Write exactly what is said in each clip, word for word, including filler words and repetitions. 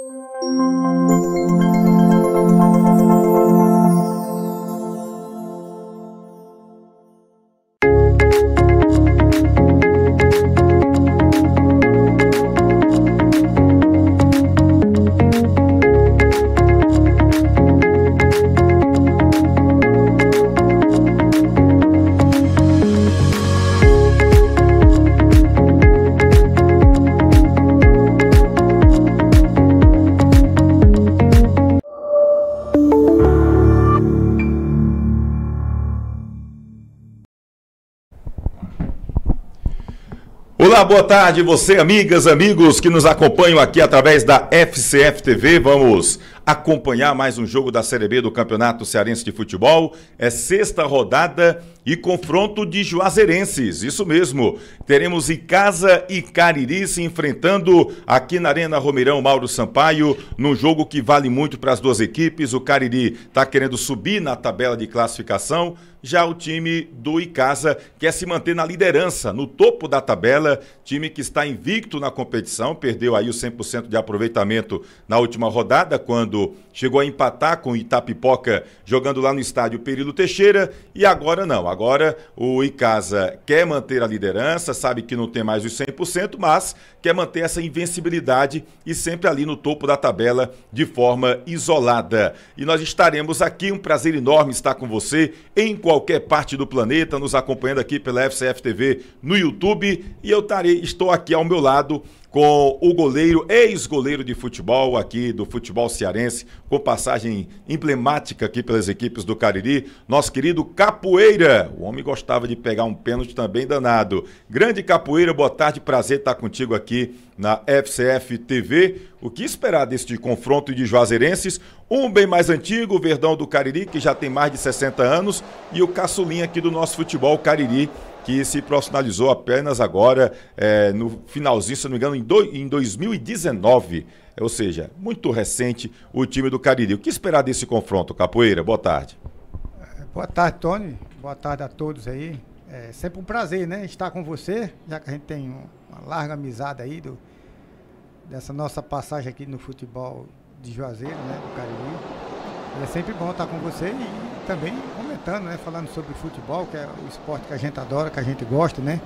Olá, boa tarde, você, amigas, amigos que nos acompanham aqui através da F C F T V. Vamos acompanhar mais um jogo da Série B do Campeonato Cearense de Futebol. É sexta rodada e confronto de juazeirenses, isso mesmo. Teremos Icasa e Cariri se enfrentando aqui na Arena Romeirão Mauro Sampaio, num jogo que vale muito para as duas equipes. O Cariri está querendo subir na tabela de classificação, já o time do Icasa quer se manter na liderança, no topo da tabela, time que está invicto na competição, perdeu aí o cem por cento de aproveitamento na última rodada, quando chegou a empatar com o Itapipoca, jogando lá no estádio Perilo Teixeira, e agora não, agora o Icasa quer manter a liderança, sabe que não tem mais os cem por cento, mas quer manter essa invencibilidade e sempre ali no topo da tabela de forma isolada. E nós estaremos aqui, um prazer enorme estar com você em qualquer parte do planeta, nos acompanhando aqui pela F C F T V no YouTube, e eu tarei, estou aqui ao meu lado com o goleiro, ex-goleiro de futebol aqui do futebol cearense, com passagem emblemática aqui pelas equipes do Cariri, nosso querido Capoeira. O homem gostava de pegar um pênalti também danado. Grande Capoeira, boa tarde, prazer estar contigo aqui na F C F T V. O que esperar deste confronto de juazeirenses? Um bem mais antigo, o Verdão do Cariri, que já tem mais de sessenta anos, e o caçulinha aqui do nosso futebol, Cariri, que se profissionalizou apenas agora, é, no finalzinho, se não me engano, em, do, em dois mil e dezenove. Ou seja, muito recente o time do Cariri. O que esperar desse confronto, Capoeira? Boa tarde. Boa tarde, Tony. Boa tarde a todos aí. É sempre um prazer, né, estar com você, já que a gente tem uma larga amizade aí do, dessa nossa passagem aqui no futebol de Juazeiro, né, do Cariri. É sempre bom estar com você e também comentando, né, falando sobre futebol, que é o esporte que a gente adora, que a gente gosta, né?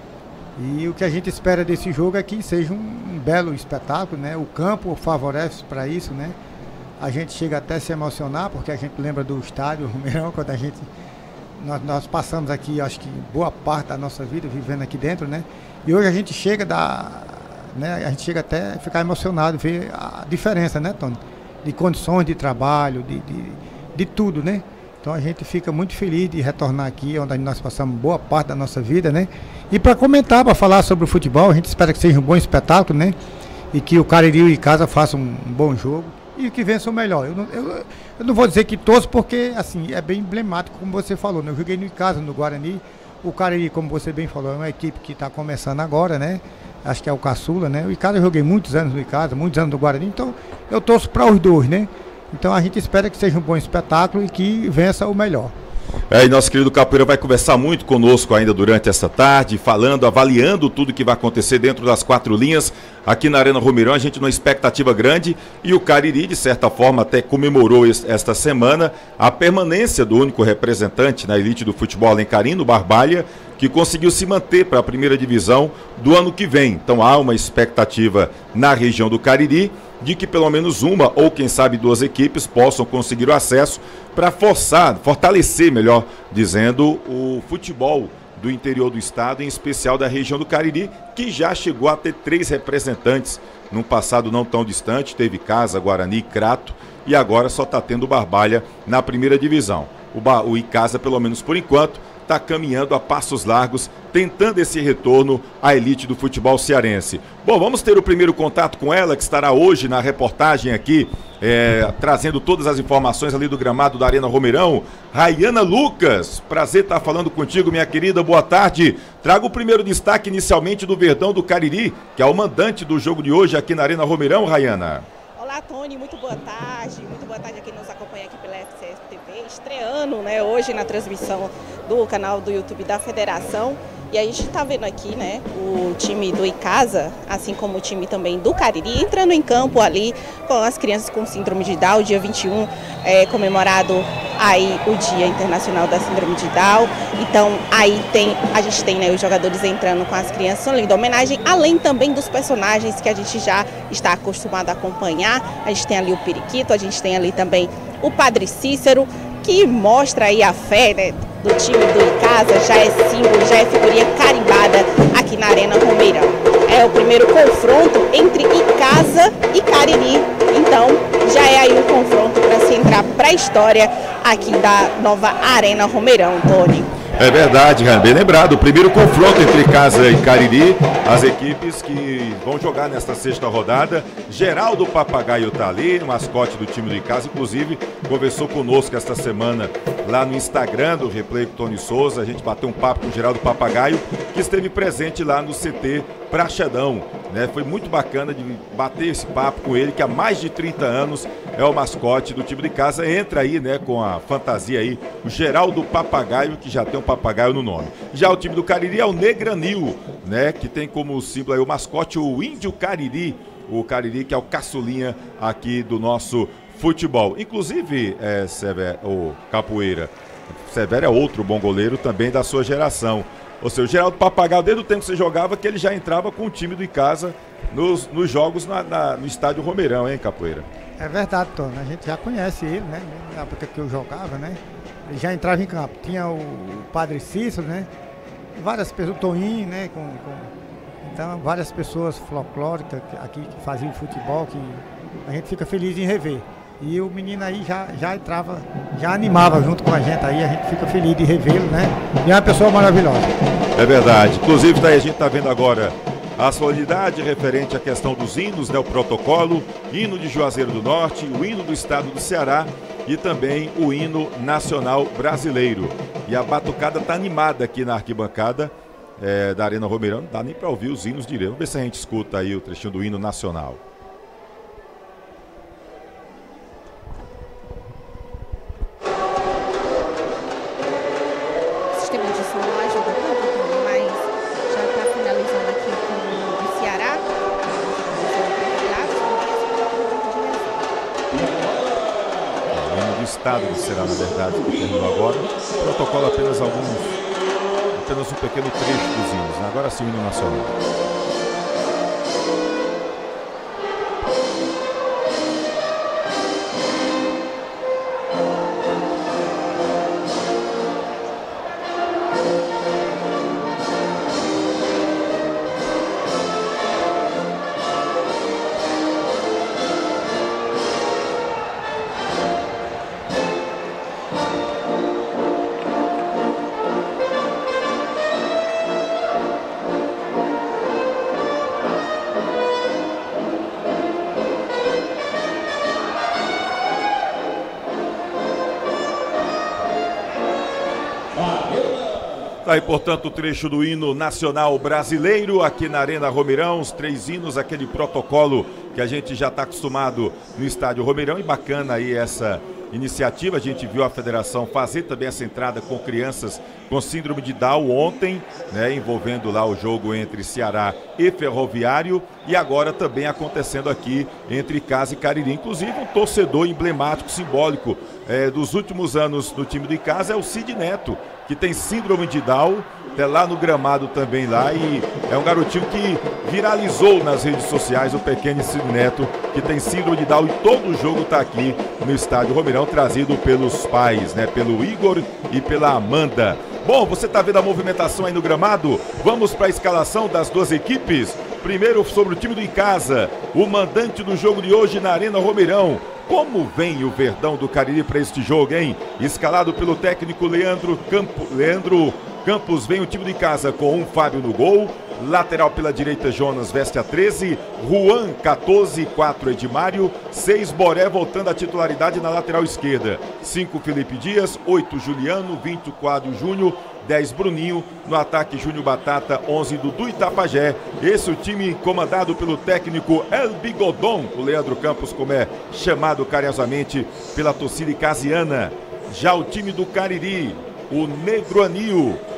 E o que a gente espera desse jogo é que seja um, um belo espetáculo, né? O campo favorece para isso, né? A gente chega até a se emocionar, porque a gente lembra do estádio Romeirão, quando a gente nós, nós passamos aqui, acho que boa parte da nossa vida vivendo aqui dentro, né? E hoje a gente chega da, né? A gente chega até a ficar emocionado, ver a diferença, né, Tony? De condições de trabalho, de, de, de tudo, né? Então a gente fica muito feliz de retornar aqui, onde nós passamos boa parte da nossa vida, né? E para comentar, para falar sobre o futebol, a gente espera que seja um bom espetáculo, né? E que o Cariri e o Icasa façam um, um bom jogo e que vença o melhor. Eu não, eu, eu não vou dizer que torço, porque assim, é bem emblemático, como você falou, né? Eu joguei no Icasa, no Guarani. O Cariri, como você bem falou, é uma equipe que está começando agora, né? Acho que é o caçula, né? O Icasa, eu joguei muitos anos no Icasa, muitos anos no Guarani, então eu torço para os dois, né? Então a gente espera que seja um bom espetáculo e que vença o melhor. É, e nosso querido Capoeira vai conversar muito conosco ainda durante essa tarde, falando, avaliando tudo que vai acontecer dentro das quatro linhas aqui na Arena Romeirão. A gente numa expectativa grande, e o Cariri, de certa forma, até comemorou esta semana a permanência do único representante na elite do futebol alencarino, Barbalha, que conseguiu se manter para a primeira divisão do ano que vem. Então há uma expectativa na região do Cariri de que pelo menos uma ou quem sabe duas equipes possam conseguir o acesso para forçar, fortalecer, melhor dizendo, o futebol do interior do estado, em especial da região do Cariri, que já chegou a ter três representantes num passado não tão distante. Teve Casa, Guarani, Crato, e agora só está tendo Barbalha na primeira divisão. O, ba o Icasa, pelo menos por enquanto, está caminhando a passos largos, tentando esse retorno à elite do futebol cearense. Bom, vamos ter o primeiro contato com ela, que estará hoje na reportagem aqui, é, trazendo todas as informações ali do gramado da Arena Romeirão. Rayana Lucas, prazer estar falando contigo, minha querida, boa tarde. Traga o primeiro destaque inicialmente do Verdão do Cariri, que é o mandante do jogo de hoje aqui na Arena Romeirão, Rayana. Olá, Tony, muito boa tarde, muito boa tarde a quem nos acompanha aqui pela F C F T V, estreando, né, hoje na transmissão do canal do YouTube da Federação. E a gente está vendo aqui, né, o time do Icasa, assim como o time também do Cariri, entrando em campo ali com as crianças com síndrome de Down. Dia vinte e um é comemorado aí o Dia Internacional da Síndrome de Down. Então aí tem, a gente tem, né, os jogadores entrando com as crianças, linda homenagem, além também dos personagens que a gente já está acostumado a acompanhar. A gente tem ali o Periquito, a gente tem ali também o Padre Cícero, que mostra aí a fé, né, do time do Icasa, já é símbolo, já é figurinha carimbada aqui na Arena Romeirão. É o primeiro confronto entre Icasa e Cariri, então já é aí um confronto para se entrar para a história aqui da nova Arena Romeirão, Tony. É verdade, Rani, bem lembrado, o primeiro confronto entre Icasa e Cariri, as equipes que vão jogar nesta sexta rodada. Geraldo Papagaio está ali, mascote do time do Icasa, inclusive conversou conosco esta semana lá no Instagram do Replay com Tony Souza. A gente bateu um papo com o Geraldo Papagaio, que esteve presente lá no C T Praxedão, né? Foi muito bacana de bater esse papo com ele, que há mais de trinta anos é o mascote do time de Icasa. Entra aí, né, com a fantasia aí, o Geraldo Papagaio, que já tem um papagaio no nome. Já o time do Cariri é o Negranil, né, que tem como símbolo aí o mascote o Índio Cariri, o Cariri que é o caçulinha aqui do nosso futebol. Inclusive, é, Severo, o Capoeira, Severo é outro bom goleiro também da sua geração. Ou seja, o Geraldo Papagaio, desde o tempo que você jogava, que ele já entrava com o time do Icasa nos, nos jogos na, na, no estádio Romeirão, hein, Capoeira? É verdade, Tony. A gente já conhece ele, né? Na época que eu jogava, né? Ele já entrava em campo. Tinha o Padre Cícero, né? Várias pessoas, o Toninho, né? Com, com... Então, várias pessoas folclóricas aqui que faziam futebol, que a gente fica feliz em rever. E o menino aí já, já entrava, já animava junto com a gente aí, a gente fica feliz de revê-lo, né? E é uma pessoa maravilhosa. É verdade. Inclusive, daí a gente está vendo agora a solenidade referente à questão dos hinos, né? O protocolo, hino de Juazeiro do Norte, o hino do estado do Ceará e também o hino nacional brasileiro. E a batucada está animada aqui na arquibancada é, da Arena Romeirão. Não dá nem para ouvir os hinos direito. Vamos ver se a gente escuta aí o trechinho do hino nacional. Estado do Ceará, na verdade, que terminou agora. O protocolo apenas alguns, apenas um pequeno trecho dos hinos, né? Agora sim o hino nacional. Tá aí, portanto, o trecho do hino nacional brasileiro aqui na Arena Romeirão, os três hinos, aquele protocolo que a gente já está acostumado no estádio Romeirão. E bacana aí essa iniciativa, a gente viu a federação fazer também essa entrada com crianças com síndrome de Down ontem, né, envolvendo lá o jogo entre Ceará e Ferroviário, e agora também acontecendo aqui entre Icasa e Cariri. Inclusive um torcedor emblemático, simbólico é, dos últimos anos do time do Icasa é o Cid Neto, que tem síndrome de Down, é lá no gramado também lá, e é um garotinho que viralizou nas redes sociais, o pequeno Cid Neto, que tem síndrome de Down, e todo o jogo está aqui no estádio Romeirão, trazido pelos pais, né, pelo Igor e pela Amanda. Bom, você está vendo a movimentação aí no gramado? Vamos para a escalação das duas equipes. Primeiro sobre o time do Icasa, o mandante do jogo de hoje na Arena Romeirão. Como vem o Verdão do Cariri para este jogo, hein? Escalado pelo técnico Leandro, Campo, Leandro Campos, vem o time de Icasa com um Fábio no gol. Lateral pela direita, Jonas veste a treze, Juan quatorze, quatro Edmário, seis Boré voltando à titularidade na lateral esquerda, cinco Felipe Dias, oito Juliano, vinte Quadro Júnior, dez Bruninho, no ataque Júnior Batata, onze Dudu Itapajé. Esse é o time comandado pelo técnico El Bigodon, o Leandro Campos, como é chamado carinhosamente pela torcida icasiana. Já o time do Cariri, o Negro Anil,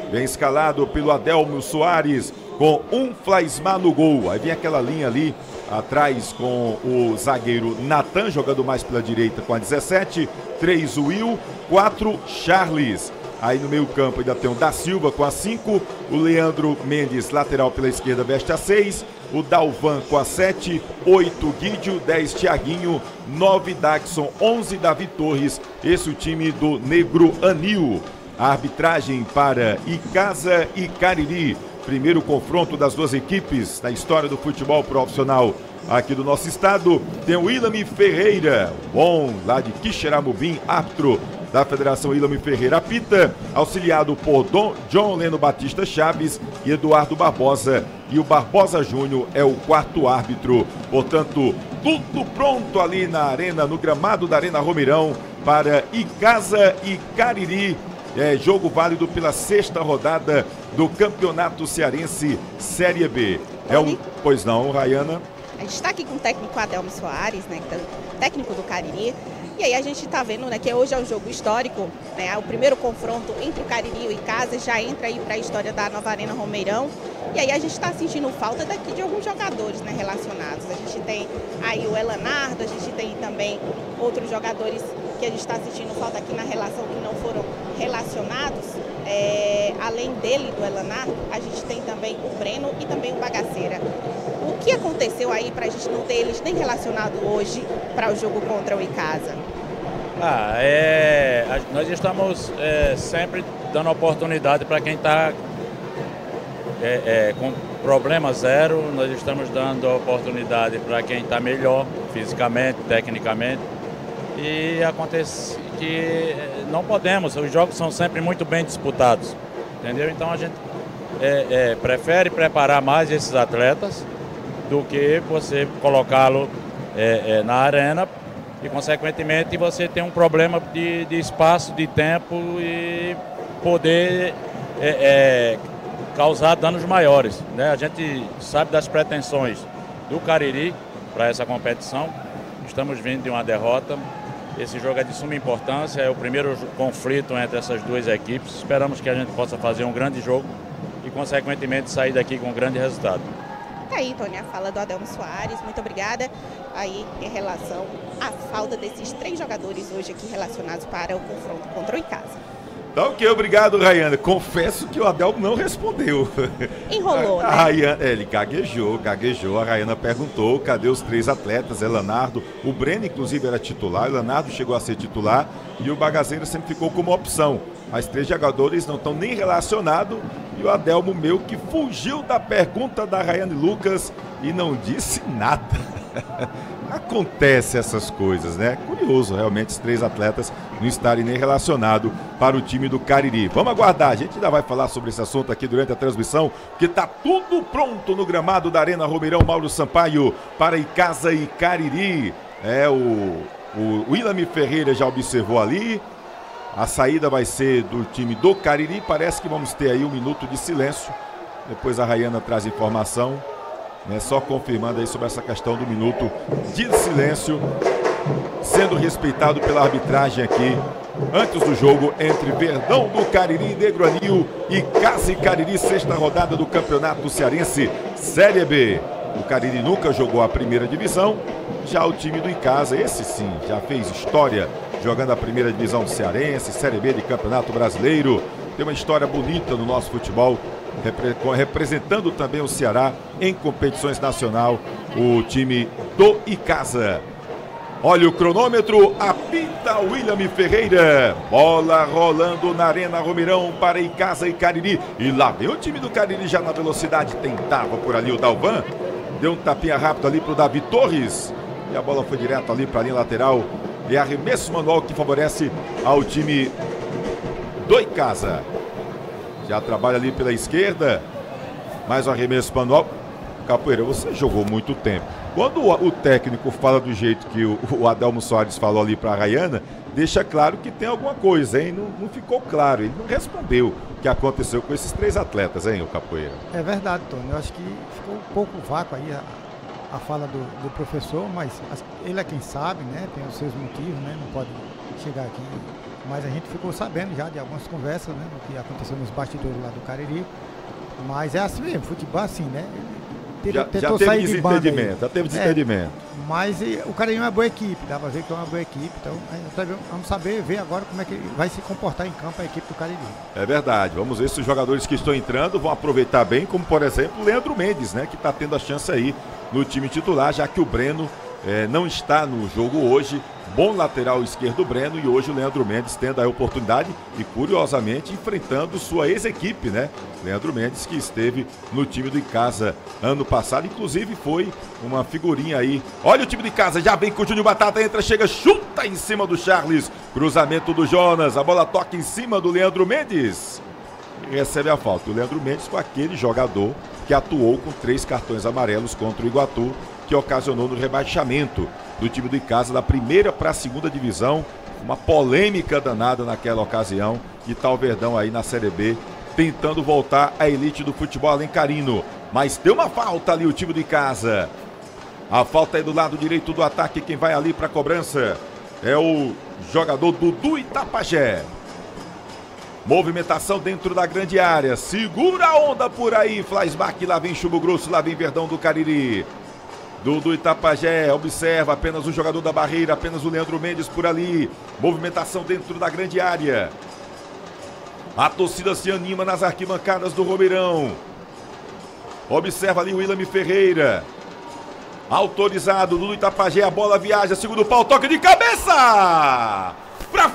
vem escalado pelo Adelmo Soares com um Flaismar no gol. Aí vem aquela linha ali atrás com o zagueiro Natan jogando mais pela direita com a dezessete, três Will, quatro Charles. Aí no meio campo ainda tem o Da Silva com a cinco, o Leandro Mendes lateral pela esquerda veste a seis, o Dalvan com a sete, oito Guídio, dez Thiaguinho, nove Daxon, onze Davi Torres. Esse é o time do Negro Anil. A arbitragem para Icasa e Cariri. Primeiro confronto das duas equipes na história do futebol profissional aqui do nosso estado. Tem o Ilami Ferreira, bom, lá de Quixeramobim, árbitro da Federação Ilami Ferreira apita, auxiliado por Dom, John Leno Batista Chaves e Eduardo Barbosa. E o Barbosa Júnior é o quarto árbitro. Portanto, tudo pronto ali na arena, no gramado da Arena Romeirão, para Icasa e Cariri. É jogo válido pela sexta rodada do Campeonato Cearense Série B. É um... Pois não, Rayana? A gente está aqui com o técnico Adelmo Soares, né, técnico do Cariri. E aí a gente está vendo, né, que hoje é um jogo histórico, né, o primeiro confronto entre o Cariri e o Icasa já entra aí para a história da nova Arena Romeirão. E aí a gente está sentindo falta daqui de alguns jogadores, né, relacionados. A gente tem aí o Elanardo, a gente tem também outros jogadores que a gente está sentindo falta aqui na relação que não foram relacionados. É, além dele, do Elanardo, a gente tem também o Breno e também o Bagaceira. O que aconteceu aí para a gente não ter eles nem relacionado hoje para o jogo contra o Icasa? Ah, é, a, nós estamos é, sempre dando oportunidade para quem está é, é, com problema zero, nós estamos dando oportunidade para quem está melhor fisicamente, tecnicamente. E acontece que não podemos, os jogos são sempre muito bem disputados, entendeu? Então a gente é, é, prefere preparar mais esses atletas do que você colocá-lo é, é, na arena e, consequentemente, você tem um problema de, de espaço, de tempo e poder é, é, causar danos maiores, né? A gente sabe das pretensões do Cariri para essa competição, estamos vindo de uma derrota. Esse jogo é de suma importância, é o primeiro conflito entre essas duas equipes. Esperamos que a gente possa fazer um grande jogo e, consequentemente, sair daqui com um grande resultado. Tá aí, Tony, a fala do Adelmo Soares, muito obrigada. Aí, em relação à falta desses três jogadores hoje aqui relacionados para o confronto contra o Icasa. Tá ok, obrigado, Rayana. Confesso que o Adelmo não respondeu. Enrolou, a, né? A Rayana, é, ele gaguejou, gaguejou. A Rayana perguntou, cadê os três atletas? Elanardo, o Breno, inclusive, era titular. O Elanardo chegou a ser titular e o Bagaceira sempre ficou como opção. Mas três jogadores não estão nem relacionados. E o Adelmo meu que fugiu da pergunta da Rayane Lucas e não disse nada. Acontece essas coisas, né? Curioso, realmente, os três atletas não estarem nem relacionados para o time do Cariri. Vamos aguardar, a gente ainda vai falar sobre esse assunto aqui durante a transmissão, porque está tudo pronto no gramado da Arena Romeirão. Mauro Sampaio para Icasa e Cariri. É, o, o Ilami Ferreira já observou ali. A saída vai ser do time do Cariri. Parece que vamos ter aí um minuto de silêncio. Depois a Rayana traz informação. Né, só confirmando aí sobre essa questão do minuto de silêncio sendo respeitado pela arbitragem aqui antes do jogo entre Verdão do Cariri e Negro Anil e Icasa e Cariri, sexta rodada do Campeonato Cearense Série B. O Cariri nunca jogou a primeira divisão, já o time do Icasa, esse sim, já fez história jogando a primeira divisão cearense, Série B de Campeonato Brasileiro. Tem uma história bonita no nosso futebol, representando também o Ceará em competições nacional, o time do Icasa. Olha o cronômetro, apita William Ferreira, bola rolando na Arena Romeirão para Icasa e Cariri, e lá vem o time do Cariri já na velocidade, tentava por ali o Dalvan, deu um tapinha rápido ali para o Davi Torres, e a bola foi direto ali para a linha lateral, e arremesso manual que favorece ao time do Icasa. Já trabalha ali pela esquerda. Mais um arremesso manual. Capoeira, você jogou muito tempo. Quando o, o técnico fala do jeito que o, o Adelmo Soares falou ali para a Rayana, deixa claro que tem alguma coisa, hein? Não, não ficou claro. Ele não respondeu o que aconteceu com esses três atletas, hein, o Capoeira? É verdade, Tony. Eu acho que ficou um pouco vácuo aí a, a fala do, do professor, mas ele é quem sabe, né? Tem os seus motivos, né? Não pode chegar aqui mas a gente ficou sabendo já de algumas conversas, né, do que aconteceu nos bastidores lá do Cariri. Mas é assim mesmo, futebol é assim, né? Ele já, já teve desentendimento, já teve desentendimento. É, mas e, o Cariri é uma boa equipe, dá pra ver que é uma boa equipe, então vamos saber, ver agora como é que vai se comportar em campo a equipe do Cariri. É verdade, vamos ver se os jogadores que estão entrando vão aproveitar bem, como por exemplo o Leandro Mendes, né? Que está tendo a chance aí no time titular, já que o Breno é, não está no jogo hoje. Bom lateral esquerdo Breno, e hoje o Leandro Mendes tendo a oportunidade e curiosamente enfrentando sua ex-equipe, né? Leandro Mendes, que esteve no time do Icasa ano passado, inclusive foi uma figurinha aí. Olha o time de casa, já vem com o Júnior Batata, entra, chega, chuta em cima do Charles, cruzamento do Jonas, a bola toca em cima do Leandro Mendes e recebe a falta. O Leandro Mendes foi aquele jogador que atuou com três cartões amarelos contra o Iguatu, que ocasionou no rebaixamento do time do Icasa da primeira para a segunda divisão. Uma polêmica danada naquela ocasião, e tá o Verdão aí na Série B tentando voltar à elite do futebol alencarino. Mas tem uma falta ali o time do Icasa. A falta é do lado direito do ataque, quem vai ali para a cobrança é o jogador Dudu Itapajé. Movimentação dentro da grande área, segura a onda por aí, Flaisbach, lá vem Chumbo Grosso, lá vem Verdão do Cariri. Dudu Itapajé observa apenas um jogador da barreira, apenas o Leandro Mendes por ali. Movimentação dentro da grande área. A torcida se anima nas arquibancadas do Romeirão. Observa ali o William Ferreira. Autorizado, Dudu Itapajé, a bola viaja, segundo pau, toque de cabeça! Pra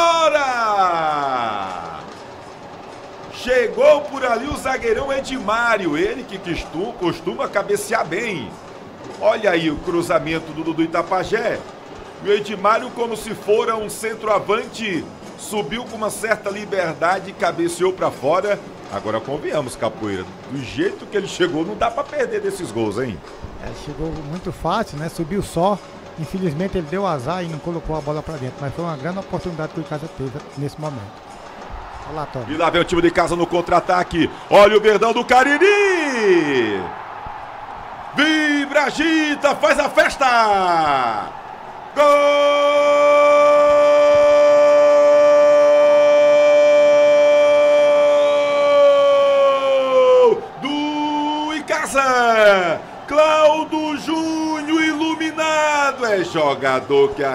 fora! Chegou por ali o zagueirão Edmário, ele que costuma, costuma cabecear bem. Olha aí o cruzamento do Dudu Itapajé. E o Edmário, como se fora um centroavante, subiu com uma certa liberdade e cabeceou para fora. Agora convenhamos, Capoeira, do jeito que ele chegou, não dá para perder desses gols, hein? É, chegou muito fácil, né? Subiu só. Infelizmente ele deu azar e não colocou a bola para dentro. Mas foi uma grande oportunidade que o Icasa teve nesse momento. Olha lá, Tony. E lá vem o time de casa no contra-ataque. Olha o Verdão do Cariri! Vibra, agita, faz a festa! Gol do Icasa! Cláudio Júnior iluminado, é jogador que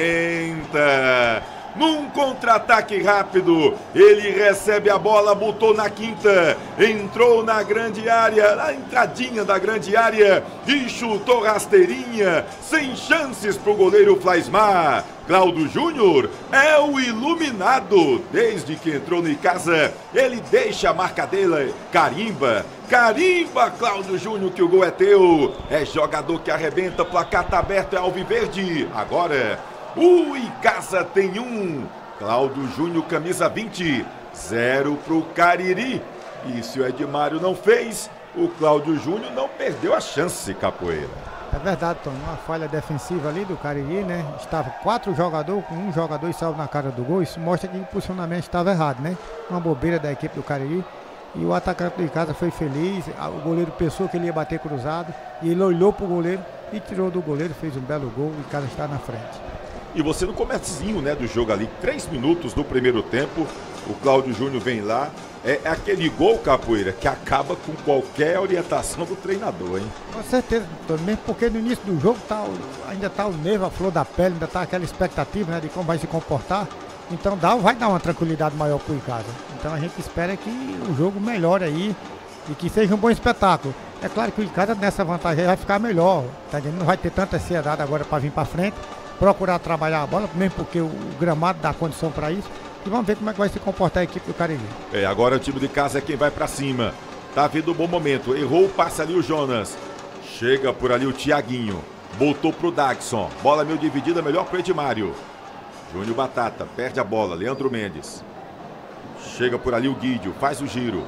arrebenta. Num contra-ataque rápido, ele recebe a bola, botou na quinta, entrou na grande área, na entradinha da grande área e chutou rasteirinha, sem chances para o goleiro Flaismar. Cláudio Júnior é o iluminado, desde que entrou no Icasa, ele deixa a marca dele, carimba, carimba Cláudio Júnior que o gol é teu, é jogador que arrebenta, placar tá aberto, é alviverde, agora... O Icasa tem um. Cláudio Júnior, camisa vinte. Zero pro Cariri. E se o Edmário não fez, o Cláudio Júnior não perdeu a chance, Capoeira. É verdade, Tom. Uma falha defensiva ali do Cariri, né? Estava quatro jogadores, com um jogador e saiu na cara do gol. Isso mostra que o posicionamento estava errado, né? Uma bobeira da equipe do Cariri. E o atacante do Icasa foi feliz. O goleiro pensou que ele ia bater cruzado. E ele olhou pro goleiro e tirou do goleiro. Fez um belo gol. O Icasa está na frente. E você no comecinho, né, do jogo ali, três minutos do primeiro tempo, o Cláudio Júnior vem lá, é, é aquele gol, Capoeira, que acaba com qualquer orientação do treinador, hein? Com certeza, mesmo porque no início do jogo tá, ainda tá o nervo, a flor da pele, ainda tá aquela expectativa, né, de como vai se comportar, então dá, vai dar uma tranquilidade maior pro Icasa. Então a gente espera que o jogo melhore aí e que seja um bom espetáculo. É claro que o Icasa nessa vantagem vai ficar melhor, tá entendendo? Não vai ter tanta ansiedade agora para vir para frente, procurar trabalhar a bola, mesmo porque o gramado dá condição para isso. E vamos ver como é que vai se comportar a equipe do Cariri. É, agora o time de casa é quem vai para cima. Tá vindo um bom momento. Errou, passa ali o Jonas. Chega por ali o Tiaguinho. Botou pro Dagson. Bola meio dividida, melhor pro Edmário. Júnior Batata, perde a bola. Leandro Mendes. Chega por ali o Guídio, faz o giro.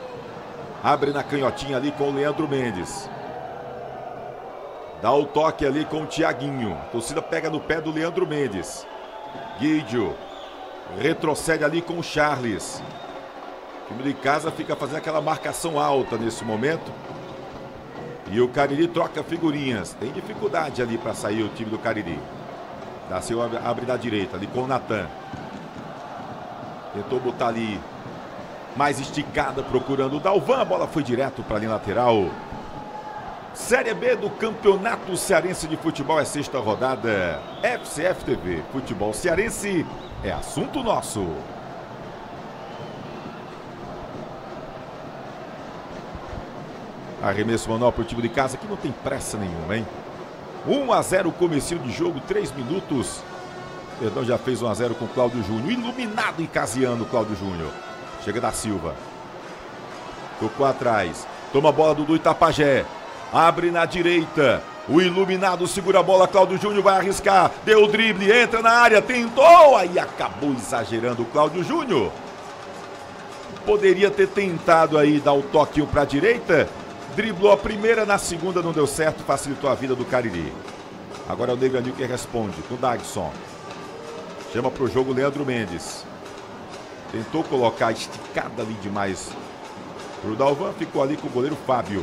Abre na canhotinha ali com o Leandro Mendes. Dá o toque ali com o Tiaguinho. A torcida pega no pé do Leandro Mendes. Guídio. Retrocede ali com o Charles. O time de casa fica fazendo aquela marcação alta nesse momento. E o Cariri troca figurinhas. Tem dificuldade ali para sair o time do Cariri. Daceu abre da direita ali com o Natan. Tentou botar ali mais esticada, procurando o Dalvan. A bola foi direto para a linha lateral. Série B do Campeonato Cearense de Futebol, é sexta rodada. F C F T V, futebol cearense é assunto nosso. Arremesso manual para o time de casa, que não tem pressa nenhuma, hein? um a zero, comecinho de jogo, três minutos. Perdão, já fez um a zero com o Cláudio Júnior. Iluminado e Casiano, Cláudio Júnior. Chega da Silva. Tocou atrás. Toma a bola do Itapajé. Abre na direita. O iluminado segura a bola. Cláudio Júnior vai arriscar. Deu o drible, entra na área, tentou. Aí acabou exagerando o Cláudio Júnior. Poderia ter tentado aí dar o toquinho para a direita. Driblou a primeira, na segunda não deu certo. Facilitou a vida do Cariri. Agora é o Negrandil que responde com o Dagson. Chama para o jogo Leandro Mendes. Tentou colocar esticada ali demais para o Dalvan. Ficou ali com o goleiro Fábio.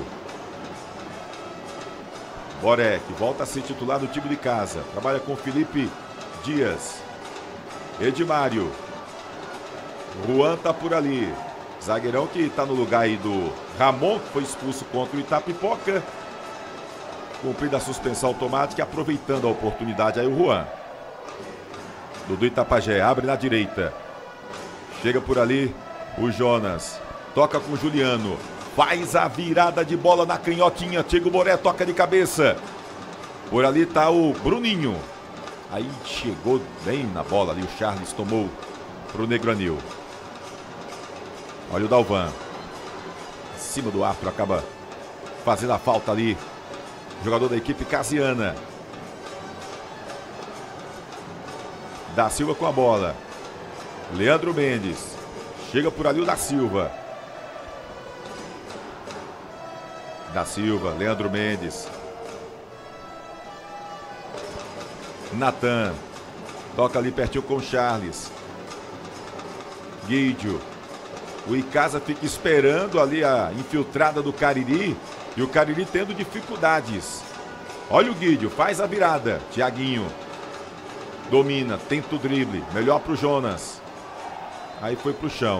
Borek volta a ser titular do time de casa. Trabalha com Felipe Dias. Edmário. Juan tá por ali. Zagueirão que tá no lugar aí do Ramon, que foi expulso contra o Itapipoca. Cumprida a suspensão automática, aproveitando a oportunidade aí o Juan. Dudu Itapajé abre na direita. Chega por ali o Jonas. Toca com o Juliano. Faz a virada de bola na canhotinha. Thiago Boré toca de cabeça. Por ali tá o Bruninho. Aí chegou bem na bola ali. O Charles tomou pro Negranil. Olha o Dalvan. Em cima do Arthur, acaba fazendo a falta ali. Jogador da equipe casiana. Da Silva com a bola. Leandro Mendes. Chega por ali o da Silva. Da Silva, Leandro Mendes. Natan. Toca ali pertinho com o Charles. Guídio. O Icasa fica esperando ali a infiltrada do Cariri. E o Cariri tendo dificuldades. Olha o Guídio, faz a virada. Tiaguinho. Domina, tenta o drible. Melhor pro Jonas. Aí foi pro chão.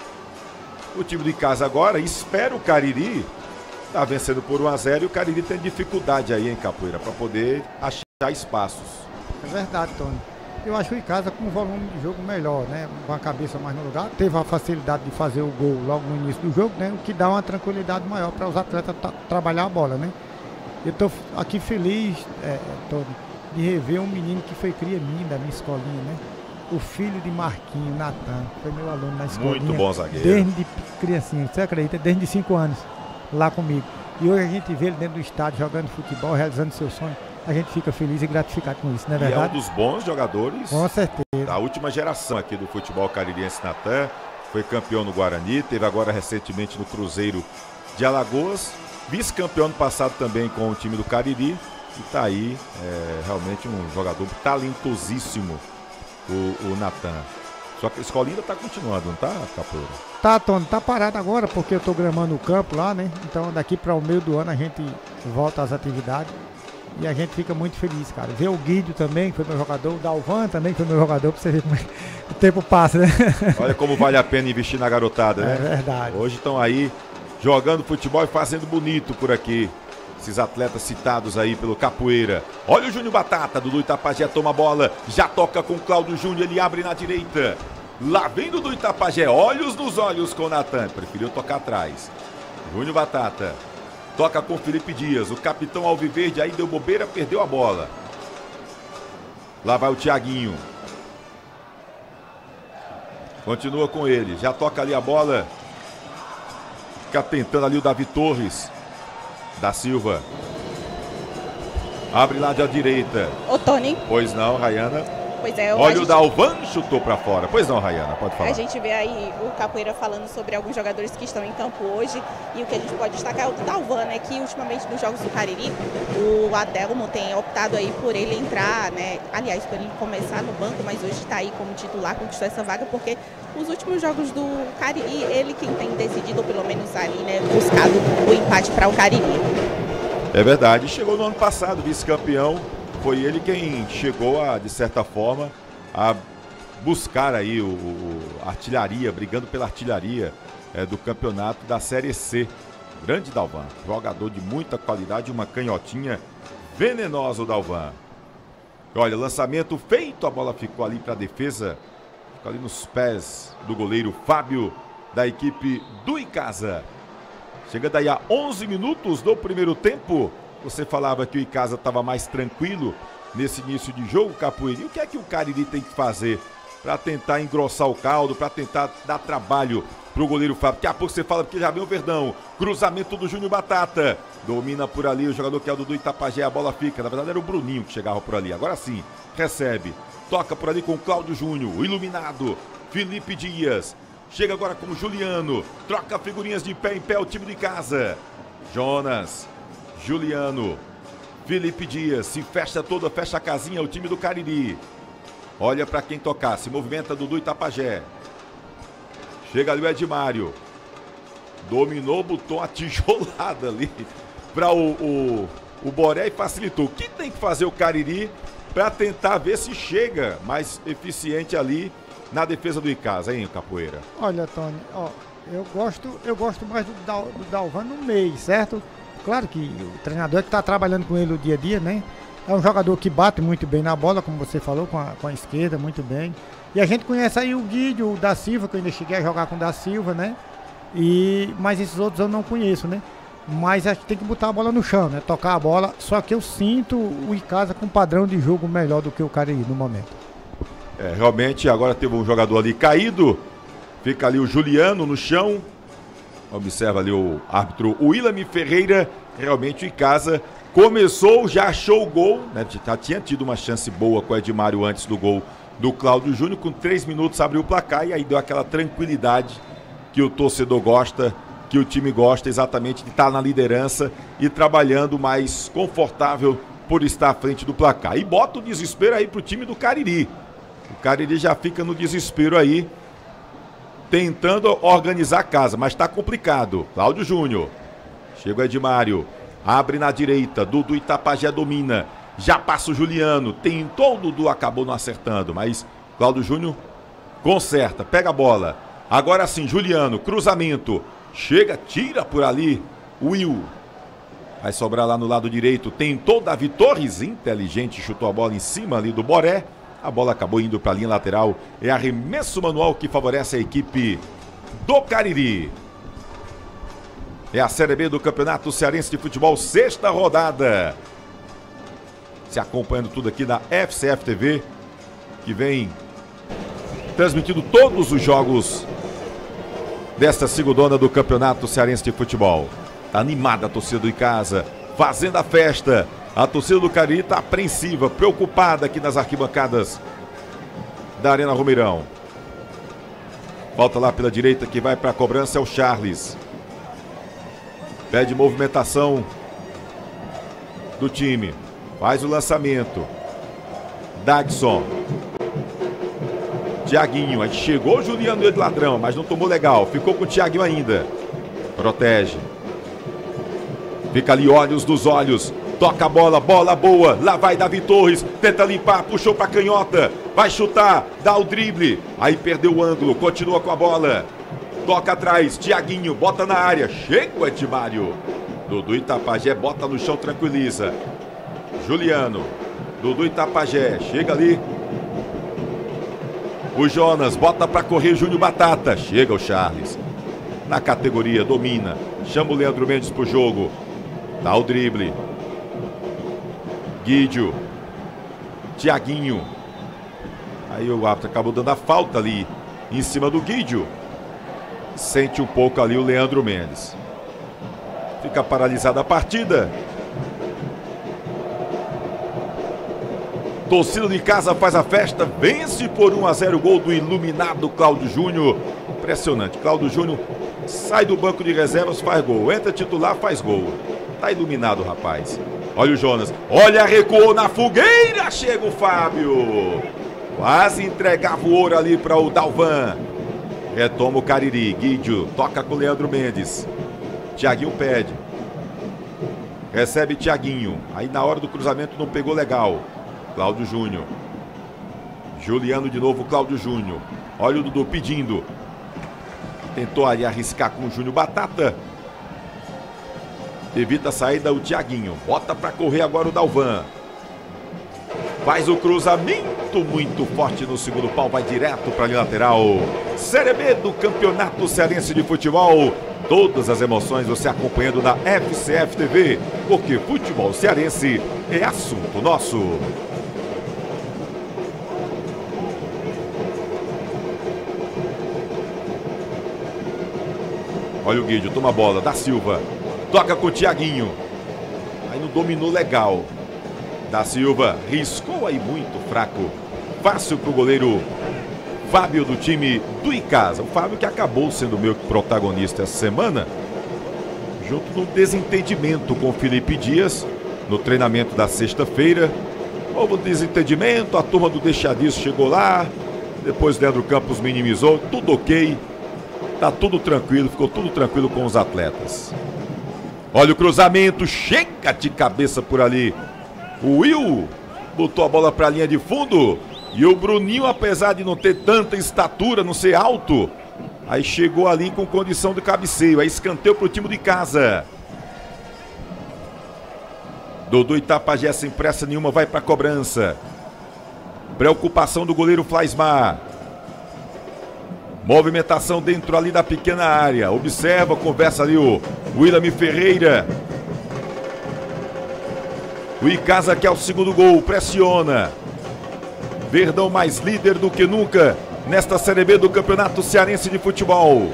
O time de casa agora espera o Cariri. Tá vencendo por um a zero e o Cariri tem dificuldade aí, hein, Capoeira, para poder achar espaços. É verdade, Tony. Eu acho que o Icasa com um volume de jogo melhor, né? Com a cabeça mais no lugar. Teve a facilidade de fazer o gol logo no início do jogo, né? O que dá uma tranquilidade maior para os atletas trabalhar a bola, né? Eu tô aqui feliz, é, Tony, de rever um menino que foi cria minha, da minha escolinha, né? O filho de Marquinho, Natan, foi meu aluno na escolinha. Muito bom zagueiro. Desde criancinha, você acredita? Desde cinco anos lá comigo. E hoje a gente vê ele dentro do estádio jogando futebol, realizando seu sonho. A gente fica feliz e gratificado com isso, não é verdade? E é um dos bons jogadores com certeza da última geração aqui do futebol caririense. Natan foi campeão no Guarani, teve agora recentemente no Cruzeiro de Alagoas, vice-campeão no passado também com o time do Cariri. E tá aí é, realmente um jogador talentosíssimo, o, o Natan. Só que a escolinha tá continuando, não tá, Capoeira? Tá, Tony, tá parado agora porque eu tô gramando o campo lá, né? Então daqui para o meio do ano a gente volta às atividades. E a gente fica muito feliz, cara. Ver o Guido também, que foi meu jogador, o Dalvan também, que foi meu jogador, pra você ver como é... o tempo passa, né? Olha como vale a pena investir na garotada, né? É verdade. Hoje estão aí jogando futebol e fazendo bonito por aqui. Esses atletas citados aí pelo Capoeira. Olha o Júnior Batata, Dudu Itapajé toma a bola, já toca com o Cláudio Júnior, ele abre na direita. Lá vem Dudu Itapajé, olhos nos olhos com o Natan, preferiu tocar atrás. Júnior Batata. Toca com Felipe Dias, o capitão alviverde aí deu bobeira, perdeu a bola. Lá vai o Tiaguinho. Continua com ele, já toca ali a bola. Fica tentando ali o Davi Torres. Da Silva. Abre lá da direita. Ô, Tony. Pois não, Rayana. Pois é, olha gente... o Dalvan chutou pra fora. Pois não, Rayana, pode falar. A gente vê aí o Capoeira falando sobre alguns jogadores que estão em campo hoje. E o que a gente pode destacar é o Dalvan, né? Que ultimamente nos jogos do Cariri, o Adelmo tem optado aí por ele entrar, né? Aliás, por ele começar no banco, mas hoje está aí como titular, conquistou essa vaga, porque os últimos jogos do Cariri, ele quem tem decidido, ou pelo menos ali, né? Buscado o empate para o Cariri. É verdade. Chegou no ano passado, vice-campeão. Foi ele quem chegou a, de certa forma, a buscar aí o, o artilharia, brigando pela artilharia é, do campeonato da Série C. Grande Dalvan, jogador de muita qualidade, uma canhotinha venenosa o Dalvan. Olha, lançamento feito, a bola ficou ali para a defesa, ficou ali nos pés do goleiro Fábio, da equipe do Icasa. Chega daí a onze minutos do primeiro tempo. Você falava que o Icasa estava mais tranquilo nesse início de jogo, Capoeira. E o que é que o Cariri tem que fazer para tentar engrossar o caldo, para tentar dar trabalho pro goleiro Fábio? Daqui a pouco você fala, porque já vem o Verdão. Cruzamento do Júnior Batata. Domina por ali o jogador que é o do Itapajé. A bola fica. Na verdade era o Bruninho que chegava por ali. Agora sim, recebe. Toca por ali com o Cláudio Júnior. O iluminado. Felipe Dias. Chega agora com o Juliano. Troca figurinhas de pé em pé o time de casa. Jonas. Juliano. Felipe Dias. Se fecha toda, fecha a casinha o time do Cariri. Olha para quem tocar. Se movimenta Dudu Itapajé. Chega ali o Edmário. Dominou, botou a tijolada ali para o, o, o Boré e facilitou. O que tem que fazer o Cariri para tentar ver se chega mais eficiente ali na defesa do Icasa, hein, Capoeira? Olha, Tony, ó, eu gosto, eu gosto mais do, Dal, do Dalvan no meio, certo? Claro que o treinador é que está trabalhando com ele o dia a dia, né? É um jogador que bate muito bem na bola, como você falou, com a, com a esquerda, muito bem. E a gente conhece aí o Guido, o da Silva, que eu ainda cheguei a jogar com o da Silva, né? E, mas esses outros eu não conheço, né? Mas acho que tem que botar a bola no chão, né? Tocar a bola. Só que eu sinto o Icasa com um padrão de jogo melhor do que o Cariri no momento. É, realmente agora teve um jogador ali caído. Fica ali o Juliano no chão. Observa ali o árbitro William Ferreira. Realmente o Icasa começou, já achou o gol, né? Já tinha tido uma chance boa com o Edmário antes do gol do Cláudio Júnior. Com três minutos abriu o placar e aí deu aquela tranquilidade que o torcedor gosta, que o time gosta exatamente de estar na liderança e trabalhando mais confortável por estar à frente do placar. E bota o desespero aí pro time do Cariri. O Cariri já fica no desespero aí, tentando organizar a casa, mas está complicado. Cláudio Júnior. Chega o Edmário. Abre na direita. Dudu Itapajé domina. Já passa o Juliano. Tentou o Dudu, acabou não acertando, mas Cláudio Júnior conserta, pega a bola. Agora sim, Juliano, cruzamento. Chega, tira por ali. Will. Vai sobrar lá no lado direito. Tentou Davi Torres, inteligente, chutou a bola em cima ali do Boré. A bola acabou indo para a linha lateral. É arremesso manual que favorece a equipe do Cariri. É a Série B do Campeonato Cearense de Futebol, sexta rodada. Se acompanhando tudo aqui da F C F T V, que vem transmitindo todos os jogos desta segundona do Campeonato Cearense de Futebol. Tá animada a torcida do Icasa, fazendo a festa. A torcida do Cariri tá apreensiva, preocupada aqui nas arquibancadas da Arena Romeirão. Volta lá pela direita, que vai para a cobrança é o Charles. Pede movimentação do time. Faz o lançamento. Dagson. Tiaguinho. Aí chegou o Juliano de Ladrão, mas não tomou legal. Ficou com o Tiaguinho ainda. Protege. Fica ali, olhos dos olhos. Toca a bola, bola boa. Lá vai Davi Torres. Tenta limpar, puxou pra canhota. Vai chutar, dá o drible. Aí perdeu o ângulo, continua com a bola. Toca atrás, Tiaguinho, bota na área. Chega o Edmário. Dudu Itapajé bota no chão, tranquiliza. Juliano. Dudu Itapajé, chega ali. O Jonas, bota pra correr Júnior Batata. Chega o Charles. Na categoria, domina. Chama o Leandro Mendes pro jogo. Dá o drible. Guidio. Tiaguinho. Aí o árbitro acabou dando a falta ali em cima do Guidio. Sente um pouco ali o Leandro Mendes. Fica paralisada a partida. Torcida de casa faz a festa. Vence por um a zero o gol do iluminado Cláudio Júnior. Impressionante. Cláudio Júnior sai do banco de reservas, faz gol. Entra titular, faz gol. Tá iluminado, rapaz. Olha o Jonas. Olha, recuou na fogueira. Chega o Fábio. Quase entregava o ouro ali para o Dalvan. Retoma o Cariri. Guidio toca com o Leandro Mendes. Tiaguinho pede. Recebe Tiaguinho. Aí na hora do cruzamento não pegou legal. Cláudio Júnior. Juliano de novo, Cláudio Júnior. Olha o Dudu pedindo. Tentou ali arriscar com o Júnior Batata. Evita a saída o Thiaguinho. Bota para correr agora o Dalvan. Faz o cruzamento muito forte no segundo pau. Vai direto para a linha lateral. Série B do Campeonato Cearense de Futebol. Todas as emoções você acompanhando na F C F T V. Porque futebol cearense é assunto nosso. Olha o Guidio, toma a bola, da Silva. Toca com o Thiaguinho. Aí não dominou legal. Da Silva, riscou aí muito fraco. Fácil pro goleiro Fábio do time do Icasa. O Fábio que acabou sendo meu protagonista essa semana. Junto no desentendimento com o Felipe Dias. No treinamento da sexta-feira. Houve um desentendimento, a turma do Deixadiço chegou lá. Depois Leandro Campos minimizou, tudo ok. Tá tudo tranquilo, ficou tudo tranquilo com os atletas. Olha o cruzamento, chega de cabeça por ali. O Will botou a bola para a linha de fundo. E o Bruninho, apesar de não ter tanta estatura, não ser alto, aí chegou ali com condição de cabeceio. Aí escanteio para o time de casa. Dodô Itapajé sem pressa nenhuma, vai para a cobrança. Preocupação do goleiro Flaismar. Movimentação dentro ali da pequena área. Observa, conversa ali o William Ferreira. O Icasa quer o segundo gol, pressiona. Verdão mais líder do que nunca nesta Série B do Campeonato Cearense de Futebol.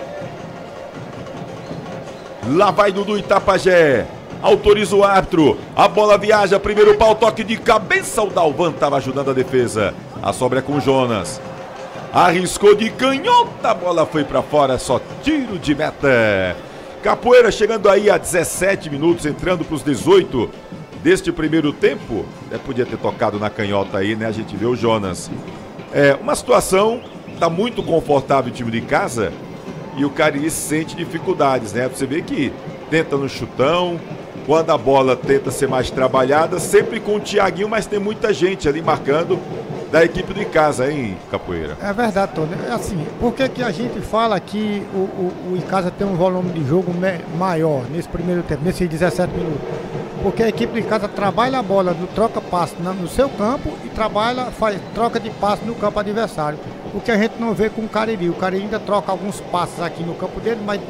Lá vai Dudu Itapajé. Autoriza o árbitro. A bola viaja, primeiro pau, toque de cabeça. O Dalvan estava ajudando a defesa. A sobra é com o Jonas. Arriscou de canhota, a bola foi para fora, só tiro de meta. Capoeira chegando aí a dezessete minutos, entrando para os dezoito deste primeiro tempo. É, podia ter tocado na canhota aí, né? A gente vê o Jonas. É uma situação, tá muito confortável o time de casa e o Cariri sente dificuldades, né? Você vê que tenta no chutão, quando a bola tenta ser mais trabalhada, sempre com o Thiaguinho, mas tem muita gente ali marcando da equipe do Icasa, hein, Capoeira? É verdade, Tony. Assim, por que que a gente fala que o, o, o Icasa tem um volume de jogo maior nesse primeiro tempo, nesses dezessete minutos? Porque a equipe do Icasa trabalha a bola no troca-passe no seu campo e trabalha, faz troca de passe no campo adversário. O que a gente não vê com o Cariri. O Cariri ainda troca alguns passes aqui no campo dele, mas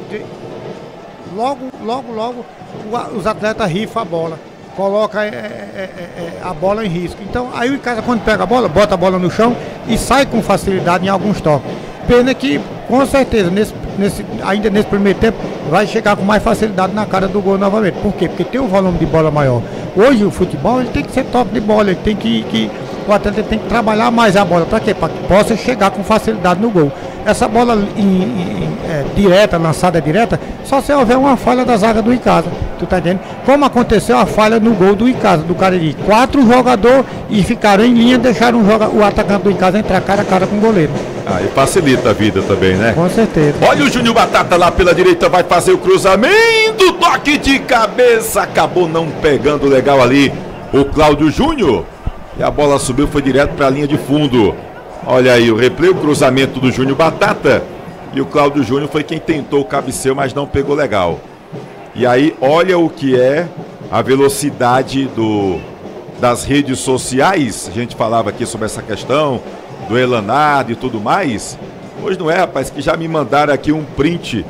logo, logo, logo os atletas rifam a bola. Coloca é, é, é, a bola em risco. Então, aí o Icasa, quando pega a bola, bota a bola no chão e sai com facilidade em alguns toques. Pena que, com certeza, nesse, nesse, ainda nesse primeiro tempo, vai chegar com mais facilidade na cara do gol novamente. Por quê? Porque tem um volume de bola maior. Hoje, o futebol, ele tem que ser toque de bola, ele tem que, que o atleta tem que trabalhar mais a bola. Para quê? Para que possa chegar com facilidade no gol. Essa bola em, em, é, direta, lançada direta, só se houver uma falha da zaga do Icasa. Tu tá entendendo? Como aconteceu a falha no gol do Icasa, do Cariri. Quatro jogadores e ficaram em linha, deixaram o, joga, o atacante do Icasa entrar cara a cara com o goleiro. Ah, e facilita a vida também, né? Com certeza. Olha o Júnior Batata lá pela direita, vai fazer o cruzamento, toque de cabeça, acabou não pegando legal ali o Cláudio Júnior. E a bola subiu, foi direto para a linha de fundo. Olha aí o replay, o cruzamento do Júnior Batata. E o Cláudio Júnior foi quem tentou o cabeceio, mas não pegou legal. E aí, olha o que é a velocidade do, das redes sociais. A gente falava aqui sobre essa questão do Elanado e tudo mais. Hoje não é, rapaz, que já me mandaram aqui um print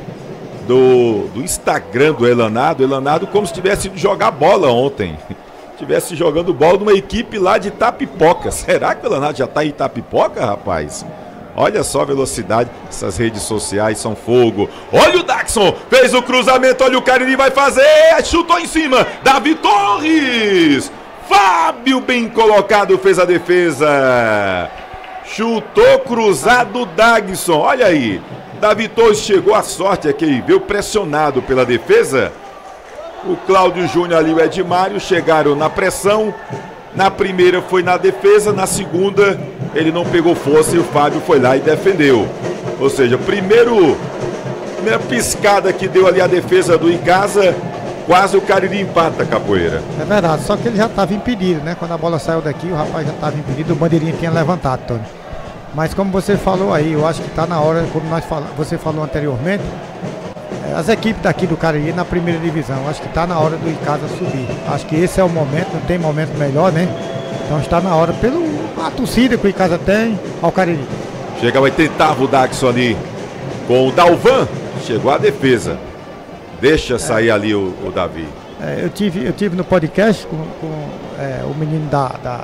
do, do Instagram do Elanado. Elanado como se tivesse ido jogar bola ontem. Tivesse jogando bola numa equipe lá de Itapipoca. Será que o Elanado já está em Itapipoca, rapaz? Olha só a velocidade, essas redes sociais são fogo. Olha o Daxon, fez o cruzamento, olha o Cariri vai fazer, chutou em cima, Davi Torres. Fábio bem colocado, fez a defesa. Chutou cruzado Daxon, olha aí. Davi Torres chegou à sorte aqui, ele veio pressionado pela defesa. O Cláudio Júnior ali, o Edmário, chegaram na pressão. Na primeira foi na defesa, na segunda ele não pegou força e o Fábio foi lá e defendeu. Ou seja, primeiro, primeira piscada que deu ali a defesa do Icasa, quase o Cariri empata, Capoeira. É verdade, só que ele já estava impedido, né? Quando a bola saiu daqui, o rapaz já estava impedido, o bandeirinha tinha levantado, Tony. Mas como você falou aí, eu acho que está na hora, como nós fala, você falou anteriormente, as equipes daqui do Cariri na primeira divisão, acho que está na hora do Icasa subir. Acho que esse é o momento, não tem momento melhor, né? Então está na hora, pela torcida que o Icasa tem ao Cariri. Chega o oitavo Daxon ali com o Dalvan, chegou a defesa. Deixa sair é. ali o, o Davi. É, eu, tive, eu tive no podcast com, com é, o menino da... da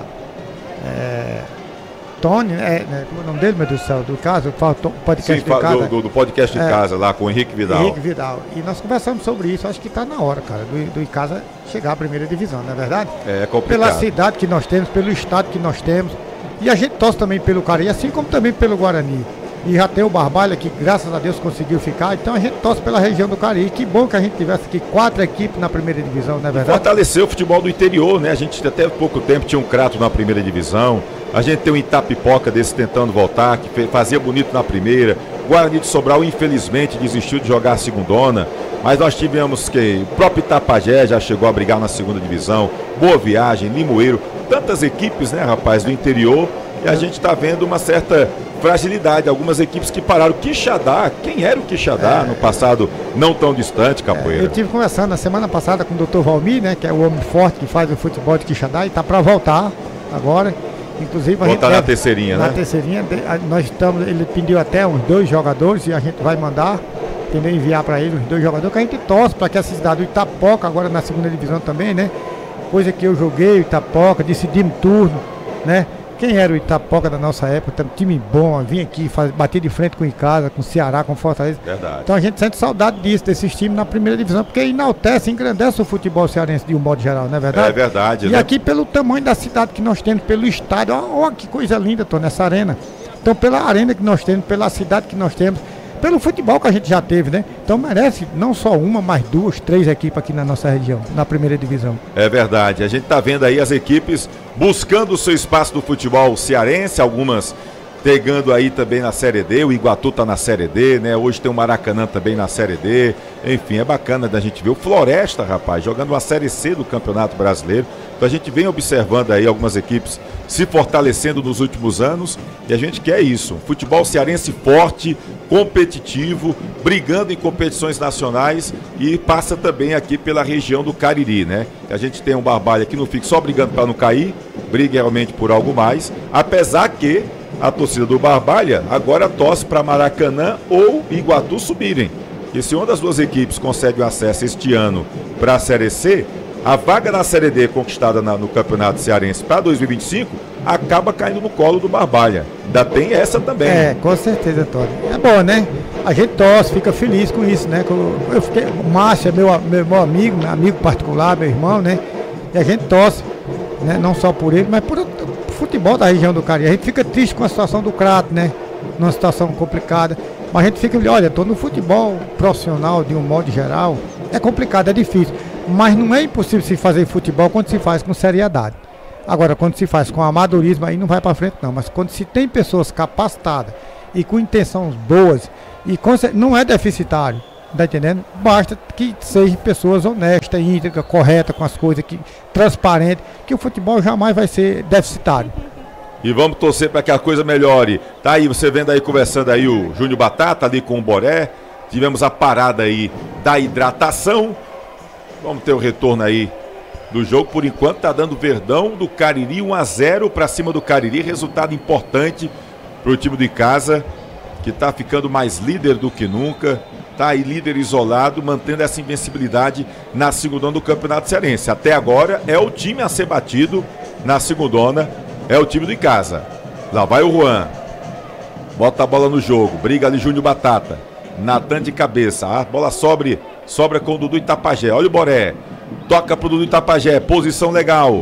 é, Tony, é, né, como é o nome dele, meu Deus do céu, do caso, o podcast Sim, do, casa, do, do podcast de é, casa, lá com o Henrique Vidal. Henrique Vidal. E nós conversamos sobre isso, acho que está na hora, cara, do, do Icasa chegar à primeira divisão, não é verdade? É complicado. Pela cidade que nós temos, pelo estado que nós temos, e a gente torce também pelo Cariri, assim como também pelo Guarani. E já tem o Barbalha, que graças a Deus conseguiu ficar, então a gente torce pela região do Cariri. Que bom que a gente tivesse aqui quatro equipes na primeira divisão, não é verdade? Fortaleceu o futebol do interior, né? A gente até pouco tempo tinha um Crato na primeira divisão, a gente tem um Itapipoca desse tentando voltar, que fazia bonito na primeira. Guarani de Sobral, infelizmente, desistiu de jogar a segundona, mas nós tivemos que o próprio Itapajé já chegou a brigar na segunda divisão, Boa Viagem, Limoeiro, tantas equipes, né, rapaz, do interior, e a gente está vendo uma certa fragilidade, algumas equipes que pararam. Quixadá, quem era o Quixadá é, no passado não tão distante, Capoeira? É, eu estive conversando na semana passada com o doutor Valmir, né, que é o homem forte que faz o futebol de Quixadá, e está para voltar agora. Inclusive, a voltar gente na deve, terceirinha, na né? Na terceirinha, nós estamos, ele pediu até uns dois jogadores e a gente vai mandar, entendeu? Enviar para ele os dois jogadores, que a gente torce para que essa cidade, o Itapoca, agora na segunda divisão também, né? Coisa que eu joguei, o Itapoca, decidimos turno, né? Quem era o Itapoca da nossa época, um time bom, vinha aqui, faz, bater de frente com o Icasa, com o Ceará, com o Fortaleza. Verdade. Então a gente sente saudade disso, desses times na primeira divisão, porque enaltece, engrandece o futebol cearense de um modo geral, não é verdade? É verdade. E né? aqui pelo tamanho da cidade que nós temos, pelo estádio, olha que coisa linda, tô nessa arena. Então pela arena que nós temos, pela cidade que nós temos, pelo futebol que a gente já teve, né? Então merece não só uma, mas duas, três equipes aqui na nossa região, na primeira divisão. É verdade, a gente tá vendo aí as equipes buscando o seu espaço do futebol cearense, algumas pegando aí também na Série D, o Iguatu tá na Série D, né? Hoje tem o Maracanã também na Série D, enfim, é bacana da gente ver o Floresta, rapaz, jogando uma Série C do Campeonato Brasileiro. Então a gente vem observando aí algumas equipes se fortalecendo nos últimos anos e a gente quer isso, um futebol cearense forte, competitivo, brigando em competições nacionais e passa também aqui pela região do Cariri, né? A gente tem um Barbalha que não fica só brigando para não cair, briga realmente por algo mais, apesar que a torcida do Barbalha agora torce para Maracanã ou Iguatu subirem. E se uma das duas equipes consegue o acesso este ano para a Série C, a vaga na Série D conquistada na, no Campeonato Cearense para dois mil e vinte e cinco acaba caindo no colo do Barbalha. Ainda tem essa também. É, com certeza, Tony. É bom, né? A gente torce, fica feliz com isso, né? Eu, eu fiquei, o Márcio é meu, meu, meu amigo, meu amigo particular, meu irmão, né? E a gente torce, né? Não só por ele, mas por futebol da região do Cariri. A gente fica triste com a situação do Crato, né? Numa situação complicada. Mas a gente fica, olha, tô no futebol profissional de um modo geral, é complicado, é difícil. Mas não é impossível se fazer futebol quando se faz com seriedade. Agora, quando se faz com amadorismo, aí não vai para frente não. Mas quando se tem pessoas capacitadas e com intenções boas, e com, não é deficitário, tá entendendo? Basta que sejam pessoas honestas, íntegras, corretas com as coisas, que, transparentes, que o futebol jamais vai ser deficitário. E vamos torcer para que a coisa melhore. Tá aí, você vendo aí, conversando aí o Júnior Batata ali com o Boré. Tivemos a parada aí da hidratação. Vamos ter o retorno aí do jogo. Por enquanto tá dando Verdão do Cariri, um a zero para cima do Cariri. Resultado importante para o time do Icasa, que tá ficando mais líder do que nunca. Tá aí líder isolado, mantendo essa invencibilidade na segundona do Campeonato Cearense. Até agora é o time a ser batido na segundona, é o time do Icasa. Lá vai o Juan. Bota a bola no jogo, briga ali Júnior Batata. Natan de cabeça, a bola sobre, sobra com o Dudu Itapajé. Olha o Boré, toca pro Dudu Itapajé, posição legal.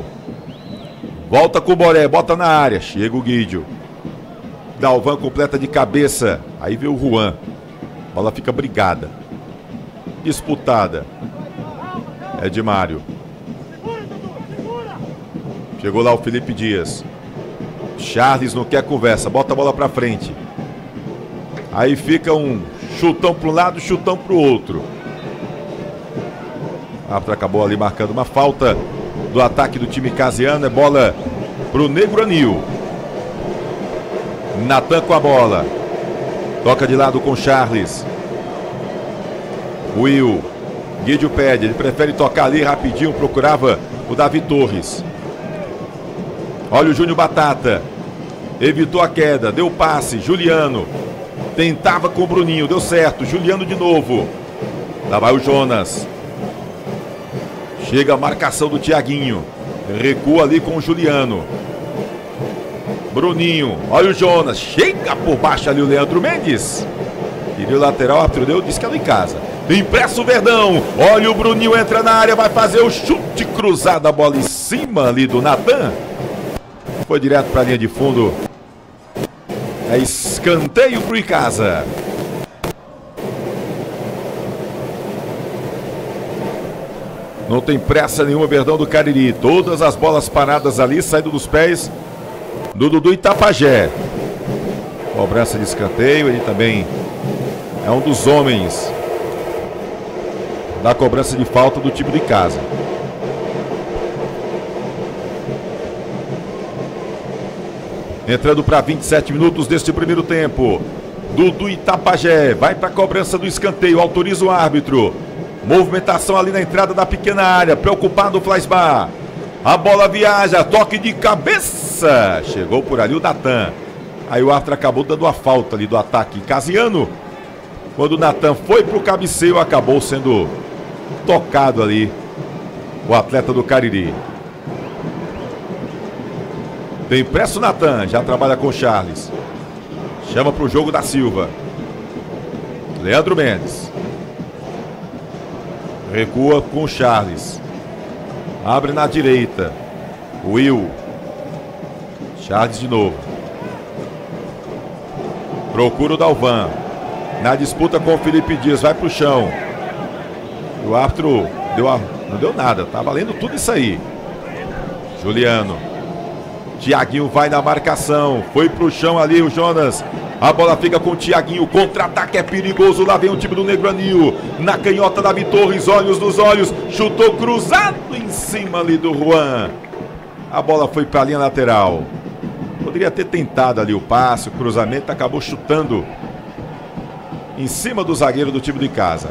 Volta com o Boré, bota na área, chega o Guídio. Dalvan completa de cabeça, aí vê o Juan. A bola fica brigada, disputada. É de Mário. Chegou lá o Felipe Dias. Charles não quer conversa, bota a bola pra frente. Aí fica um chutão para um lado, chutão para o outro. O árbitro acabou ali marcando uma falta do ataque do time casiano. É bola para o Negro Anil. Natan com a bola. Toca de lado com Charles. Will. Guidio pede, ele prefere tocar ali rapidinho, procurava o Davi Torres. Olha o Júnior Batata. Evitou a queda, deu passe, Juliano. Tentava com o Bruninho, deu certo, Juliano de novo. Lá vai o Jonas. Chega a marcação do Tiaguinho. Recua ali com o Juliano. Bruninho, olha o Jonas. Chega por baixo ali o Leandro Mendes. Queria o lateral, o árbitro deu, disse que era em casa. Impresso o Verdão. Olha o Bruninho, entra na área, vai fazer o chute cruzado. A bola em cima ali do Natan. Foi direto para a linha de fundo. É escanteio pro Icasa. Não tem pressa nenhuma, Verdão do Cariri. Todas as bolas paradas ali, saindo dos pés do Dudu Itapajé. Cobrança de escanteio, ele também é um dos homens da cobrança de falta do time de casa. Entrando para vinte e sete minutos deste primeiro tempo. Dudu Itapajé vai para a cobrança do escanteio, autoriza o árbitro. Movimentação ali na entrada da pequena área, preocupado o Flaisbar. A bola viaja, toque de cabeça. Chegou por ali o Natan. Aí o árbitro acabou dando a falta ali do ataque casiano. Quando o Natan foi para o cabeceio, acabou sendo tocado ali o atleta do Cariri. Tem pressa o Natan, já trabalha com o Charles. Chama para o jogo da Silva. Leandro Mendes. Recua com o Charles. Abre na direita. Will. Charles de novo. Procura o Dalvan. Na disputa com o Felipe Dias. Vai para o chão. O árbitro deu a... não deu nada. Tá valendo tudo isso aí. Juliano. Tiaguinho vai na marcação. Foi para o chão ali o Jonas. A bola fica com o Tiaguinho. Contra-ataque é perigoso. Lá vem o time do Negro Anil. Na canhota da Torres. Olhos nos olhos. Chutou cruzado em cima ali do Juan. A bola foi para a linha lateral. Poderia ter tentado ali o passe, o cruzamento. Acabou chutando em cima do zagueiro do time de casa.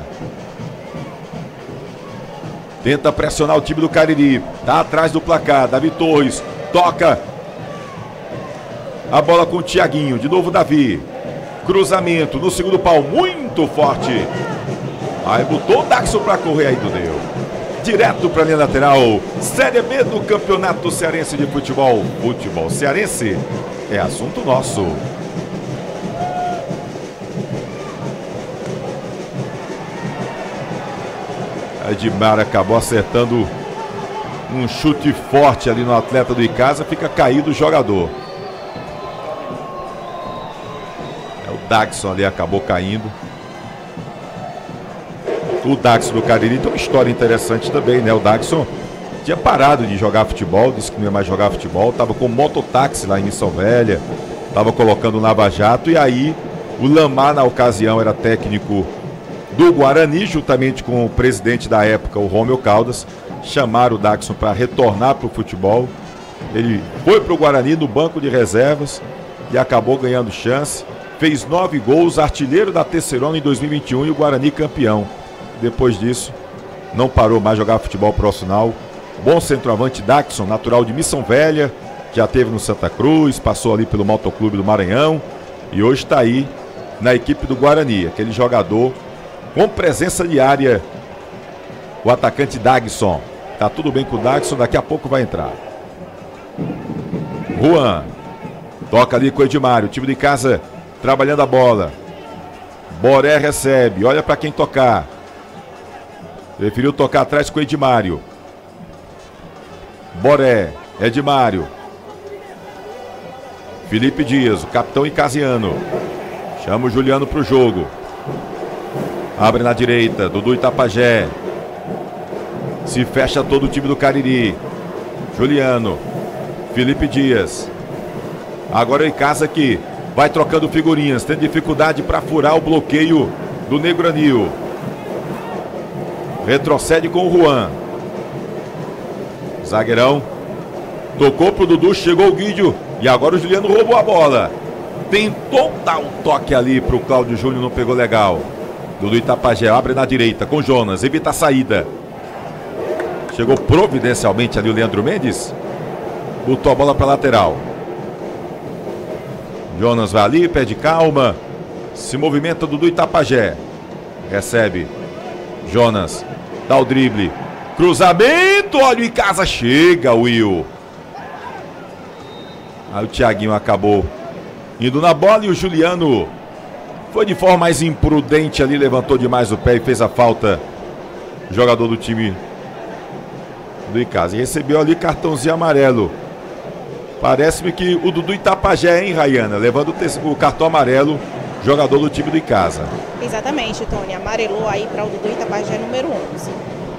Tenta pressionar o time do Cariri. Tá atrás do placar. Davi Torres. Toca. A bola com o Tiaguinho, de novo Davi. Cruzamento no segundo pau, muito forte. Aí botou o Daxon para correr, aí não deu. Direto para a linha lateral. Série B do Campeonato Cearense de Futebol. Futebol cearense é assunto nosso. Edmar acabou acertando um chute forte ali no atleta do Icasa. Fica caído o jogador. O Daxon ali acabou caindo. O Daxon do Cariri tem uma história interessante também, né? O Daxon tinha parado de jogar futebol, disse que não ia mais jogar futebol, estava com mototáxi lá em Missão Velha, estava colocando o Lava Jato, e aí o Lamar, na ocasião, era técnico do Guarani, juntamente com o presidente da época, o Romeu Caldas, chamaram o Daxon para retornar para o futebol. Ele foi para o Guarani no banco de reservas e acabou ganhando chance. Fez nove gols, artilheiro da Terceirona em dois mil e vinte e um e o Guarani campeão. Depois disso, não parou mais jogar futebol profissional. Bom centroavante Daxon, natural de Missão Velha, já teve no Santa Cruz, passou ali pelo Motoclube do Maranhão e hoje está aí na equipe do Guarani. Aquele jogador com presença diária, o atacante Daxon. Tá tudo bem com o Daxon, daqui a pouco vai entrar. Juan. Toca ali com o Edmário, time de casa trabalhando a bola. Boré recebe, olha para quem tocar. Preferiu tocar atrás com o Edmário. Boré, Edmário. Felipe Dias, o capitão icasiano. Chama o Juliano para o jogo. Abre na direita, Dudu Itapajé. Se fecha todo o time do Cariri. Juliano. Felipe Dias. Agora o Icasa aqui. Vai trocando figurinhas, tem dificuldade para furar o bloqueio do Negro Anil. Retrocede com o Juan. Zagueirão. Tocou pro Dudu, chegou o Guidio. E agora o Juliano roubou a bola. Tentou dar um toque ali pro Cláudio Júnior, não pegou legal. Dudu Itapajé abre na direita com Jonas, evita a saída. Chegou providencialmente ali o Leandro Mendes. Botou a bola para lateral. Jonas vai ali, pede calma. Se movimenta Dudu Itapajé. Recebe. Jonas dá o drible. Cruzamento, olha em casa, chega Will. Aí o Thiaguinho acabou indo na bola e o Juliano foi de forma mais imprudente ali, levantou demais o pé e fez a falta. Jogador do time do Icasa. E recebeu ali cartãozinho amarelo. Parece-me que o Dudu Itapajé, hein, Rayana? Levando o cartão amarelo, jogador do time do Icasa. Exatamente, Tony. Amarelou aí para o Dudu Itapajé, número onze.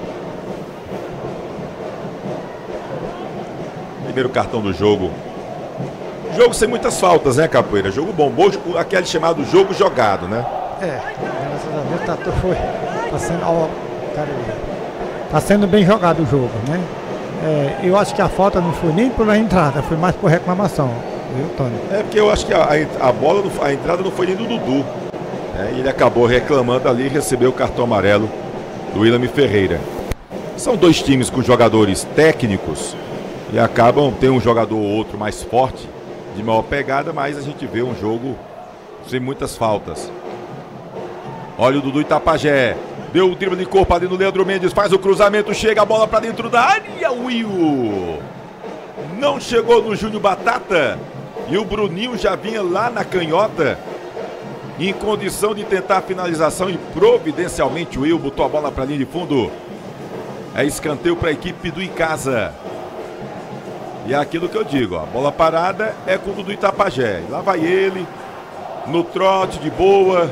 Primeiro cartão do jogo. Jogo sem muitas faltas, né, Capoeira? Jogo bom. bom aquele chamado jogo jogado, né? É, graças a Deus tá, foi, tá, sendo, ó, tá sendo bem jogado o jogo, né? É, eu acho que a falta não foi nem pela entrada, foi mais por reclamação, viu, Tony? É porque eu acho que a, a bola, a entrada não foi nem do Dudu. Né? E ele acabou reclamando ali e recebeu o cartão amarelo do William Ferreira. São dois times com jogadores técnicos e acabam, tem um jogador ou outro mais forte, de maior pegada, mas a gente vê um jogo sem muitas faltas. Olha o Dudu Itapajé. Deu o drible de corpo ali no Leandro Mendes. Faz o cruzamento, chega a bola para dentro da área. Will não chegou no Júnior Batata. E o Bruninho já vinha lá na canhota, em condição de tentar a finalização. E providencialmente o Will botou a bola para a linha de fundo. É escanteio para a equipe do Icasa. E é aquilo que eu digo, ó, a bola parada é com o Dudu Itapajé. Lá vai ele, no trote de boa,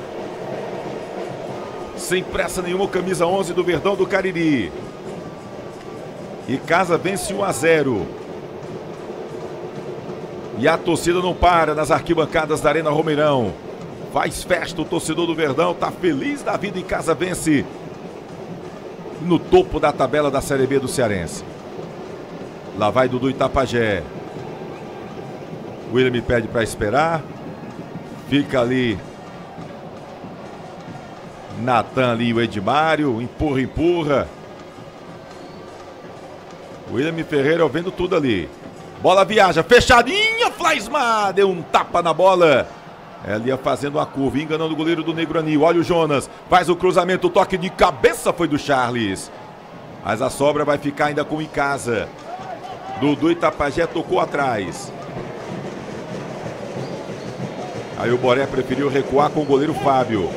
sem pressa nenhuma, camisa onze do Verdão do Cariri. Icasa vence um a zero. E a torcida não para nas arquibancadas da Arena Romeirão. Faz festa o torcedor do Verdão, tá feliz da vida. Icasa vence no topo da tabela da Série B do Cearense. Lá vai Dudu Itapajé. O William me pede para esperar. Fica ali Natan ali, o Edmário. Empurra, empurra. William Ferreira vendo tudo ali. Bola viaja, fechadinha. Flaismar deu um tapa na bola. Ela ia fazendo a curva, enganando o goleiro do Negro Anil. Olha o Jonas, faz o cruzamento. O toque de cabeça foi do Charles. Mas a sobra vai ficar ainda com o Icasa. Dudu Itapajé tocou atrás. Aí o Boré preferiu recuar com o goleiro Fábio.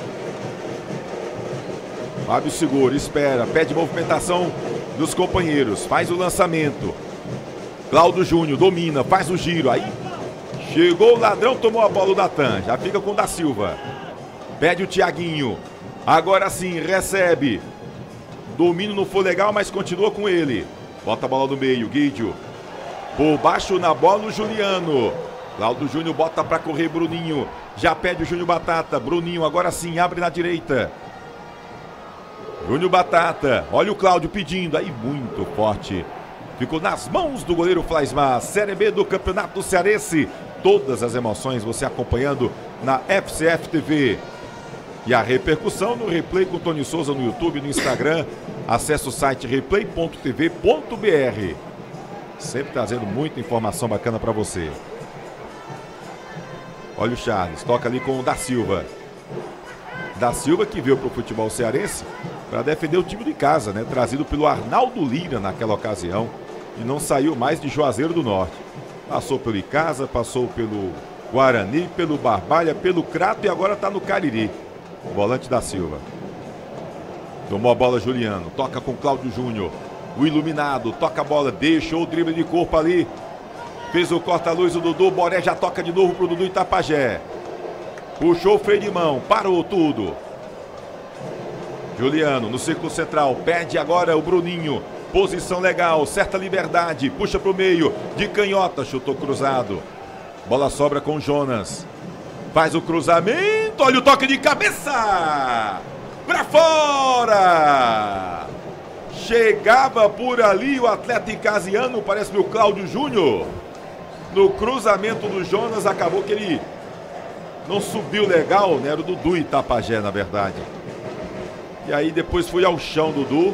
Fábio segura, espera, pede movimentação dos companheiros. Faz o lançamento. Cláudio Júnior domina, faz o giro. Aí chegou o ladrão, tomou a bola o Natan. Já fica com o da Silva. Pede o Thiaguinho. Agora sim, recebe. Domínio não foi legal, mas continua com ele. Bota a bola no meio, Guídio. Por baixo na bola o Juliano. Cláudio Júnior bota para correr Bruninho. Já pede o Júnior Batata. Bruninho agora sim abre na direita. Júnior Batata. Olha o Cláudio pedindo. Aí muito forte. Ficou nas mãos do goleiro Flaismar. Série B do Campeonato Cearense. Todas as emoções você acompanhando na F C F T V. E a repercussão no replay com Tony Souza no YouTube e no Instagram. Acesse o site replay ponto t v ponto b r. Sempre trazendo muita informação bacana para você. Olha o Charles, toca ali com o Da Silva. Da Silva que veio para o futebol cearense para defender o time de casa, né? Trazido pelo Arnaldo Lira naquela ocasião. E não saiu mais de Juazeiro do Norte. Passou pelo Icasa, passou pelo Guarani, pelo Barbalha, pelo Crato e agora está no Cariri. O volante Da Silva. Tomou a bola Juliano, toca com Cláudio Júnior. O iluminado, toca a bola, deixou o drible de corpo ali. Fez o corta-luz, o Dudu, Boré já toca de novo pro Dudu Itapajé. Puxou o freio de mão, parou tudo. Juliano no círculo central, perde agora o Bruninho. Posição legal, certa liberdade, puxa pro meio, de canhota, chutou cruzado. Bola sobra com Jonas. Faz o cruzamento, olha o toque de cabeça! Pra fora! Chegava por ali o atleta icasiano, parece-me o Cláudio Júnior. No cruzamento do Jonas, acabou que ele não subiu legal, né? Era o Dudu Itapajé, na verdade. E aí depois foi ao chão, Dudu,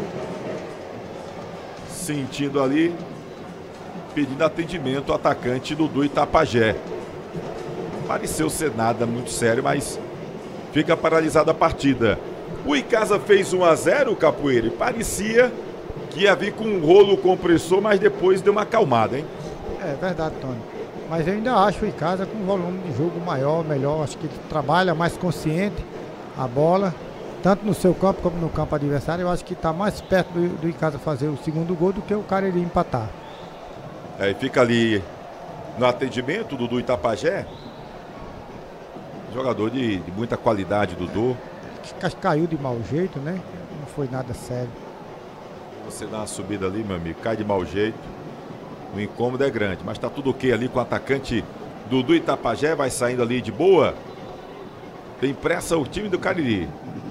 sentindo ali, pedindo atendimento ao atacante Dudu Itapajé. Pareceu ser nada muito sério, mas fica paralisada a partida. O Icasa fez um a zero, Capoeira, e parecia que ia vir com um rolo compressor, mas depois deu uma acalmada, hein? É verdade, Tony. Mas eu ainda acho o Icasa com um volume de jogo maior, melhor. Acho que ele trabalha mais consciente a bola, tanto no seu campo como no campo adversário. Eu acho que está mais perto do, do Icasa fazer o segundo gol do que o Cariri empatar. Aí é, fica ali no atendimento do Dudu Itapajé. Jogador de, de muita qualidade, Dudu. Acho que caiu de mau jeito, né? Não foi nada sério. Você dá uma subida ali, meu amigo, cai de mau jeito. O incômodo é grande, mas tá tudo ok ali com o atacante Dudu Itapajé, vai saindo ali de boa. Tem pressa o time do Cariri.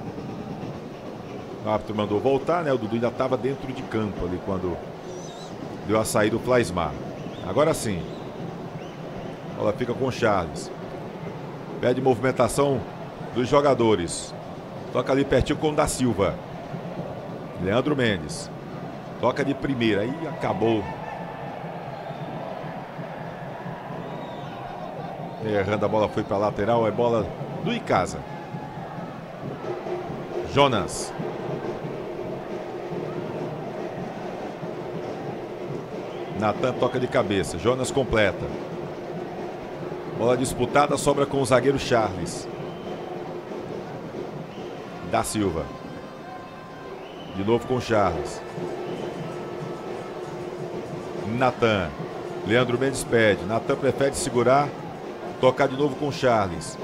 O árbitro mandou voltar, né? O Dudu ainda estava dentro de campo ali quando deu a saída do Flaismar. Agora sim. A bola fica com o Charles. Pede movimentação dos jogadores. Toca ali pertinho com o da Silva. Leandro Mendes. Toca de primeira. Aí acabou. Errando, a bola foi para a lateral. É bola do Icasa. Jonas. Natan toca de cabeça. Jonas completa. Bola disputada, sobra com o zagueiro Charles. Da Silva. De novo com o Charles. Natan. Leandro Mendes pede. Natan prefere segurar. Tocar de novo com o Charles.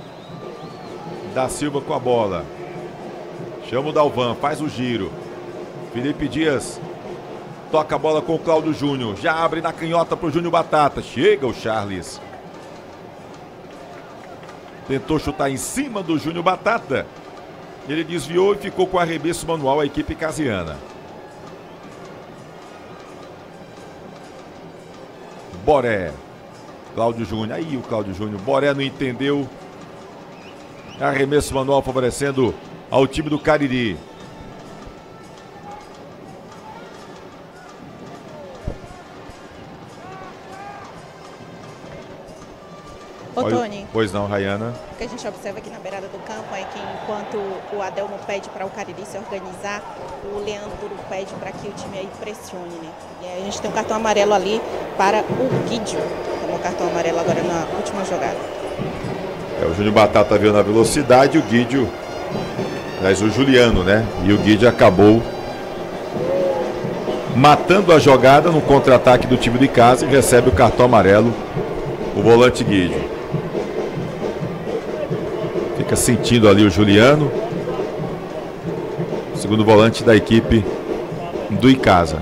Da Silva com a bola. Chama o Dalvan. Faz o giro. Felipe Dias. Toca a bola com o Cláudio Júnior. Já abre na canhota para o Júnior Batata. Chega o Charles. Tentou chutar em cima do Júnior Batata. Ele desviou e ficou com arremesso manual a equipe casiana. Boré. Cláudio Júnior. Aí o Cláudio Júnior. Boré não entendeu. Arremesso manual favorecendo ao time do Cariri. Ô, Tony. Pois não, Rayana. O que a gente observa aqui na beirada do campo é que enquanto o Adelmo pede para o Cariri se organizar, o Leandro pede para que o time aí pressione, né? E aí a gente tem um cartão amarelo ali para o Guidio. Tomou cartão amarelo agora na última jogada. É, o Júnior Batata veio na velocidade e o Guidio, aliás, o Juliano, né? E o Guidio acabou matando a jogada no contra-ataque do time de casa e recebe o cartão amarelo, o volante Guidio. Fica sentindo ali o Juliano, segundo volante da equipe do Icasa.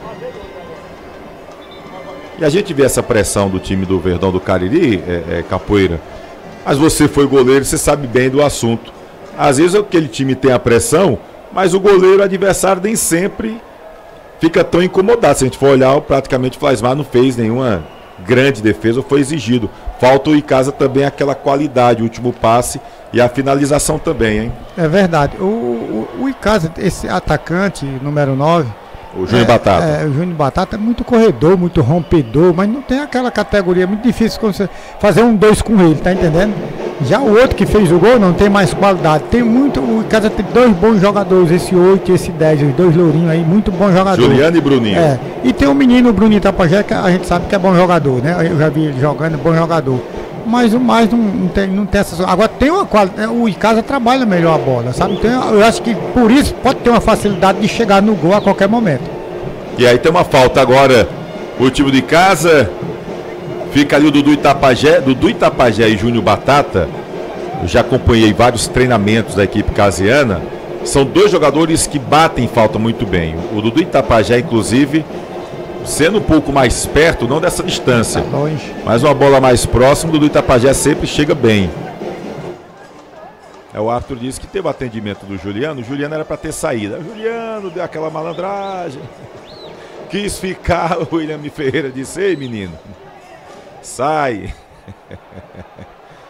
E a gente vê essa pressão do time do Verdão do Cariri, é, é, Capoeira. Mas você foi goleiro, você sabe bem do assunto. Às vezes aquele time tem a pressão, mas o goleiro adversário nem sempre fica tão incomodado. Se a gente for olhar, praticamente o Flaismar não fez nenhuma grande defesa, foi exigido. Falta o Icasa também aquela qualidade, o último passe e a finalização também, hein? É verdade. O, o, o Icasa, esse atacante número nove, o Júnior é, Batata. É, o Júnior Batata é muito corredor, muito rompedor, mas não tem aquela categoria, muito difícil você fazer um dois com ele, tá entendendo? Já o outro que fez o gol não tem mais qualidade. Tem muito, o Icasa tem dois bons jogadores, esse oito e esse dez, os dois lourinhos aí, muito bons jogadores. Juliano e Bruninho. É, e tem o menino, o Bruninho Itapajé, que a gente sabe que é bom jogador, né? Eu já vi ele jogando, bom jogador. Mas o mais não, não, tem, não tem essas. Agora tem uma qualidade. O Icasa trabalha melhor a bola, sabe? Então, eu acho que por isso pode ter uma facilidade de chegar no gol a qualquer momento. E aí tem uma falta agora. O time de casa. Fica ali o Dudu Itapajé. Dudu Itapajé e Júnior Batata. Eu já acompanhei vários treinamentos da equipe casiana. São dois jogadores que batem falta muito bem. O Dudu Itapajé, inclusive, sendo um pouco mais perto, não dessa distância, tá longe, mas uma bola mais próxima, o Dudu Itapajé sempre chega bem. É, o árbitro disse que teve o atendimento do Juliano. O Juliano era para ter saído. O Juliano deu aquela malandragem. Quis ficar, o William Ferreira disse: ei, menino, sai.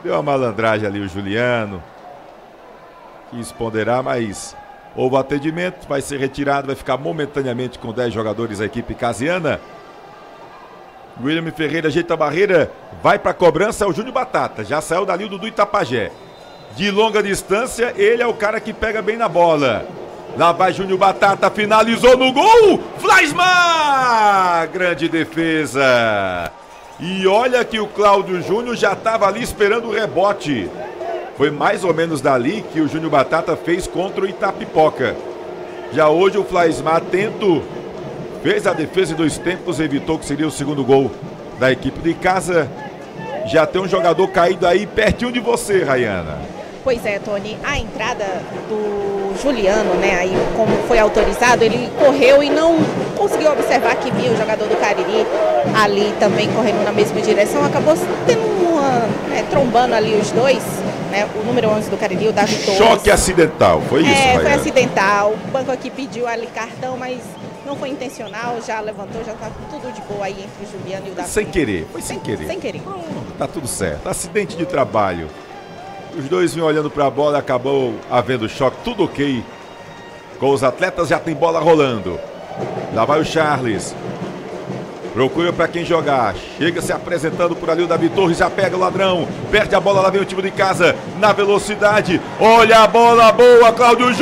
Deu uma malandragem ali o Juliano. Quis ponderar, mas houve atendimento, vai ser retirado, vai ficar momentaneamente com dez jogadores a equipe casiana. William Ferreira ajeita a barreira, vai para a cobrança, é o Júnior Batata. Já saiu dali o Dudu Itapajé. De longa distância, ele é o cara que pega bem na bola. Lá vai Júnior Batata, finalizou no gol. Flaismar! Grande defesa. E olha que o Cláudio Júnior já estava ali esperando o rebote. Foi mais ou menos dali que o Júnior Batata fez contra o Itapipoca. Já hoje o Flaismar atento, fez a defesa em dois tempos, evitou que seria o segundo gol da equipe de casa. Já tem um jogador caído aí pertinho de você, Rayana. Pois é, Tony, a entrada do Juliano, né, aí como foi autorizado, ele correu e não conseguiu observar que viu o jogador do Cariri ali também correndo na mesma direção, acabou tendo uma, né, trombando ali os dois, né, o número onze do Cariri, o Davi Torres. Choque acidental, foi isso, É, Rayana? foi acidental, o banco aqui pediu ali cartão, mas não foi intencional, já levantou, já tá tudo de boa aí entre o Juliano e o Davi. Sem querer, foi sem, sem querer. Sem querer. Tá tudo certo, acidente de trabalho. Os dois vinham olhando para a bola, acabou havendo choque, tudo ok. Com os atletas já tem bola rolando. Lá vai o Charles. Procura para quem jogar. Chega se apresentando por ali o Davi Torres, já pega o ladrão. Perde a bola, lá vem o time de casa. Na velocidade. Olha a bola boa, Cláudio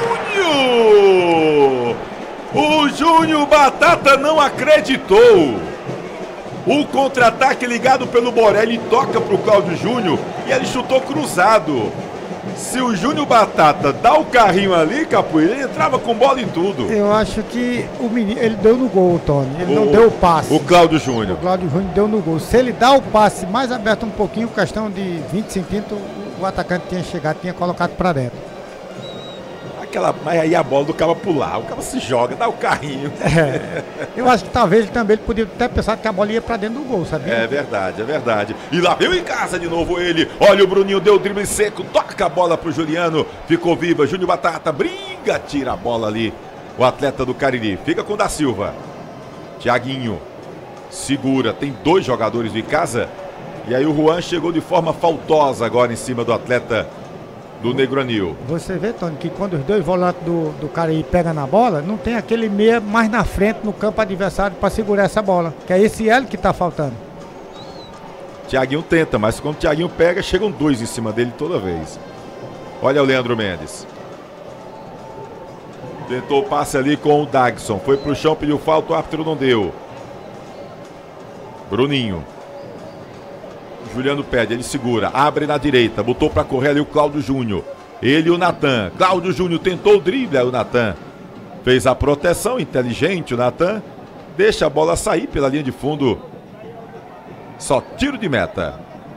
Júnior! O Júnior Batata não acreditou. O contra-ataque ligado pelo Borelli toca para o Cláudio Júnior e ele chutou cruzado. Se o Júnior Batata dá o carrinho ali, Capoeira, ele entrava com bola e tudo. Eu acho que o menino, ele deu no gol, Tony. Ele O- não deu o passe. O Cláudio Júnior. O Cláudio Júnior deu no gol. Se ele dá o passe mais aberto um pouquinho, questão de vinte centímetros, o atacante tinha chegado, tinha colocado para dentro. Aquela, mas aí a bola do cara pular, o cara se joga, dá o carrinho. É. Eu acho que talvez ele também ele podia até pensar que a bola ia para dentro do gol, sabia? É verdade, é verdade. E lá veio em casa de novo ele. Olha o Bruninho, deu o drible seco, toca a bola pro Juliano. Ficou viva, Júnior Batata, briga, tira a bola ali. O atleta do Cariri, fica com o da Silva. Tiaguinho, segura, tem dois jogadores de casa. E aí o Juan chegou de forma faltosa agora em cima do atleta do Negronil. Você vê, Tony, que quando os dois volantes do, do Cariri pegam na bola, não tem aquele meia mais na frente no campo adversário para segurar essa bola. Que é esse L que tá faltando. Tiaguinho tenta, mas quando o Tiaguinho pega, chegam dois em cima dele toda vez. Olha o Leandro Mendes. Tentou o passe ali com o Dagson. Foi pro chão, pediu falta, o árbitro não deu. Bruninho. Juliano pede, ele segura, abre na direita, botou pra correr ali o Cláudio Júnior. Ele e o Natan. Cláudio Júnior tentou o drible, aí o Natan fez a proteção, inteligente o Natan. Deixa a bola sair pela linha de fundo. Só tiro de meta.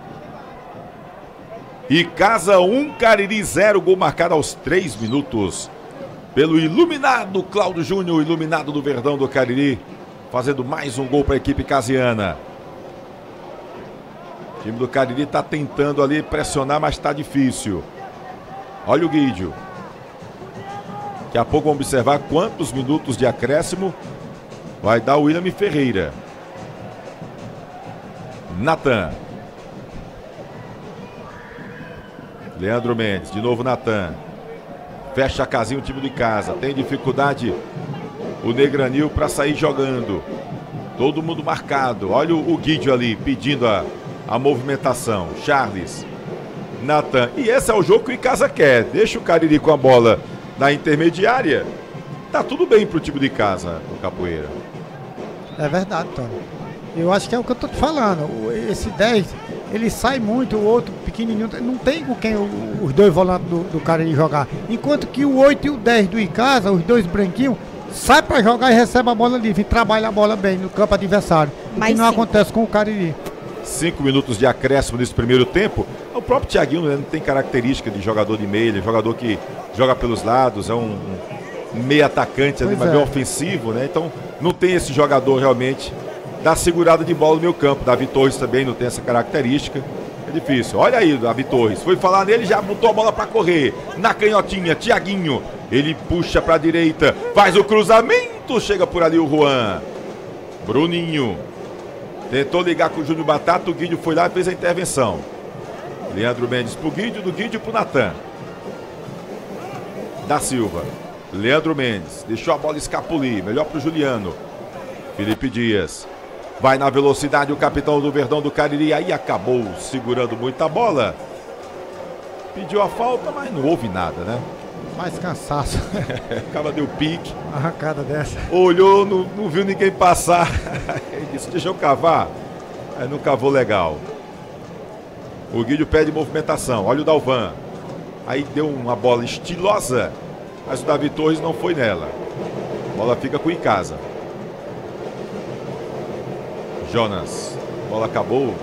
E casa um, Cariri zero, gol marcado aos três minutos. Pelo iluminado Cláudio Júnior, iluminado do Verdão do Cariri, fazendo mais um gol para a equipe casiana. O time do Cariri está tentando ali pressionar, mas está difícil. Olha o Guídio. Daqui a pouco vamos observar quantos minutos de acréscimo vai dar o William Ferreira. Natan. Leandro Mendes, de novo Natan. Fecha a casinha o time de casa. Tem dificuldade o Negranil para sair jogando. Todo mundo marcado. Olha o, o Guídio ali pedindo a, a movimentação. Charles. Natan. E esse é o jogo que o Icasa quer. Deixa o Cariri com a bola na intermediária. Tá tudo bem pro time de casa, o Capoeira. É verdade, Tony. Eu acho que é o que eu tô te falando. O- Esse dez, ele sai muito, o outro pequenininho, não tem com quem o- os dois volantes do, do Cariri jogar. Enquanto que o oito e o dez do Icasa, os dois branquinhos, sai pra jogar e recebe a bola livre, e trabalha a bola bem no campo adversário. O que Mas não sim. acontece com o Cariri. Cinco minutos de acréscimo nesse primeiro tempo. O próprio Thiaguinho, né, não tem característica de jogador de meia, ele é jogador que joga pelos lados, é um, um meia atacante ali, Pois mas é. bem ofensivo, né? Então não tem esse jogador realmente da segurada de bola no meio campo. Davi Torres também não tem essa característica. É difícil. Olha aí, Davi Torres. Foi falar nele, já botou a bola para correr. Na canhotinha, Thiaguinho. Ele puxa para a direita, faz o cruzamento, chega por ali o Juan. Bruninho. Tentou ligar com o Júnior Batata, o Guido foi lá e fez a intervenção. Leandro Mendes pro Guídio, do Guídio pro Natan. Da Silva. Leandro Mendes. Deixou a bola escapulir. Melhor pro Juliano. Felipe Dias. Vai na velocidade o capitão do Verdão do Cariri. Aí acabou segurando muita bola. Pediu a falta, mas não houve nada, né? Mais cansaço. Acaba deu pique. Uma arrancada dessa. Olhou, não, não viu ninguém passar. Ele disse, deixa eu cavar. Aí não cavou legal. O Guídio pede movimentação. Olha o Dalvan. Aí deu uma bola estilosa, mas o Davi Torres não foi nela. A bola fica com o Icasa. Jonas. A bola acabou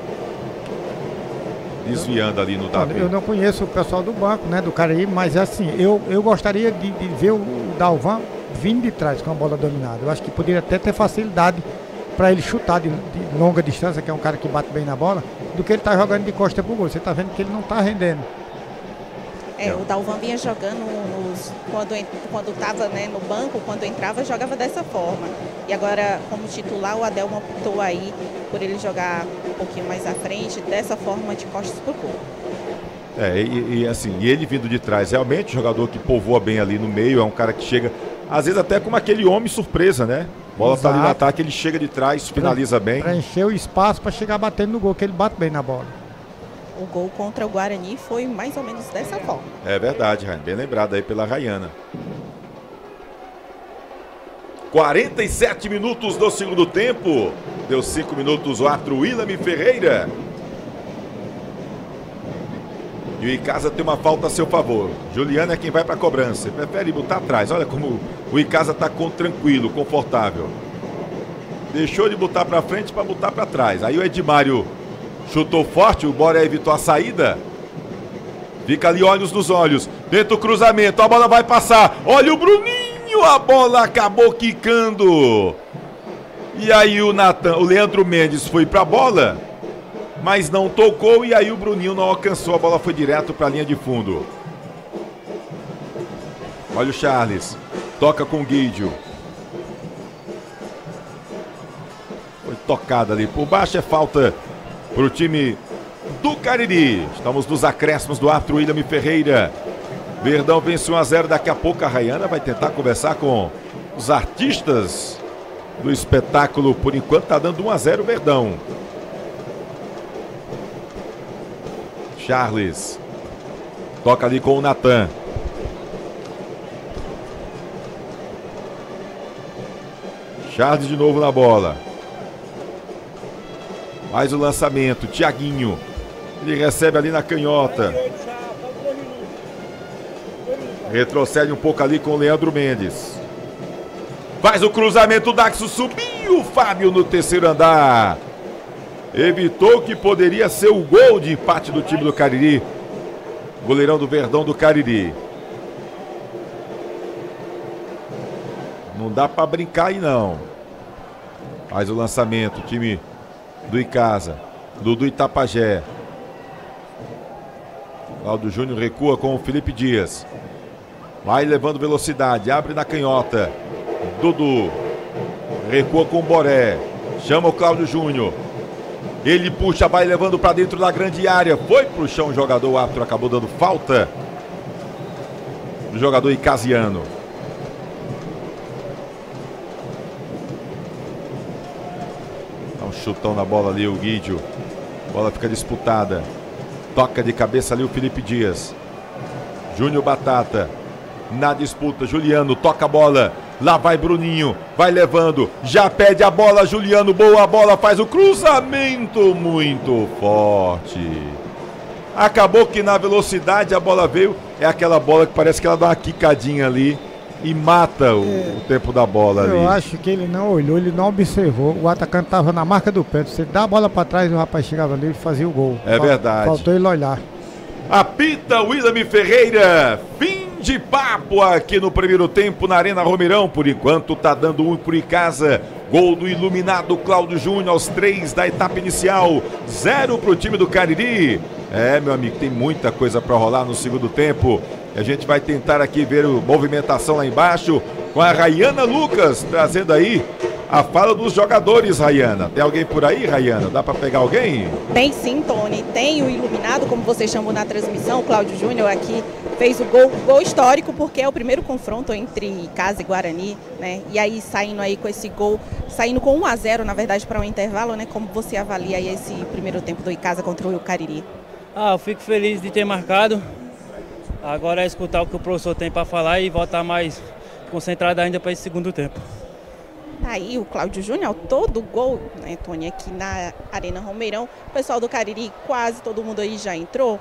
desviando ali no Davi. Eu não conheço o pessoal do banco, né, do Cariri, mas assim, eu, eu gostaria de, de ver o Dalvan vindo de trás com a bola dominada. Eu acho que poderia até ter facilidade para ele chutar de, de longa distância, que é um cara que bate bem na bola, do que ele tá jogando de costa pro gol. Você tá vendo que ele não tá rendendo. É, o Dalvan vinha jogando nos, quando quando estava, né, no banco, quando entrava, jogava dessa forma. E agora, como titular, o Adelmo optou aí por ele jogar um pouquinho mais à frente, dessa forma, de costas pro gol. É, e, e assim, e ele vindo de trás, realmente, jogador que povoa bem ali no meio, é um cara que chega, às vezes até como aquele homem surpresa, né? A bola Exato. Tá ali no ataque, ele chega de trás, finaliza pra, bem. Pra encher o espaço para chegar batendo no gol, que ele bate bem na bola. O gol contra o Guarani foi mais ou menos dessa forma. É verdade, Raine. Bem lembrado aí pela Rayana. quarenta e sete minutos do segundo tempo. Deu cinco minutos o árbitro William Ferreira. E o Icasa tem uma falta a seu favor. Juliano é quem vai para a cobrança. Ele prefere botar atrás. Olha como o Icasa está com, tranquilo, confortável. Deixou de botar para frente para botar para trás. Aí o Edmário chutou forte, o Boré evitou a saída. Fica ali olhos nos olhos. Dentro do cruzamento, a bola vai passar. Olha o Bruninho, a bola acabou quicando. E aí o Natan, o Leandro Mendes foi para a bola, mas não tocou. E aí o Bruninho não alcançou, a bola foi direto para a linha de fundo. Olha o Charles, toca com o Guídio. Foi tocada ali por baixo, é falta para o time do Cariri. Estamos nos acréscimos do árbitro William Ferreira. Verdão vence um a zero. Daqui a pouco a Rayana vai tentar conversar com os artistas do espetáculo. Por enquanto está dando um a zero Verdão. Charles toca ali com o Natan. Charles de novo na bola. Mais o lançamento, Thiaguinho. Ele recebe ali na canhota. Retrocede um pouco ali com o Leandro Mendes. Faz o cruzamento, o Daxo subiu. O Fábio no terceiro andar. Evitou que poderia ser o gol de empate do time do Cariri. Goleirão do Verdão do Cariri. Não dá para brincar aí não. Faz o lançamento, time do Icasa, do, do Itapajé. Cláudio Júnior recua com o Felipe Dias. Vai levando velocidade, abre na canhota. Dudu recua com o Boré. Chama o Cláudio Júnior. Ele puxa, vai levando para dentro da grande área. Foi pro chão o jogador, o árbitro acabou dando falta do jogador icasiano. Chutão na bola ali o Guídio. Bola fica disputada. Toca de cabeça ali o Felipe Dias. Júnior Batata na disputa. Juliano toca a bola. Lá vai Bruninho. Vai levando. Já pede a bola. Juliano, boa bola. Faz o cruzamento muito forte. Acabou que na velocidade a bola veio. É aquela bola que parece que ela dá uma quicadinha ali e mata o, é, o tempo da bola eu ali. Eu acho que ele não olhou, ele não observou. O atacante estava na marca do pé. Você dá a bola para trás, o rapaz chegava ali e fazia o gol. É Fal verdade. Faltou ele olhar. Apita William Ferreira. Fim de papo aqui no primeiro tempo na Arena Romeirão. Por enquanto tá dando um por Icasa. Gol do iluminado Cláudio Júnior aos três da etapa inicial. Zero pro time do Cariri. É, meu amigo, tem muita coisa para rolar no segundo tempo. A gente vai tentar aqui ver a movimentação lá embaixo com a Rayana Lucas, trazendo aí a fala dos jogadores, Rayana. Tem alguém por aí, Rayana? Dá para pegar alguém? Tem sim, Tony. Tem o iluminado, como você chamou na transmissão, o Cláudio Júnior aqui fez o gol, gol histórico, porque é o primeiro confronto entre Icasa e Guarani, né? E aí saindo aí com esse gol, saindo com um a zero, na verdade, para um intervalo, né? Como você avalia aí esse primeiro tempo do Icasa contra o Cariri? Ah, eu fico feliz de ter marcado. Agora é escutar o que o professor tem para falar e voltar mais concentrado ainda para esse segundo tempo. Tá aí o Cláudio Júnior, autor do gol, né, Tony, aqui na Arena Romeirão. O pessoal do Cariri, quase todo mundo aí já entrou.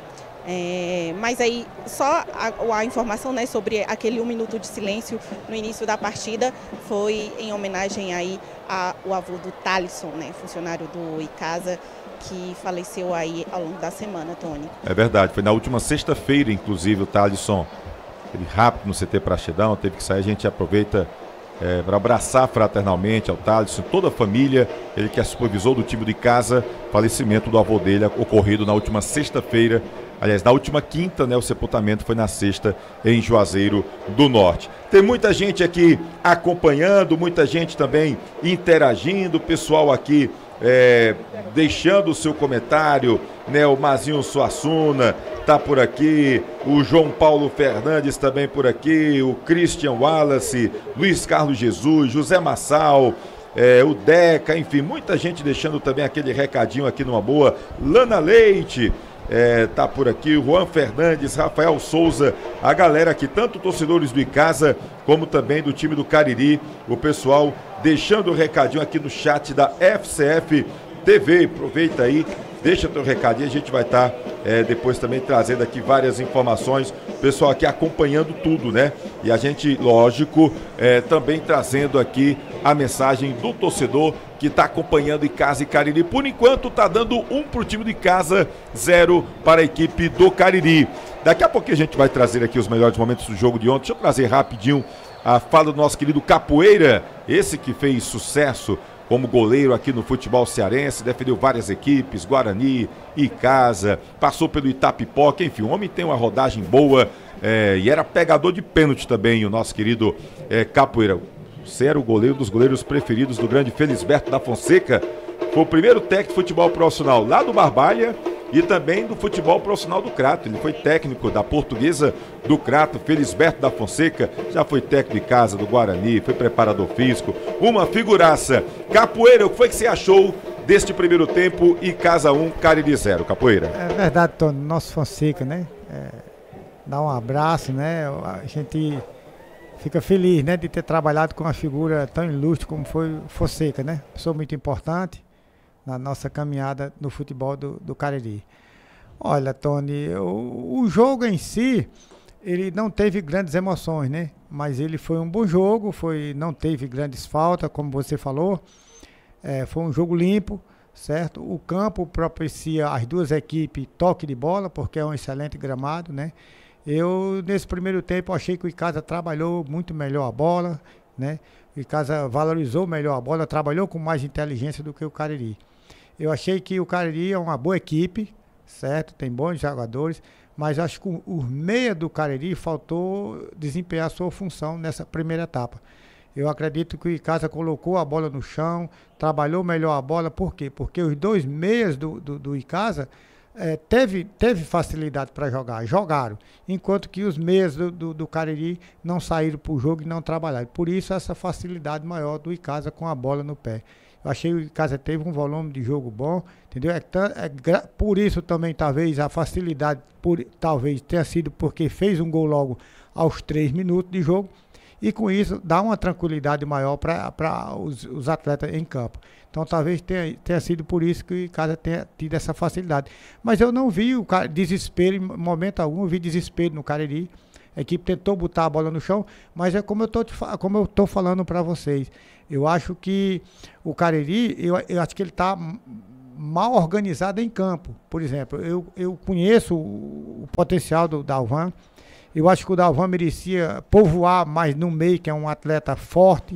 É, mas aí só a, a informação, né, sobre aquele um minuto de silêncio no início da partida foi em homenagem aí ao avô do Thalisson, né, funcionário do Icasa, que faleceu aí ao longo da semana, Tony. É verdade, foi na última sexta-feira, inclusive, o Thalisson, ele rápido no C T Praxedão, teve que sair, a gente aproveita é, para abraçar fraternalmente ao Thalisson, toda a família, ele que é supervisor do time do Icasa, falecimento do avô dele ocorrido na última sexta-feira. Aliás, na última quinta, né, o sepultamento foi na sexta em Juazeiro do Norte. Tem muita gente aqui acompanhando, muita gente também interagindo, o pessoal aqui é, deixando o seu comentário, né, o Mazinho Suassuna tá por aqui, o João Paulo Fernandes também por aqui, o Christian Wallace, Luiz Carlos Jesus, José Massal, é, o Deca, enfim, muita gente deixando também aquele recadinho aqui numa boa. Lana Leite, É, tá por aqui, o Juan Fernandes, Rafael Souza, a galera aqui, tanto torcedores do Icasa, como também do time do Cariri, o pessoal deixando o recadinho aqui no chat da F C F T V, aproveita aí, deixa teu recadinho, a gente vai estar tá, é, depois também trazendo aqui várias informações, o pessoal aqui acompanhando tudo, né? E a gente, lógico, é, também trazendo aqui a mensagem do torcedor que está acompanhando Icasa e Cariri. Por enquanto está dando um para o time do Icasa, zero para a equipe do Cariri. Daqui a pouco a gente vai trazer aqui os melhores momentos do jogo de ontem. Deixa eu trazer rapidinho a fala do nosso querido Capoeira, esse que fez sucesso como goleiro aqui no futebol cearense, defendeu várias equipes, Guarani, Icasa, passou pelo Itapipoca, enfim, o homem tem uma rodagem boa é, e era pegador de pênalti também, o nosso querido é, Capoeira. Você era o goleiro dos goleiros preferidos do grande Felisberto da Fonseca, foi o primeiro técnico de futebol profissional lá do Barbalha e também do futebol profissional do Crato. Ele foi técnico da Portuguesa do Crato, Felisberto da Fonseca, já foi técnico de casa do Guarani, foi preparador físico, uma figuraça. Capoeira, o que foi que você achou deste primeiro tempo e Icasa um, Cariri zero, Capoeira? É verdade, Tony, nosso Fonseca, né? É, dá um abraço, né? A gente fica feliz, né, de ter trabalhado com uma figura tão ilustre como foi Fonseca, né? Pessoa muito importante na nossa caminhada no futebol do, do Cariri. Olha, Tony, o, o jogo em si, ele não teve grandes emoções, né? Mas ele foi um bom jogo, foi, não teve grandes faltas, como você falou. É, foi um jogo limpo, certo? O campo propicia às duas equipes toque de bola, porque é um excelente gramado, né? Eu, nesse primeiro tempo, achei que o Icasa trabalhou muito melhor a bola, né? O Icasa valorizou melhor a bola, trabalhou com mais inteligência do que o Cariri. Eu achei que o Cariri é uma boa equipe, certo? Tem bons jogadores, mas acho que o, o meia do Cariri faltou desempenhar a sua função nessa primeira etapa. Eu acredito que o Icasa colocou a bola no chão, trabalhou melhor a bola, por quê? Porque os dois meias do, do, do Icasa É, teve, teve facilidade para jogar, jogaram, enquanto que os meias do, do, do Cariri não saíram para o jogo e não trabalharam. Por isso essa facilidade maior do Icasa com a bola no pé. Eu achei que o Icasa teve um volume de jogo bom, entendeu? É, é, por isso também talvez a facilidade, por, talvez tenha sido porque fez um gol logo aos três minutos de jogo, e com isso dá uma tranquilidade maior para os, os atletas em campo. Então talvez tenha, tenha sido por isso que o Icasa tenha tido essa facilidade. Mas eu não vi o desespero, em momento algum, eu vi desespero no Cariri. A equipe tentou botar a bola no chão, mas é como eu tô, como eu estou falando para vocês. Eu acho que o Cariri, eu, eu acho que ele está mal organizado em campo. Por exemplo, eu, eu conheço o, o potencial do Dalvan. Eu acho que o Dalvan merecia povoar mais no meio, que é um atleta forte,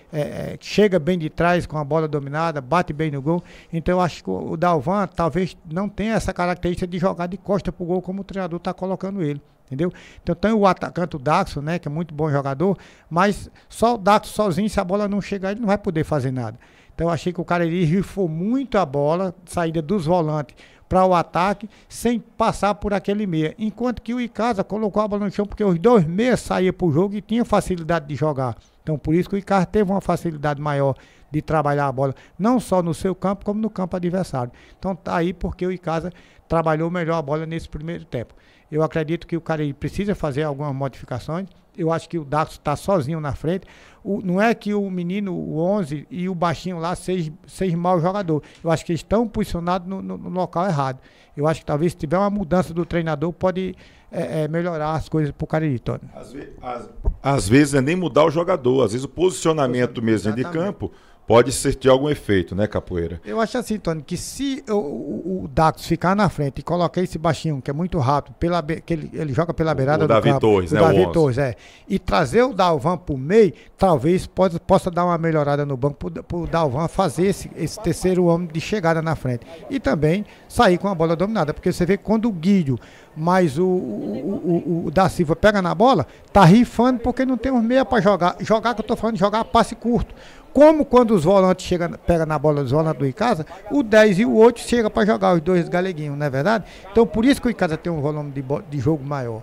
é, chega bem de trás com a bola dominada, bate bem no gol. Então eu acho que o Dalvan talvez não tenha essa característica de jogar de costa pro gol como o treinador está colocando ele. Entendeu? Então tem o atacante, o Daxon, né, que é muito bom jogador, mas só o Daxon sozinho, se a bola não chegar, ele não vai poder fazer nada. Então eu achei que o Cariri rifou muito a bola, saída dos volantes para o ataque, sem passar por aquele meia. Enquanto que o Icasa colocou a bola no chão, porque os dois meias saíam para o jogo e tinham facilidade de jogar. Então por isso que o Icasa teve uma facilidade maior de trabalhar a bola, não só no seu campo, como no campo adversário. Então tá aí porque o Icasa trabalhou melhor a bola nesse primeiro tempo. Eu acredito que o Cariri precisa fazer algumas modificações. Eu acho que o Daxon está sozinho na frente. O, não é que o menino, o onze e o baixinho lá sejam seja mau jogador. Eu acho que eles estão posicionados no, no, no local errado. Eu acho que talvez se tiver uma mudança do treinador, pode é, é, melhorar as coisas para o Cariri, Tony. Às, ve às, às vezes é nem mudar o jogador, às vezes o posicionamento mesmo de campo pode ser de algum efeito, né, Capoeira? Eu acho assim, Tony, que se o, o, o Daxon ficar na frente e colocar esse baixinho, que é muito rápido, pela be... que ele, ele joga pela beirada o do Davi campo, Torres, o né, Davi o Torres, é, e trazer o Dalvan pro meio, talvez pode, possa dar uma melhorada no banco pro, pro Dalvan fazer esse, esse terceiro homem de chegada na frente. E também sair com a bola dominada, porque você vê que quando o Guido mais o, o, o, o da Silva pega na bola, tá rifando porque não tem os meia para jogar. Jogar, que eu tô falando, jogar passe curto. Como quando os volantes chegam, pega na bola dos volantes do Icasa, o dez e o oito chega para jogar os dois galeguinhos, não é verdade? Então por isso que o Icasa tem um volume de, de jogo maior.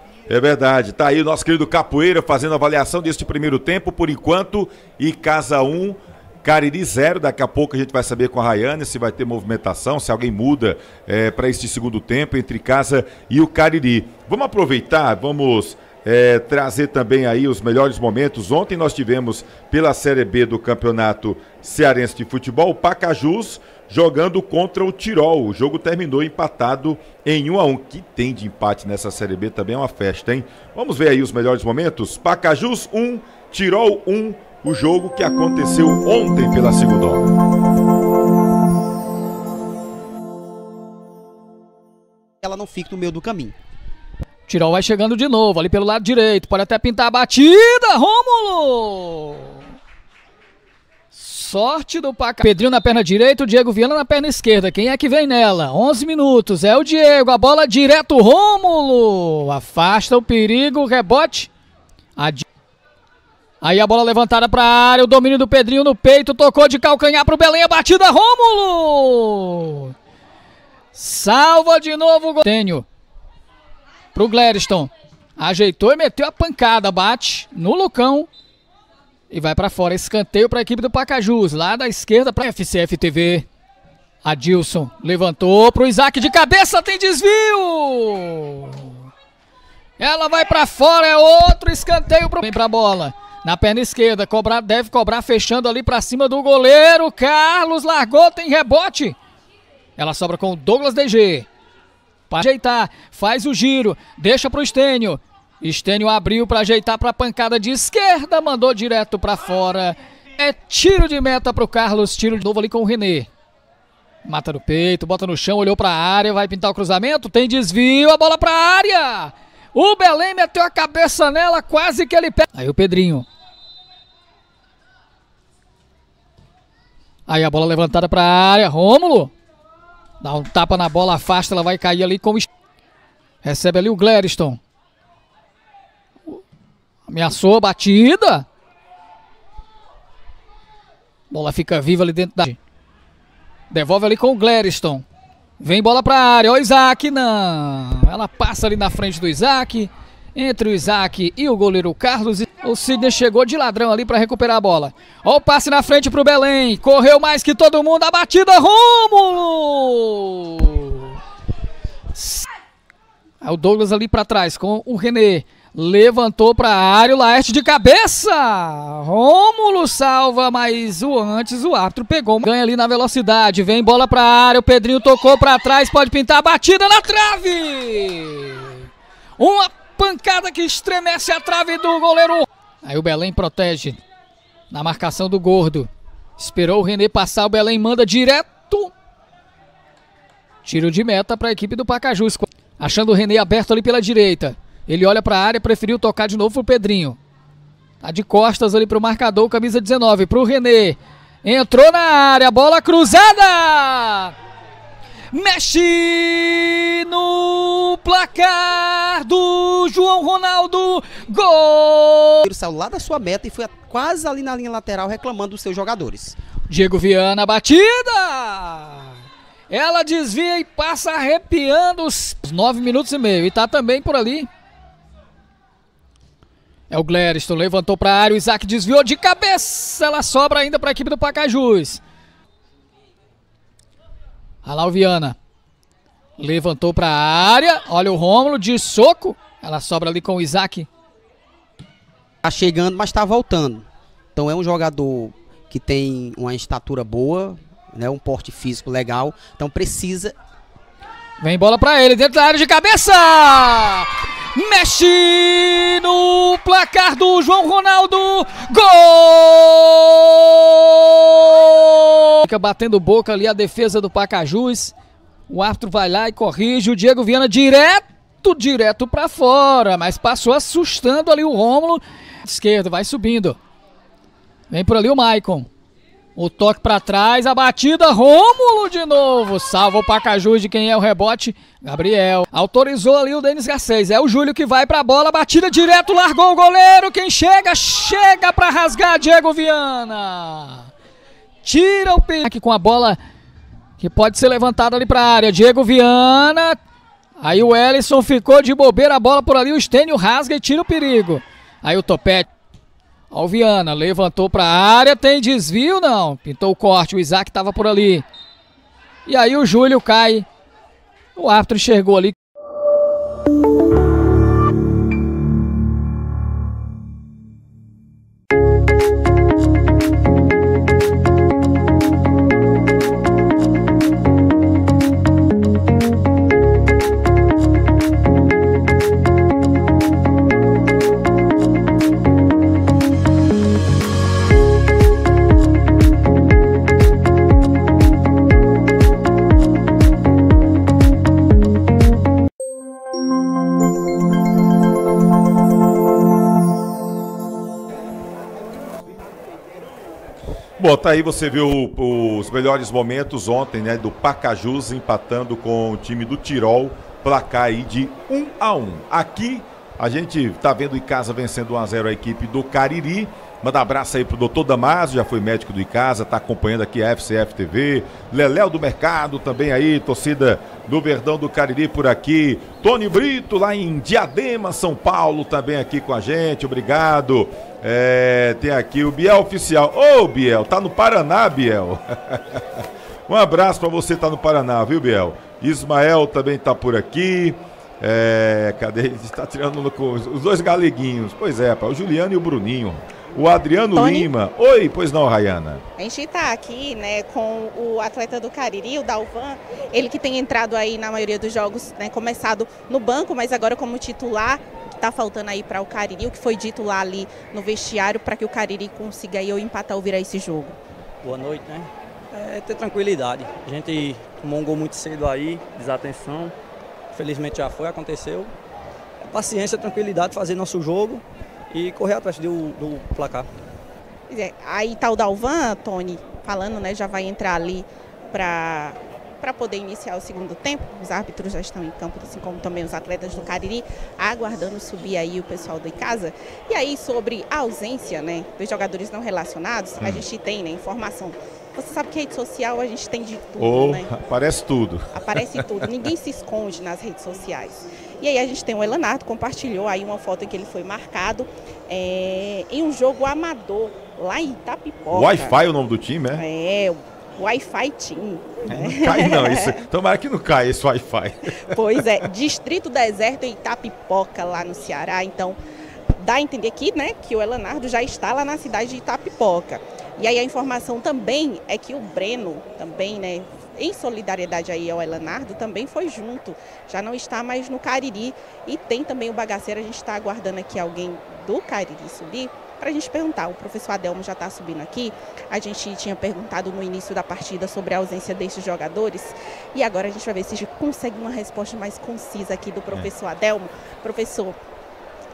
É verdade, tá aí o nosso querido Capoeira fazendo a avaliação deste primeiro tempo. Por enquanto, Icasa um, Cariri zero. Daqui a pouco a gente vai saber com a Rayane se vai ter movimentação, se alguém muda é, para este segundo tempo entre Icasa e o Cariri. Vamos aproveitar, vamos é, trazer também aí os melhores momentos. Ontem nós tivemos pela Série B do Campeonato Cearense de Futebol o Pacajus jogando contra o Tirol. O jogo terminou empatado em um a um. Que tem de empate nessa Série B também é uma festa, hein? Vamos ver aí os melhores momentos. Pacajus um, Tirol um, o jogo que aconteceu ontem pela segunda onda. Ela não fica no meio do caminho. Tirol vai chegando de novo, ali pelo lado direito, pode até pintar a batida, Rômulo! Sorte do Pacajus. Pedrinho na perna direita, o Diego Viana na perna esquerda. Quem é que vem nela? onze minutos, é o Diego, a bola direto, Rômulo! Afasta o perigo, rebote. Adi... Aí a bola levantada para a área, o domínio do Pedrinho no peito, tocou de calcanhar para o Belém, a batida, Rômulo! Salva de novo o Gotênio. Pro Gladstone. Ajeitou e meteu a pancada, bate no Lucão. E vai pra fora, escanteio para a equipe do Pacajus, lá da esquerda para F C F T V. Adilson levantou pro Isaac de cabeça, tem desvio! Ela vai para fora, é outro escanteio pro... Vem pra bola, na perna esquerda, cobrar, deve cobrar fechando ali para cima do goleiro. Carlos largou, tem rebote. Ela sobra com o Douglas D G. Para ajeitar, faz o giro, deixa pro Estênio. Estênio abriu para ajeitar para a pancada de esquerda, mandou direto para fora. É tiro de meta pro Carlos, tiro de novo ali com o René. Mata no peito, bota no chão, olhou para a área, vai pintar o cruzamento, tem desvio, a bola para a área. O Belém meteu a cabeça nela, quase que ele pega. Aí o Pedrinho. Aí a bola levantada para a área, Rômulo. Dá um tapa na bola, afasta, ela vai cair ali com o... Recebe ali o Gladstone. Ameaçou, batida. Bola fica viva ali dentro da... Devolve ali com o Gladstone. Vem bola pra área, ó o Isaac, não. Ela passa ali na frente do Isaac. Entre o Isaac e o goleiro Carlos. O Sidney chegou de ladrão ali pra recuperar a bola. Ó o passe na frente pro Belém. Correu mais que todo mundo, a batida, Rômulo. Aí o Douglas ali pra trás com o René. Levantou para a área, o Laerte de cabeça. Rômulo salva, mas o antes o árbitro pegou. Ganha ali na velocidade, vem bola para a área, o Pedrinho tocou para trás, pode pintar a batida na trave. Uma pancada que estremece a trave do goleiro. Aí o Belém protege na marcação do Gordo. Esperou o René passar, o Belém manda direto. Tiro de meta para a equipe do Pacajus. Achando o René aberto ali pela direita. Ele olha para a área, preferiu tocar de novo pro Pedrinho. Tá de costas ali pro marcador, camisa dezenove, pro René. Entrou na área, bola cruzada! mexe no placar do João Ronaldo, gol! Ele saiu lá da sua meta e foi quase ali na linha lateral reclamando dos seus jogadores. Diego Viana, batida! Ela desvia e passa arrepiando os nove minutos e meio. E tá também por ali. É o Glériston, levantou para a área, o Isaac desviou de cabeça. Ela sobra ainda para a equipe do Pacajus. Olha lá o Viana. Levantou para a área. Olha o Rômulo de soco. Ela sobra ali com o Isaac. Tá chegando, mas tá voltando. Então é um jogador que tem uma estatura boa, né, um porte físico legal. Então precisa... Vem bola para ele, dentro da área de cabeça! Mexe no placar do João Ronaldo, gol! Fica batendo boca ali a defesa do Pacajus. O árbitro vai lá e corrige. O Diego Viana direto, direto para fora. Mas passou assustando ali o Rômulo. Esquerdo, vai subindo. Vem por ali o Maicon. O toque para trás, a batida, Rômulo de novo. Salva o Pacajus de quem é o rebote, Gabriel. Autorizou ali o Denis Garcês. É o Júlio que vai para a bola, batida direto, largou o goleiro. Quem chega, chega para rasgar, Diego Viana. Tira o pé aqui com a bola que pode ser levantada ali para a área. Diego Viana. Aí o Ellison ficou de bobeira, a bola por ali, o Stênio rasga e tira o perigo. Aí o Topete. Ó, o Viana levantou para a área, tem desvio? Não, pintou o corte, o Isaac estava por ali. E aí o Júlio cai, o árbitro enxergou ali. Bom, tá aí, você viu os melhores momentos ontem, né, do Pacajus empatando com o time do Tirol, placar aí de um a um. Aqui a gente tá vendo o Icasa vencendo um a zero a equipe do Cariri. Manda um abraço aí pro doutor Damásio, já foi médico do Icasa, tá acompanhando aqui a F C F T V. Leléo do Mercado também aí, torcida do Verdão do Cariri por aqui. Tony Brito lá em Diadema, São Paulo, também aqui com a gente, obrigado. É, tem aqui o Biel Oficial. Ô, oh, Biel, tá no Paraná, Biel. Um abraço pra você, tá no Paraná, viu, Biel? Ismael também tá por aqui. É, cadê? Ele está tirando no, os dois galeguinhos. Pois é, pá, o Juliano e o Bruninho. O Adriano Tony Lima. Oi, pois não, Rayana? A gente está aqui, né, com o atleta do Cariri, o Dalvan, ele que tem entrado aí na maioria dos jogos, né, começado no banco, mas agora como titular, que está faltando aí para o Cariri, o que foi dito lá ali no vestiário para que o Cariri consiga aí ou empatar ou virar esse jogo. Boa noite, né? É ter tranquilidade. A gente tomou um gol muito cedo aí, desatenção. Felizmente já foi, aconteceu. É paciência, tranquilidade, fazer nosso jogo e correr atrás do, do placar. É, aí tá o Dalvan, Tony, falando, né, já vai entrar ali para para poder iniciar o segundo tempo. Os árbitros já estão em campo, assim como também os atletas do Cariri, aguardando subir aí o pessoal do Icasa. E aí sobre a ausência, né, dos jogadores não relacionados, hum. a gente tem, né, informação. Você sabe que rede social a gente tem de tudo, oh, né? Aparece tudo. Aparece tudo, ninguém se esconde nas redes sociais. E aí a gente tem o Elanardo, compartilhou aí uma foto em que ele foi marcado é, em um jogo amador, lá em Itapipoca. Wi-Fi é o nome do time, é? É, o Wi-Fi Team. Né? Não cai não, isso, tomara que não caia esse Wi-Fi. Pois é, Distrito Deserto em Itapipoca, lá no Ceará. Então, dá a entender aqui, né, que o Elanardo já está lá na cidade de Itapipoca. E aí a informação também é que o Breno, também, né, em solidariedade aí ao Elanardo, também foi junto. Já não está mais no Cariri. E tem também o Bagaceiro, a gente está aguardando aqui alguém do Cariri subir para a gente perguntar. O professor Adelmo já está subindo aqui. A gente tinha perguntado no início da partida sobre a ausência destes jogadores. E agora a gente vai ver se a gente consegue uma resposta mais concisa aqui do professor Adelmo. Professor,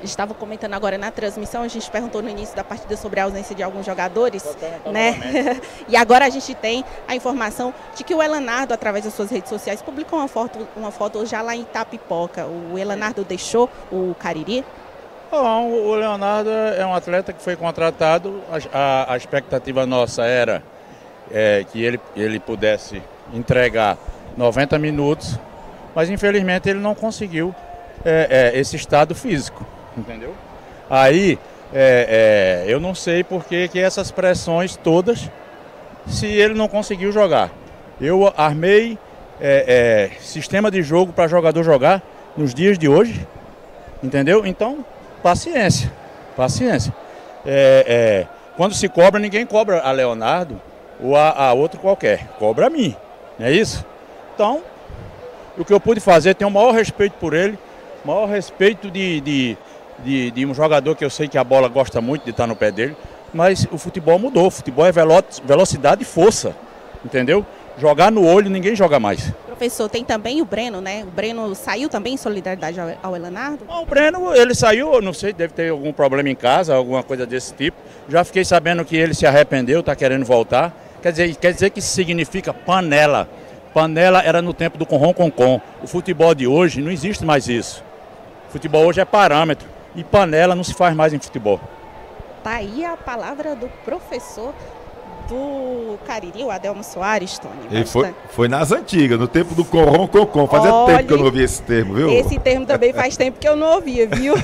estava comentando agora na transmissão, a gente perguntou no início da partida sobre a ausência de alguns jogadores, né? E agora a gente tem a informação de que o Elanardo, através das suas redes sociais, publicou uma foto, uma foto já lá em Itapipoca. O Elanardo deixou o Cariri? Não, o Leonardo é um atleta que foi contratado, a, a, a expectativa nossa era é, que ele, ele pudesse entregar noventa minutos, mas infelizmente ele não conseguiu é, é, esse estado físico, entendeu? Aí é, é, eu não sei por que que essas pressões todas, se ele não conseguiu jogar. Eu armei é, é, sistema de jogo para jogador jogar nos dias de hoje, entendeu? Então, paciência, paciência. É, é, quando se cobra, ninguém cobra a Leonardo ou a, a outro qualquer, cobra a mim, não é isso? Então, o que eu pude fazer, tenho o maior respeito por ele, maior respeito de, de, de, de um jogador que eu sei que a bola gosta muito de estar no pé dele, mas o futebol mudou, o futebol é velo, velocidade e força, entendeu? Jogar no olho, ninguém joga mais. Professor, tem também o Breno, né? O Breno saiu também em solidariedade ao, ao Elanardo? Não, o Breno, ele saiu, não sei, deve ter algum problema em casa, alguma coisa desse tipo. Já fiquei sabendo que ele se arrependeu, está querendo voltar. Quer dizer, quer dizer que isso significa panela. Panela era no tempo do Conrom Concom. O futebol de hoje não existe mais isso. O futebol hoje é parâmetro. E panela não se faz mais em futebol. Tá aí a palavra do professor do Cariri, o Adelmo Soares, Tony. Ele foi, foi nas antigas, no tempo do Conrom Concom. Fazia Olha, tempo que eu não ouvia esse termo, viu? Esse termo também faz tempo que eu não ouvia, viu?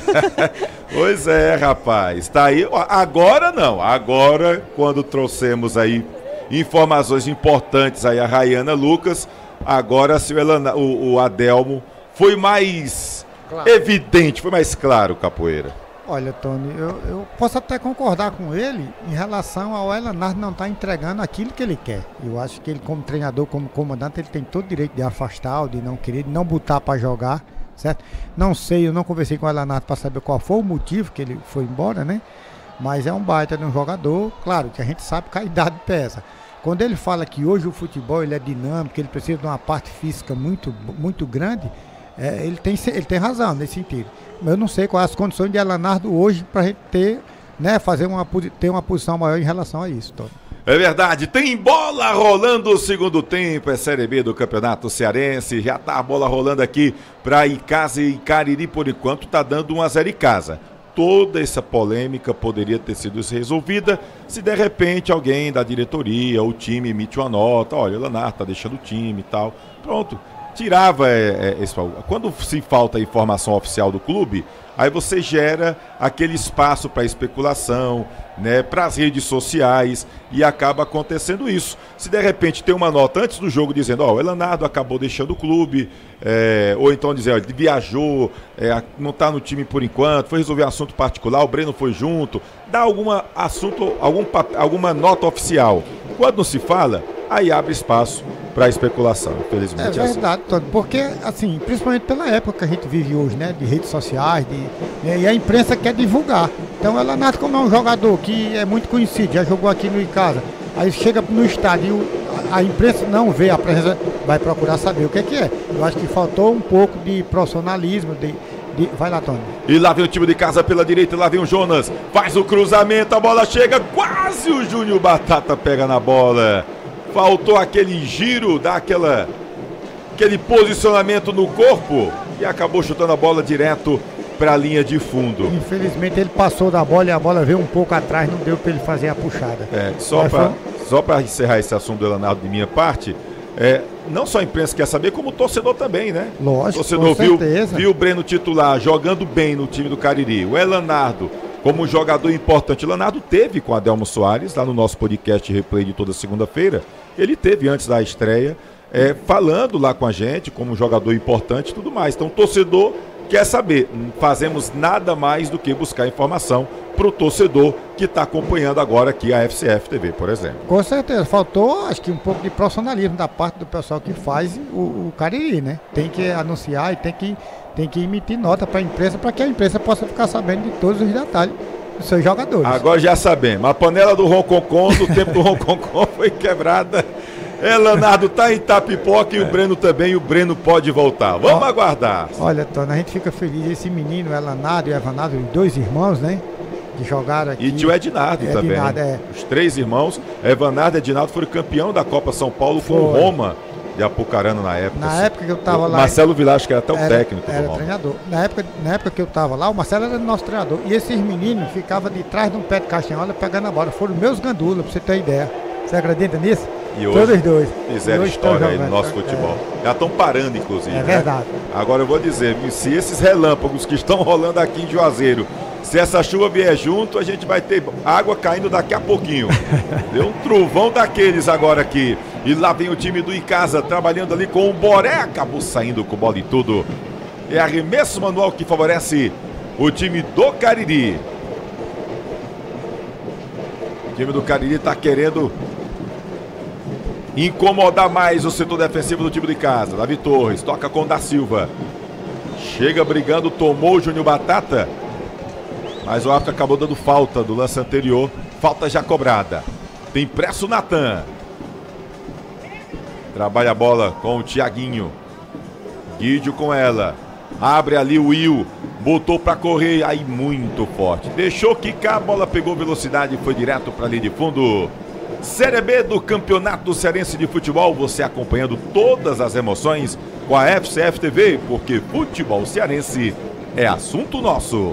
Pois é, rapaz. Tá aí. Agora não. Agora, quando trouxemos aí informações importantes aí a Rayana Lucas, agora se o, Elana, o, o Adelmo foi mais claro. Evidente, foi mais claro, Capoeira. Olha, Tony, eu, eu posso até concordar com ele em relação ao Elanardo não estar tá entregando aquilo que ele quer. Eu acho que ele, como treinador, como comandante, ele tem todo o direito de afastar, de não querer, de não botar para jogar, certo? Não sei, eu não conversei com o Elanardo para saber qual foi o motivo que ele foi embora, né? Mas é um baita de um jogador, claro, que a gente sabe que a idade pesa. Quando ele fala que hoje o futebol ele é dinâmico, que ele precisa de uma parte física muito, muito grande, é, ele, tem, ele tem razão nesse sentido. Mas eu não sei quais as condições de Elanardo hoje para a gente ter, né, fazer uma, ter uma posição maior em relação a isso, Tony. É verdade, tem bola rolando o segundo tempo, é Série B do Campeonato Cearense, já tá a bola rolando aqui para Icasa e Cariri, por enquanto tá dando um a zero Icasa. Toda essa polêmica poderia ter sido resolvida se de repente alguém da diretoria ou o time emite uma nota, olha, o Leonardo tá deixando o time e tal, pronto, tirava é, é, esse... Quando se falta a informação oficial do clube, aí você gera aquele espaço para especulação, né, para as redes sociais, e acaba acontecendo isso. Se de repente tem uma nota antes do jogo dizendo, ó, oh, o Elanardo acabou deixando o clube, é, ou então dizer, ó, ele viajou, é, não está no time por enquanto, foi resolver assunto particular, o Breno foi junto, dá alguma assunto, algum, alguma nota oficial. Quando não se fala, aí abre espaço para especulação, infelizmente. É verdade, Tony, porque, assim, principalmente pela época que a gente vive hoje, né, de redes sociais, de, né, e a imprensa quer divulgar. Então, o Elanardo, como é um jogador que é muito conhecido, já jogou aqui no Icasa, aí chega no estádio, a, a imprensa não vê a presença, vai procurar saber o que é que é. Eu acho que faltou um pouco de profissionalismo, de, de... vai lá, Tony. E lá vem o time de casa pela direita, lá vem o Jonas, faz o cruzamento, a bola chega, quase o Júnior Batata pega na bola. Faltou aquele giro, dá aquela, aquele posicionamento no corpo e acabou chutando a bola direto para a linha de fundo. Infelizmente ele passou da bola e a bola veio um pouco atrás, não deu para ele fazer a puxada. É, só para só para encerrar esse assunto do Leonardo de minha parte, é, não só a imprensa quer saber, como o torcedor também, né? Lógico, o torcedor com viu, certeza. viu o Breno titular jogando bem no time do Cariri, o Elanardo como um jogador importante. O Leonardo teve com o Adelmo Soares, lá no nosso podcast Replay de toda segunda-feira, ele teve antes da estreia, é, falando lá com a gente como um jogador importante e tudo mais. Então o torcedor quer saber, não fazemos nada mais do que buscar informação para o torcedor que está acompanhando agora aqui a F C F T V, por exemplo. Com certeza, faltou acho que um pouco de profissionalismo da parte do pessoal que faz o, o Cariri, né? Tem que anunciar e tem que, tem que emitir nota para a imprensa, para que a imprensa possa ficar sabendo de todos os detalhes dos seus jogadores. Agora já sabemos, a panela do Ronconcon, do tempo do Ronconcon, foi quebrada Elanardo tá em Itapipoca e o Breno também, o Breno pode voltar. Vamos Ó, aguardar. Olha, Tony, a gente fica feliz. Esse menino, o Elanardo e o Evanardo, os dois irmãos, né? Que jogaram aqui. E tio Ednardo É, também. Ednardo, é. Os três irmãos, Evanardo e Ednardo, foram campeão da Copa São Paulo com o Foi. Roma de Apucarana na época. Na época que eu tava lá. Marcelo Vilas, que era até o era, técnico do Era Roma. treinador. Na época, na época que eu tava lá, o Marcelo era nosso treinador. E esses meninos ficavam de trás de um pé de castanhola pegando a bola. Foram meus gandula, pra você ter ideia. Você acredita nisso? E hoje Todos dois. fizeram E hoje estão história aí no jogando. nosso futebol. Já estão parando, inclusive. É né? verdade. Agora eu vou dizer, se esses relâmpagos que estão rolando aqui em Juazeiro, se essa chuva vier junto, a gente vai ter água caindo daqui a pouquinho. Deu um trovão daqueles agora aqui. E lá vem o time do Icasa trabalhando ali com o Boré. Acabou saindo com bola e tudo. É arremesso manual que favorece o time do Cariri. O time do Cariri está querendo incomodar mais o setor defensivo do time de casa. Davi Torres toca com o da Silva. Chega brigando, tomou o Júnior Batata. Mas o árbitro acabou dando falta do lance anterior. Falta já cobrada. Tem pressa o Natan. Trabalha a bola com o Tiaguinho. Guídio com ela. Abre ali o Will. Botou para correr. Aí muito forte. Deixou quicar. A bola pegou velocidade e foi direto para a linha de fundo. Série B do Campeonato Cearense de Futebol. Você acompanhando todas as emoções com a F C F T V. Porque futebol cearense é assunto nosso.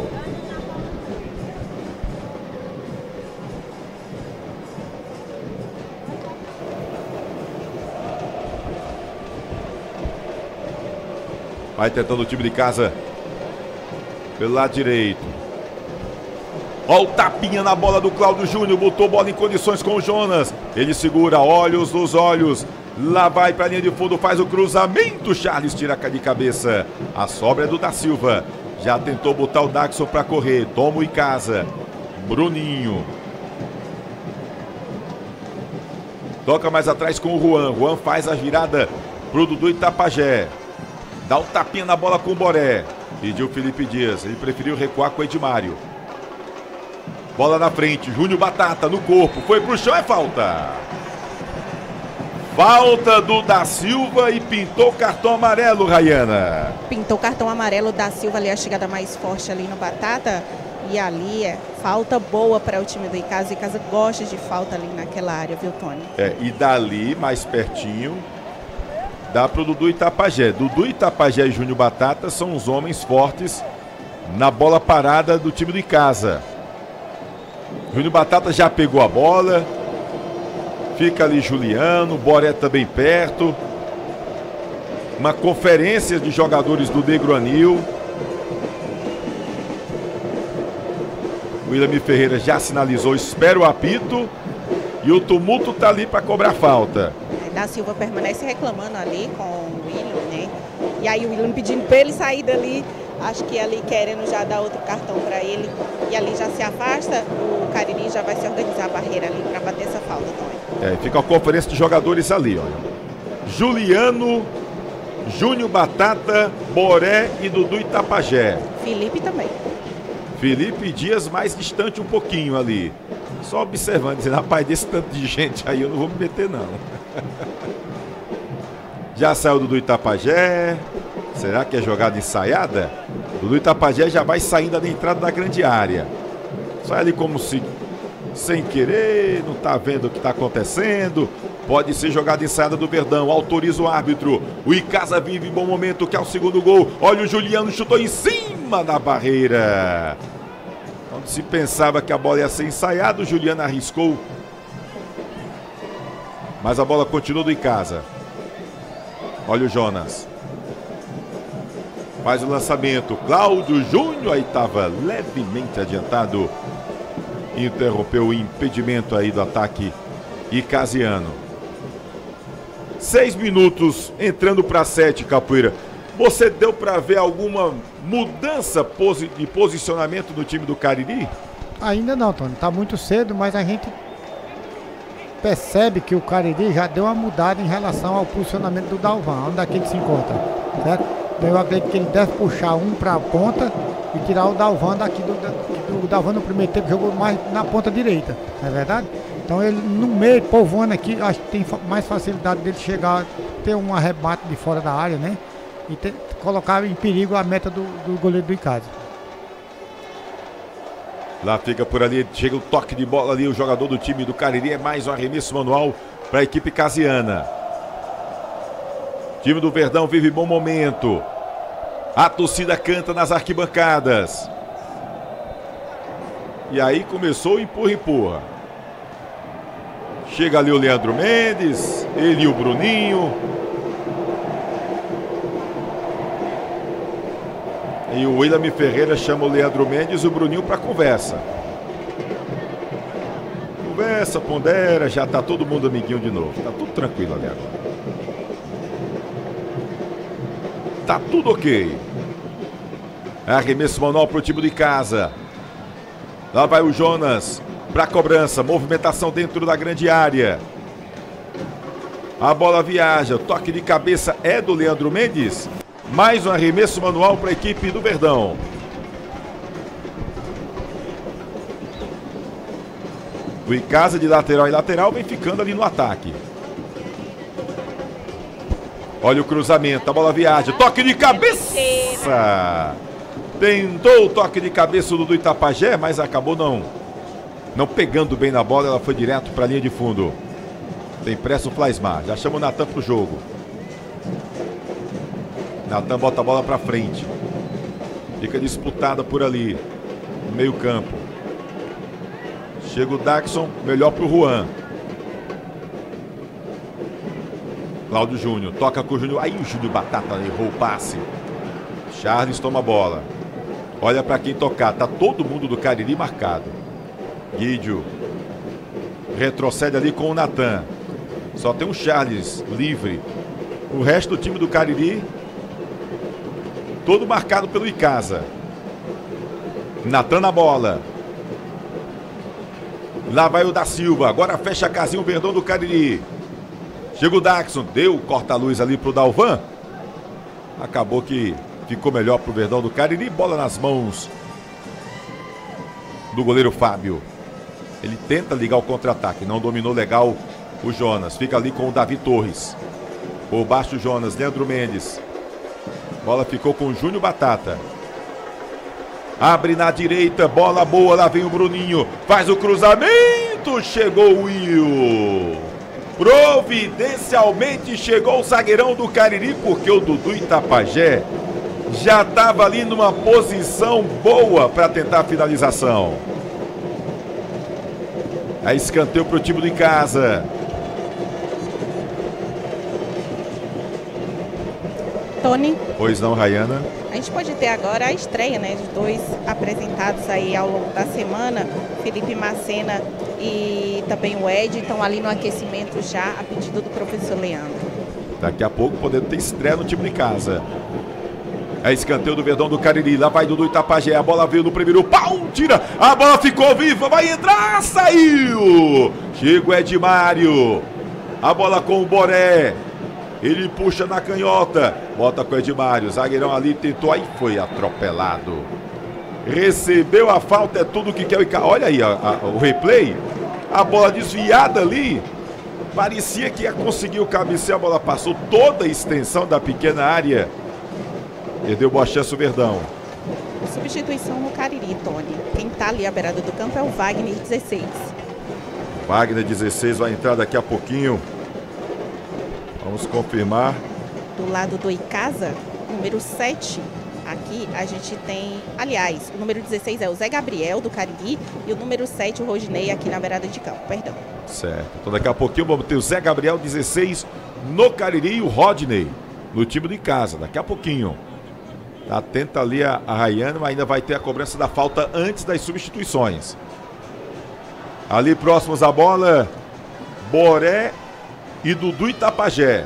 Vai tentando o time de casa pelo lado direito. Olha o tapinha na bola do Cláudio Júnior. Botou bola em condições com o Jonas. Ele segura, olhos nos olhos. Lá vai para a linha de fundo, faz o cruzamento. Charles tira de cabeça. A sobra é do da Silva. Já tentou botar o Daxon para correr. Toma o Icasa. Bruninho. Toca mais atrás com o Juan. Juan faz a virada pro Dudu Itapajé. Dá um tapinha na bola com o Boré. Pediu o Felipe Dias. Ele preferiu recuar com o Edmário. Bola na frente. Júnior Batata no corpo. Foi pro chão, é falta. Falta do da Silva e pintou cartão amarelo, Rayana. Pintou cartão amarelo da Silva ali, a chegada mais forte ali no Batata. E ali é falta boa para o time do Icasa. O Icasa gosta de falta ali naquela área, viu, Tony? É, e dali, mais pertinho, dá pro Dudu Itapajé. Dudu Itapajé e Júnior Batata são os homens fortes na bola parada do time do Icasa. Júnior Batata já pegou a bola. Fica ali Juliano, Boré também perto. Uma conferência de jogadores do Negro Anil. O William Ferreira já sinalizou, espera o apito. E o tumulto tá ali para cobrar falta. Da Silva permanece reclamando ali com o William, né? E aí o William pedindo para ele sair dali. Acho que ali querendo já dar outro cartão para ele. E ali já se afasta. O Cariri já vai se organizar a barreira ali para bater essa falta, Tony. É, fica a conferência de jogadores ali, olha. Juliano, Júnior Batata, Boré e Dudu Itapajé. Felipe também. Felipe Dias mais distante um pouquinho ali. Só observando, dizendo, rapaz, desse tanto de gente aí eu não vou me meter não. Já saiu o Dudu Itapajé. Será que é jogada ensaiada? Dudu Itapajé já vai saindo da entrada da grande área. Sai ali como se sem querer, não tá vendo o que tá acontecendo. Pode ser jogada ensaiada do Verdão. Autoriza o árbitro. O Icasa vive em bom momento, que é o segundo gol. Olha o Juliano, chutou em cima da barreira. Quando se pensava que a bola ia ser ensaiada, o Juliano arriscou. Mas a bola continua do Icasa. Olha o Jonas. Faz o lançamento. Cláudio Júnior aí estava levemente adiantado. Interrompeu o impedimento aí do ataque icasiano. Seis minutos entrando para sete, Capoeira. Você deu para ver alguma mudança posi de posicionamento do time do Cariri? Ainda não, Tony. Tá muito cedo, mas a gente percebe que o Cariri já deu uma mudada em relação ao posicionamento do Dalvan, onde é que ele se encontra, certo? Eu acredito que ele deve puxar um para a ponta e tirar o Dalvan daqui do, do Dalvan no primeiro tempo, jogou mais na ponta direita, não é verdade? Então ele no meio, povoando aqui, acho que tem mais facilidade dele chegar, ter um arrebate de fora da área, né? E ter, colocar em perigo a meta do, do goleiro do Icasa. Lá fica por ali, chega o toque de bola ali, o jogador do time do Cariri, é mais um arremesso manual para a equipe casiana. O time do Verdão vive bom momento. A torcida canta nas arquibancadas. E aí começou o empurra, empurra. Chega ali o Leandro Mendes, ele e o Bruninho. E o William Ferreira chama o Leandro Mendes e o Bruninho para conversa. Conversa, pondera, já tá todo mundo amiguinho de novo. Tá tudo tranquilo ali agora. Tá tudo ok. Arremesso manual pro time de casa. Lá vai o Jonas para cobrança, movimentação dentro da grande área. A bola viaja, toque de cabeça é do Leandro Mendes. Mais um arremesso manual para a equipe do Verdão. O Icasa de lateral e lateral vem ficando ali no ataque. Olha o cruzamento, a bola viaja, toque de cabeça. Tentou o toque de cabeça do Itapajé, mas acabou não, não pegando bem na bola, ela foi direto para a linha de fundo. Tem pressa o Flaismar, já chama o Natan para o jogo. Natan bota a bola para frente. Fica disputada por ali, no meio campo. Chega o Daxon, melhor para o Juan. Cláudio Júnior, toca com o Júnior. Aí o Júnior Batata errou o passe. Charles toma a bola. Olha para quem tocar, tá todo mundo do Cariri marcado. Guídio retrocede ali com o Natan. Só tem um Charles livre. O resto do time do Cariri todo marcado pelo Icasa. Natan na bola. Lá vai o da Silva. Agora fecha a casinha o Verdão do Cariri. Chega o Daxon. Deu corta-luz ali pro Dalvan. Acabou que ficou melhor pro Verdão do Cariri. Bola nas mãos do goleiro Fábio. Ele tenta ligar o contra-ataque. Não dominou legal o Jonas. Fica ali com o Davi Torres. Por baixo o Jonas. Leandro Mendes. Bola ficou com o Júnior Batata. Abre na direita. Bola boa. Lá vem o Bruninho. Faz o cruzamento. Chegou o Will. Providencialmente chegou o zagueirão do Cariri, porque o Dudu Itapajé já estava ali numa posição boa para tentar a finalização. A escanteio para o time do Icasa. Tony. Pois não, Rayana. A gente pode ter agora a estreia, né, de dois apresentados aí ao longo da semana. Felipe Macena e também o Ed estão ali no aquecimento já, a pedido do professor Leandro. Daqui a pouco podendo ter estreia no time de casa. É escanteio do Verdão do Cariri. Lá vai Dudu Itapajé. A bola veio no primeiro pau. Tira. A bola ficou viva. Vai entrar. Saiu. Chega o Edmário. A bola com o Boré. Ele puxa na canhota. Bota com o Edmário. Zagueirão ali tentou. Aí foi atropelado. Recebeu a falta. É tudo que quer o Icasa. Olha aí a, a, o replay. A bola desviada ali. Parecia que ia conseguir o cabeceio. A bola passou toda a extensão da pequena área. Perdeu boa chance o Verdão. Substituição no Cariri, Tony. Quem tá ali à beirada do campo é o Wagner, dezesseis. Wagner, dezesseis, vai entrar daqui a pouquinho. Vamos confirmar. Do lado do Icasa, número sete. Aqui a gente tem, aliás, o número dezesseis é o Zé Gabriel, do Cariri, e o número sete, o Rodinei, aqui na beirada de campo, perdão. Certo. Então daqui a pouquinho vamos ter o Zé Gabriel, dezesseis, no Cariri, e o Rodinei, no time do Icasa. Daqui a pouquinho. Atenta ali a, a Rayane, mas ainda vai ter a cobrança da falta antes das substituições. Ali próximos à bola, Boré e Dudu Itapajé.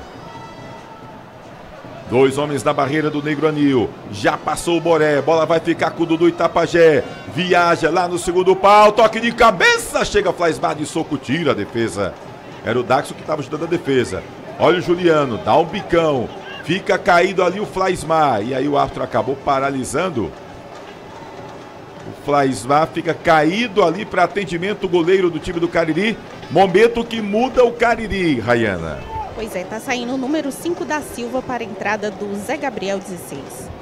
Dois homens na barreira do Negro Anil. Já passou o Boré, bola vai ficar com o Dudu Itapajé. Viaja lá no segundo pau, toque de cabeça, chega Flaismar de soco, tira a defesa. Era o Daxo que estava ajudando a defesa. Olha o Juliano, dá um bicão. Fica caído ali o Flaismar. E aí o árbitro acabou paralisando. O Flaismar fica caído ali para atendimento. O goleiro do time do Cariri Momento que muda o Cariri, Rayana. Pois é, tá saindo o número cinco da Silva para a entrada do Zé Gabriel, dezesseis.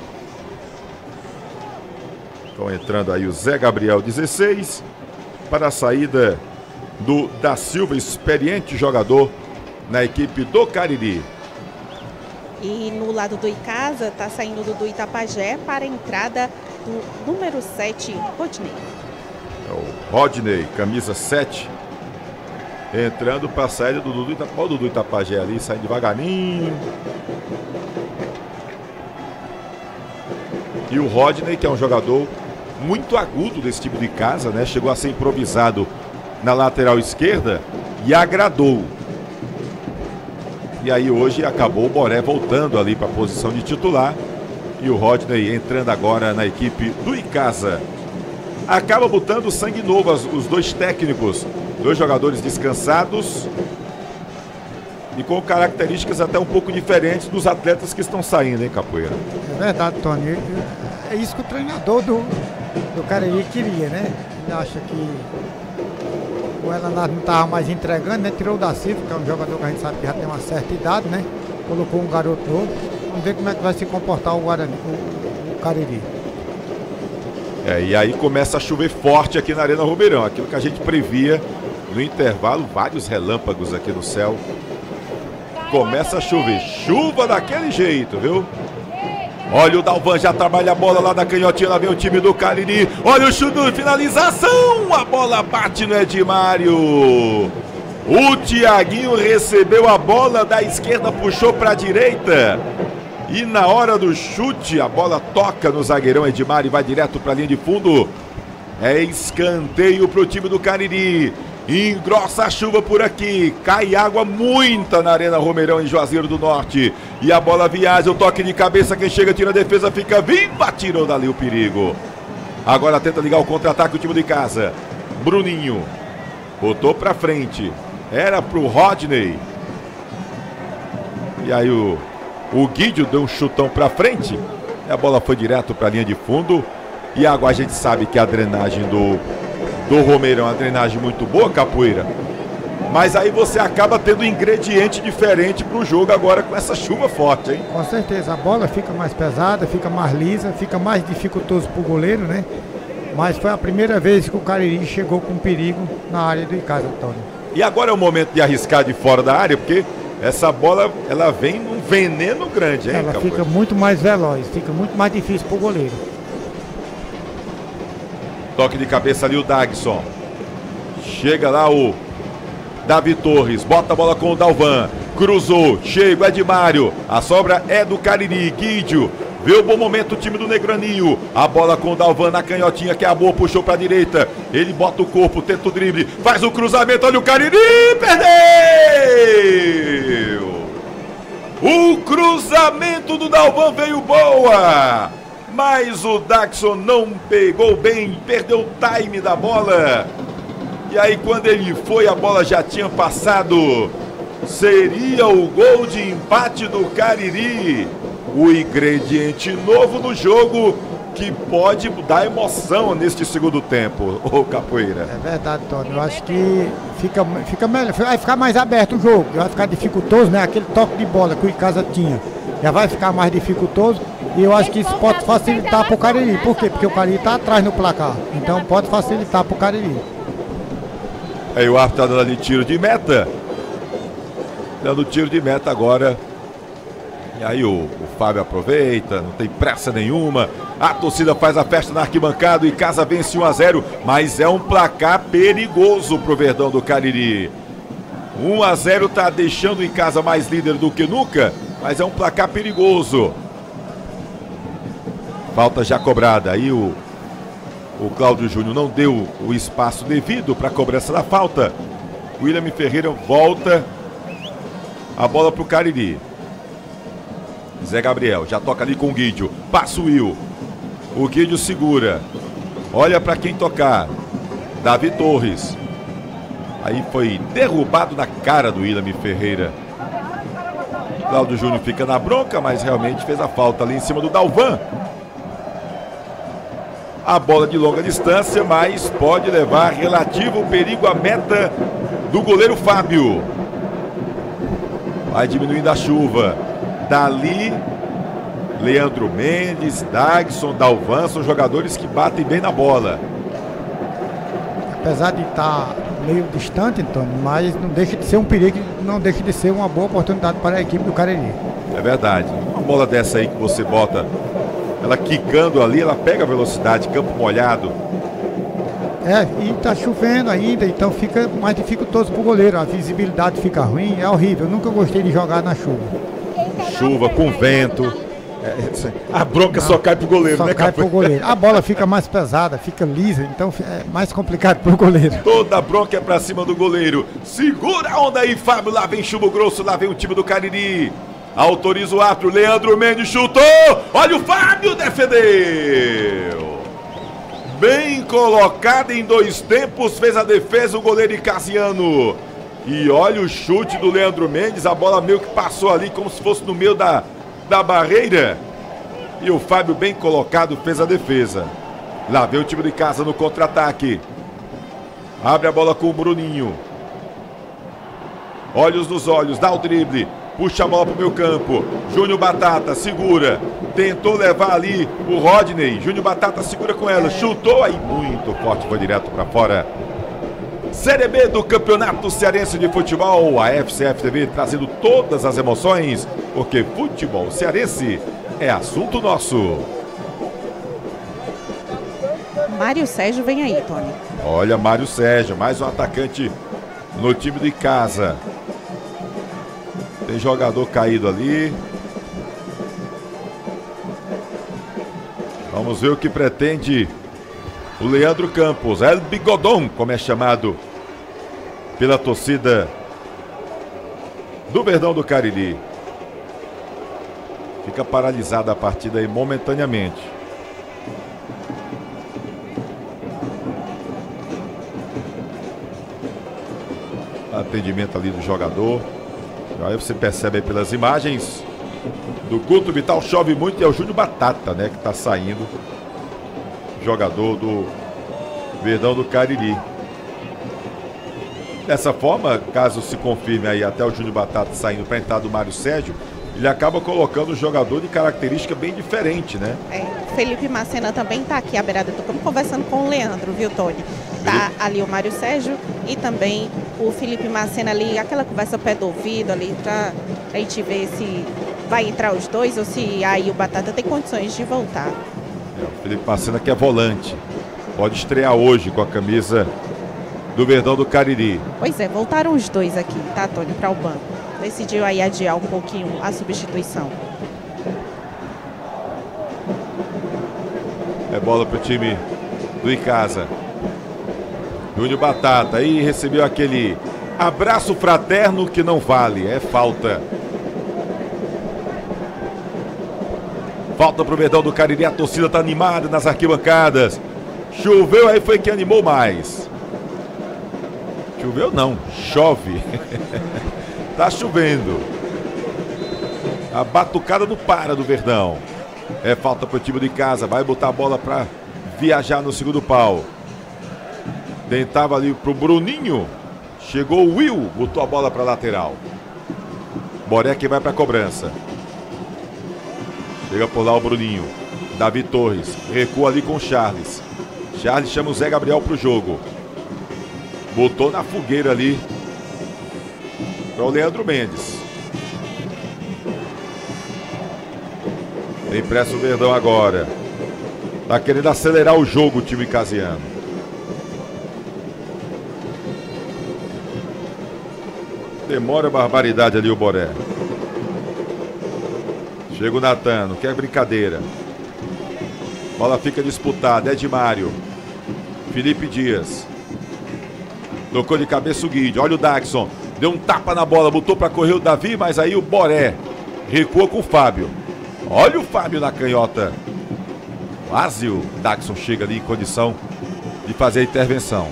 Estão entrando aí o Zé Gabriel, dezesseis, para a saída do da Silva, experiente jogador na equipe do Cariri. E no lado do Icasa, tá saindo do, do Itapajé para a entrada do número sete, Rodney. É o Rodney, camisa sete. Entrando para a saída do Dudu Itapajé. Olha o Dudu Itapajé ali, saindo devagarinho. E o Rodney, que é um jogador muito agudo desse tipo de casa, né? Chegou a ser improvisado na lateral esquerda e agradou. E aí hoje acabou o Boré voltando ali para a posição de titular. E o Rodney entrando agora na equipe do Icasa. Acaba botando sangue novo os dois técnicos. Dois jogadores descansados e com características até um pouco diferentes dos atletas que estão saindo, hein, Capoeira? É verdade, Tony. É isso que o treinador do, do Cariri queria, né? Ele acha que o Elanás não estava mais entregando, né? Tirou o da Silva, que é um jogador que a gente sabe que já tem uma certa idade, né? Colocou um garoto novo. Vamos ver como é que vai se comportar o Guarani, o, o Cariri. É, e aí começa a chover forte aqui na Arena Romeirão, aquilo que a gente previa no intervalo, vários relâmpagos aqui no céu. Começa a chover, chuva daquele jeito, viu? Olha o Dalvan, já trabalha a bola lá da canhotinha, lá vem o time do Cariri. Olha o chute, finalização, a bola bate no Edmário. O Tiaguinho recebeu a bola da esquerda, puxou para a direita. E na hora do chute, a bola toca no zagueirão Edmário e vai direto para a linha de fundo. É escanteio para o time do Cariri. Engrossa a chuva por aqui, cai água muita na Arena Romeirão em Juazeiro do Norte. E a bola viaja, o toque de cabeça, quem chega tira a defesa, fica viva, tirou dali o perigo. Agora tenta ligar o contra-ataque o time de casa. Bruninho, botou pra frente, era pro Rodney. E aí o, o Guidio deu um chutão pra frente, e a bola foi direto pra linha de fundo. E agora a gente sabe que a drenagem do... do Romeirão, uma drenagem muito boa, Capoeira, mas aí você acaba tendo um ingrediente diferente para o jogo agora com essa chuva forte, hein? Com certeza, a bola fica mais pesada, fica mais lisa, fica mais dificultoso para o goleiro, né? Mas foi a primeira vez que o Cariri chegou com perigo na área do Icasa, Antônio. E agora é o momento de arriscar de fora da área, porque essa bola, ela vem num veneno grande, hein, Ela Capoeira? fica muito mais veloz, fica muito mais difícil para o goleiro. Toque de cabeça ali o Dagson. Chega lá o Davi Torres. Bota a bola com o Dalvan. Cruzou. Chega o Edmário. A sobra é do Cariri. Guidio. Vê o bom momento o time do Negraninho. A bola com o Dalvan na canhotinha, que é a boa. Puxou para a direita. Ele bota o corpo, tenta o drible. Faz o cruzamento. Olha o Cariri. Perdeu! O cruzamento do Dalvan veio boa. Mas o Dagson não pegou bem, perdeu o time da bola. E aí quando ele foi, a bola já tinha passado. Seria o gol de empate do Cariri. O ingrediente novo no jogo que pode dar emoção neste segundo tempo, ô Capoeira. É verdade, Tony. Eu acho que fica, fica melhor, vai ficar mais aberto o jogo, vai ficar dificultoso, né? Aquele toque de bola que o Icasa tinha já vai ficar mais dificultoso. E eu acho que isso pode facilitar para o Cariri. Por quê? Porque o Cariri está atrás no placar. Então pode facilitar para o Cariri. Aí o árbitro está dando ali tiro de meta. Dando tiro de meta agora. E aí o, o Fábio aproveita, não tem pressa nenhuma. A torcida faz a festa na arquibancada e Icasa vence um a zero. Mas é um placar perigoso para o Verdão do Cariri. um a zero está deixando o Icasa mais líder do que nunca. Mas é um placar perigoso. Falta já cobrada. Aí o, o Cláudio Júnior não deu o espaço devido para a cobrança da falta. O William Ferreira volta a bola para o Cariri. Zé Gabriel já toca ali com o Guidio. Passa o Will. O Guidio segura. Olha para quem tocar. Davi Torres. Aí foi derrubado na cara do William Ferreira. Cláudio Júnior fica na bronca, mas realmente fez a falta ali em cima do Dalvan. A bola de longa distância, mas pode levar relativo perigo à meta do goleiro Fábio. Vai diminuindo a chuva. Dali, Leandro Mendes, Dagson, Dalvan, são jogadores que batem bem na bola. Apesar de estar meio distante, Antônio, mas não deixa de ser um perigo, não deixa de ser uma boa oportunidade para a equipe do Cariri. É verdade. Uma bola dessa aí que você bota, ela quicando ali, ela pega a velocidade, campo molhado. É, e tá chovendo ainda, então fica mais dificultoso pro goleiro. A visibilidade fica ruim, é horrível. Eu nunca gostei de jogar na chuva. Chuva com vento. É, a bronca Não, só cai pro goleiro, só né, cai pro goleiro. A bola fica mais pesada, fica lisa, então é mais complicado pro goleiro. Toda a bronca é pra cima do goleiro. Segura a onda aí, Fábio. Lá vem Chumbo Grosso, lá vem o time do Cariri. Autoriza o árbitro, Leandro Mendes chutou. Olha o Fábio, defendeu. Bem colocado em dois tempos, fez a defesa o goleiro Icasiano. E olha o chute do Leandro Mendes, a bola meio que passou ali como se fosse no meio da, da barreira. E o Fábio bem colocado fez a defesa. Lá vem o time de casa no contra-ataque. Abre a bola com o Bruninho. Olhos nos olhos, dá o drible. Puxa a bola pro meu campo. Júnior Batata segura. Tentou levar ali o Rodney. Júnior Batata segura com ela. Chutou aí muito forte. Foi direto para fora. Série B do Campeonato Cearense de Futebol. A F C F T V trazendo todas as emoções. Porque futebol cearense é assunto nosso. Mário Sérgio vem aí, Tony. Olha, Mário Sérgio. Mais um atacante no time de casa. Tem jogador caído ali. Vamos ver o que pretende o Leandro Campos. El Bigodon, como é chamado pela torcida do Verdão do Cariri. Fica paralisada a partida aí momentaneamente. Atendimento ali do jogador. Aí você percebe aí pelas imagens do Guto Vital, chove muito e é o Júnior Batata, né, que está saindo, jogador do Verdão do Cariri. Dessa forma, caso se confirme aí até o Júnior Batata saindo para entrar do Mário Sérgio, ele acaba colocando um jogador de característica bem diferente, né? É, Felipe Macena também está aqui à beirada do campo conversando com o Leandro, viu, Tony? Tá ali o Mário Sérgio e também o Felipe Macena ali, aquela conversa ao pé do ouvido ali, pra a gente ver se vai entrar os dois ou se aí o Batata tem condições de voltar. É, o Felipe Macena que é volante, pode estrear hoje com a camisa do Verdão do Cariri. Pois é, voltaram os dois aqui, tá, Tony, para o banco. Decidiu aí adiar um pouquinho a substituição. É bola pro time do Icasa. Júnior Batata aí recebeu aquele abraço fraterno que não vale, é falta. Falta pro Verdão do Cariri, a torcida tá animada nas arquibancadas. Choveu aí, foi que animou mais. Choveu não, chove. Tá chovendo. A batucada não para do Verdão. É falta pro time de casa, vai botar a bola pra viajar no segundo pau. Tentava ali pro Bruninho. Chegou o Will, botou a bola para lateral. Boré que vai para a cobrança. Chega por lá o Bruninho. Davi Torres recua ali com o Charles. Charles chama o Zé Gabriel pro jogo. Botou na fogueira ali para o Leandro Mendes. Tem pressa o Verdão agora. Tá querendo acelerar o jogo o time casiano. Demora a barbaridade ali o Boré. Chega o Natan, não quer brincadeira. Bola fica disputada, é de Mário. Felipe Dias. Tocou de cabeça o Guide, olha o Daxon. Deu um tapa na bola, botou para correr o Davi, mas aí o Boré recua com o Fábio. Olha o Fábio na canhota. Quase o Daxon chega ali em condição de fazer a intervenção.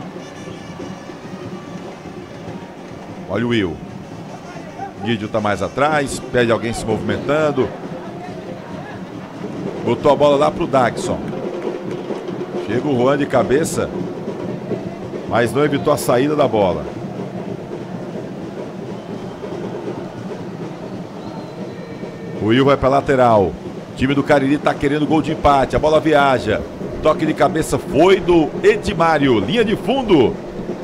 Olha o Will. Guidio está mais atrás, pede alguém se movimentando. Botou a bola lá para o Daxon. Chega o Juan de cabeça, mas não evitou a saída da bola. O Will vai para lateral. O time do Cariri está querendo gol de empate. A bola viaja. Toque de cabeça foi do Edmário. Linha de fundo.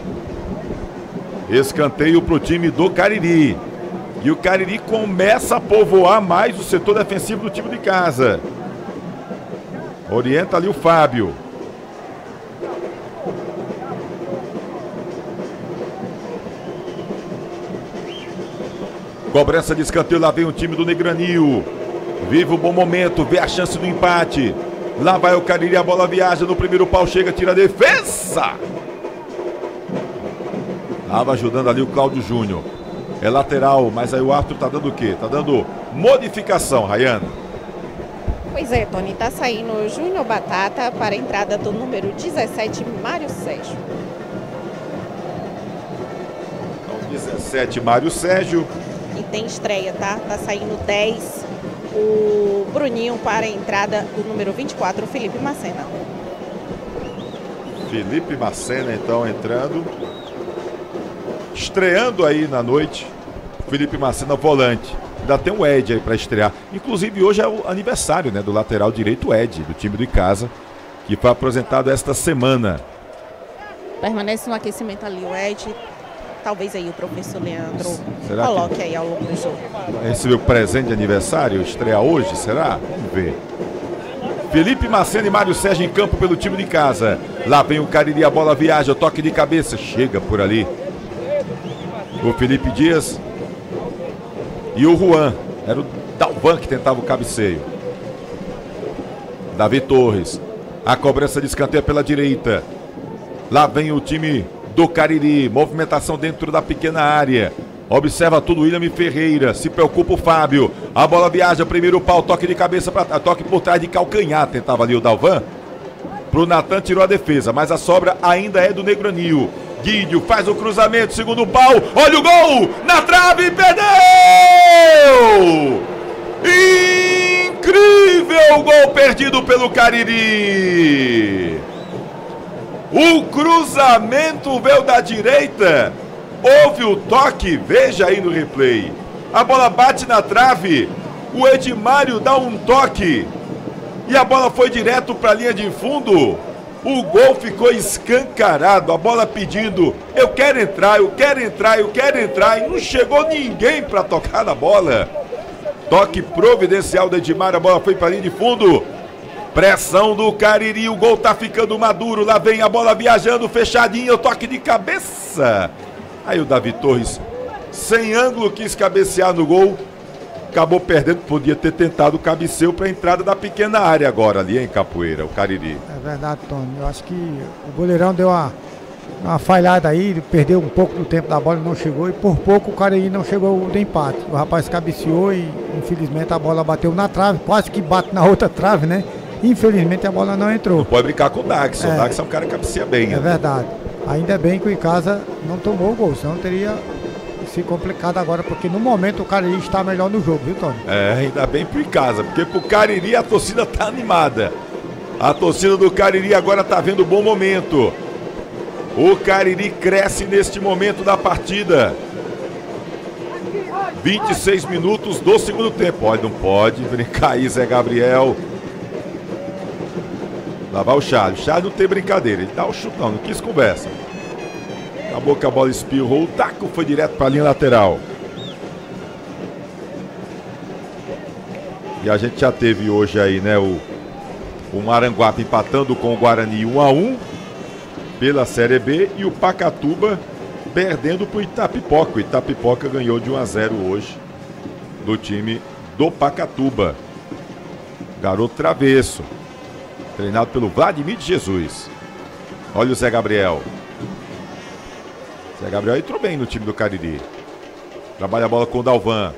Escanteio para o time do Cariri. E o Cariri começa a povoar mais o setor defensivo do time de casa. Orienta ali o Fábio. Cobrança de escanteio, lá vem o time do Negranil. Vive o bom momento, vê a chance do empate. Lá vai o Cariri, a bola viaja no primeiro pau, chega, tira a defesa. Estava ajudando ali o Cláudio Júnior. É lateral, mas aí o árbitro tá dando o quê? Tá dando modificação, Rayana. Pois é, Tony, tá saindo o Júnior Batata para a entrada do número dezessete, Mário Sérgio. Então, dezessete, Mário Sérgio. E tem estreia, tá? Tá saindo dez, o Bruninho para a entrada do número vinte e quatro, Felipe Macena. Felipe Macena, então, entrando. Estreando aí na noite, Felipe Macena, volante. Ainda tem o Ed aí para estrear. Inclusive, hoje é o aniversário, né, do lateral direito Ed, do time do Icasa, que foi apresentado esta semana. Permanece no aquecimento ali o Ed. Talvez aí o professor Leandro será coloque que aí ao longo do jogo. Recebeu presente de aniversário, estreia hoje, será? Vamos ver. Felipe Macena e Mário Sérgio em campo pelo time de casa. Lá vem o Cariri, a bola viaja, toque de cabeça, chega por ali. O Felipe Dias e o Juan. Era o Dalvan que tentava o cabeceio. Davi Torres. A cobrança de escanteio pela direita. Lá vem o time do Cariri. Movimentação dentro da pequena área. Observa tudo William Ferreira. Se preocupa o Fábio. A bola viaja, primeiro pau, toque de cabeça, pra, toque por trás de calcanhar. Tentava ali o Dalvan. Pro Natan, tirou a defesa, mas a sobra ainda é do Negranil. Guídio faz o cruzamento, segundo pau, olha o gol, na trave, perdeu! Incrível gol perdido pelo Cariri! O cruzamento veio da direita, houve o toque, veja aí no replay. A bola bate na trave, o Edmário dá um toque e a bola foi direto para a linha de fundo. O gol ficou escancarado, a bola pedindo, eu quero entrar, eu quero entrar, eu quero entrar, e não chegou ninguém para tocar na bola. Toque providencial do Edmário, a bola foi para a linha de fundo. Pressão do Cariri, o gol tá ficando maduro, lá vem a bola viajando, fechadinho, o toque de cabeça. Aí o Davi Torres, sem ângulo, quis cabecear no gol. Acabou perdendo, podia ter tentado o cabeceio para a entrada da pequena área agora, ali em Capoeira, o Cariri. É verdade, Tony. Eu acho que o goleirão deu uma, uma falhada aí, perdeu um pouco do tempo da bola, não chegou, e por pouco o Cariri não chegou do empate. O rapaz cabeceou e, infelizmente, a bola bateu na trave, quase que bate na outra trave, né? Infelizmente, a bola não entrou. Não pode brincar com o Daxon, é, o Daxon é um cara que cabeceia bem. É né? verdade. Ainda bem que o Icasa não tomou o gol, senão teria se complicado agora, porque no momento o Cariri está melhor no jogo, viu, Tony? É, ainda bem pro Icasa, porque pro Cariri a torcida tá animada. A torcida do Cariri agora tá vendo um bom momento. O Cariri cresce neste momento da partida. vinte e seis minutos do segundo tempo. Olha, não pode brincar aí, Zé Gabriel. Lá vai o Charles. O Charles não tem brincadeira, ele dá o chutão, não quis conversa. Acabou que a bola espirrou, o taco foi direto para a linha lateral. E a gente já teve hoje aí, né, o, o Maranguape empatando com o Guarani um a um pela Série B e o Pacatuba perdendo para o Itapipoca. O Itapipoca ganhou de um a zero hoje do time do Pacatuba. Garoto travesso, treinado pelo Vladimir de Jesus. Olha o Zé Gabriel. Zé Gabriel entrou bem no time do Cariri. Trabalha a bola com o Dalvan.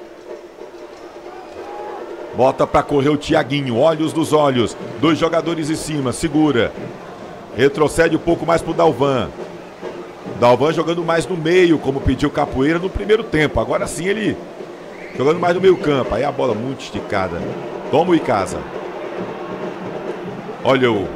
Bota para correr o Tiaguinho. Olhos dos olhos. Dois jogadores em cima. Segura. Retrocede um pouco mais pro Dalvan. Dalvan jogando mais no meio, como pediu Capoeira no primeiro tempo. Agora sim ele jogando mais no meio campo. Aí a bola muito esticada. Toma o Icasa. Olha o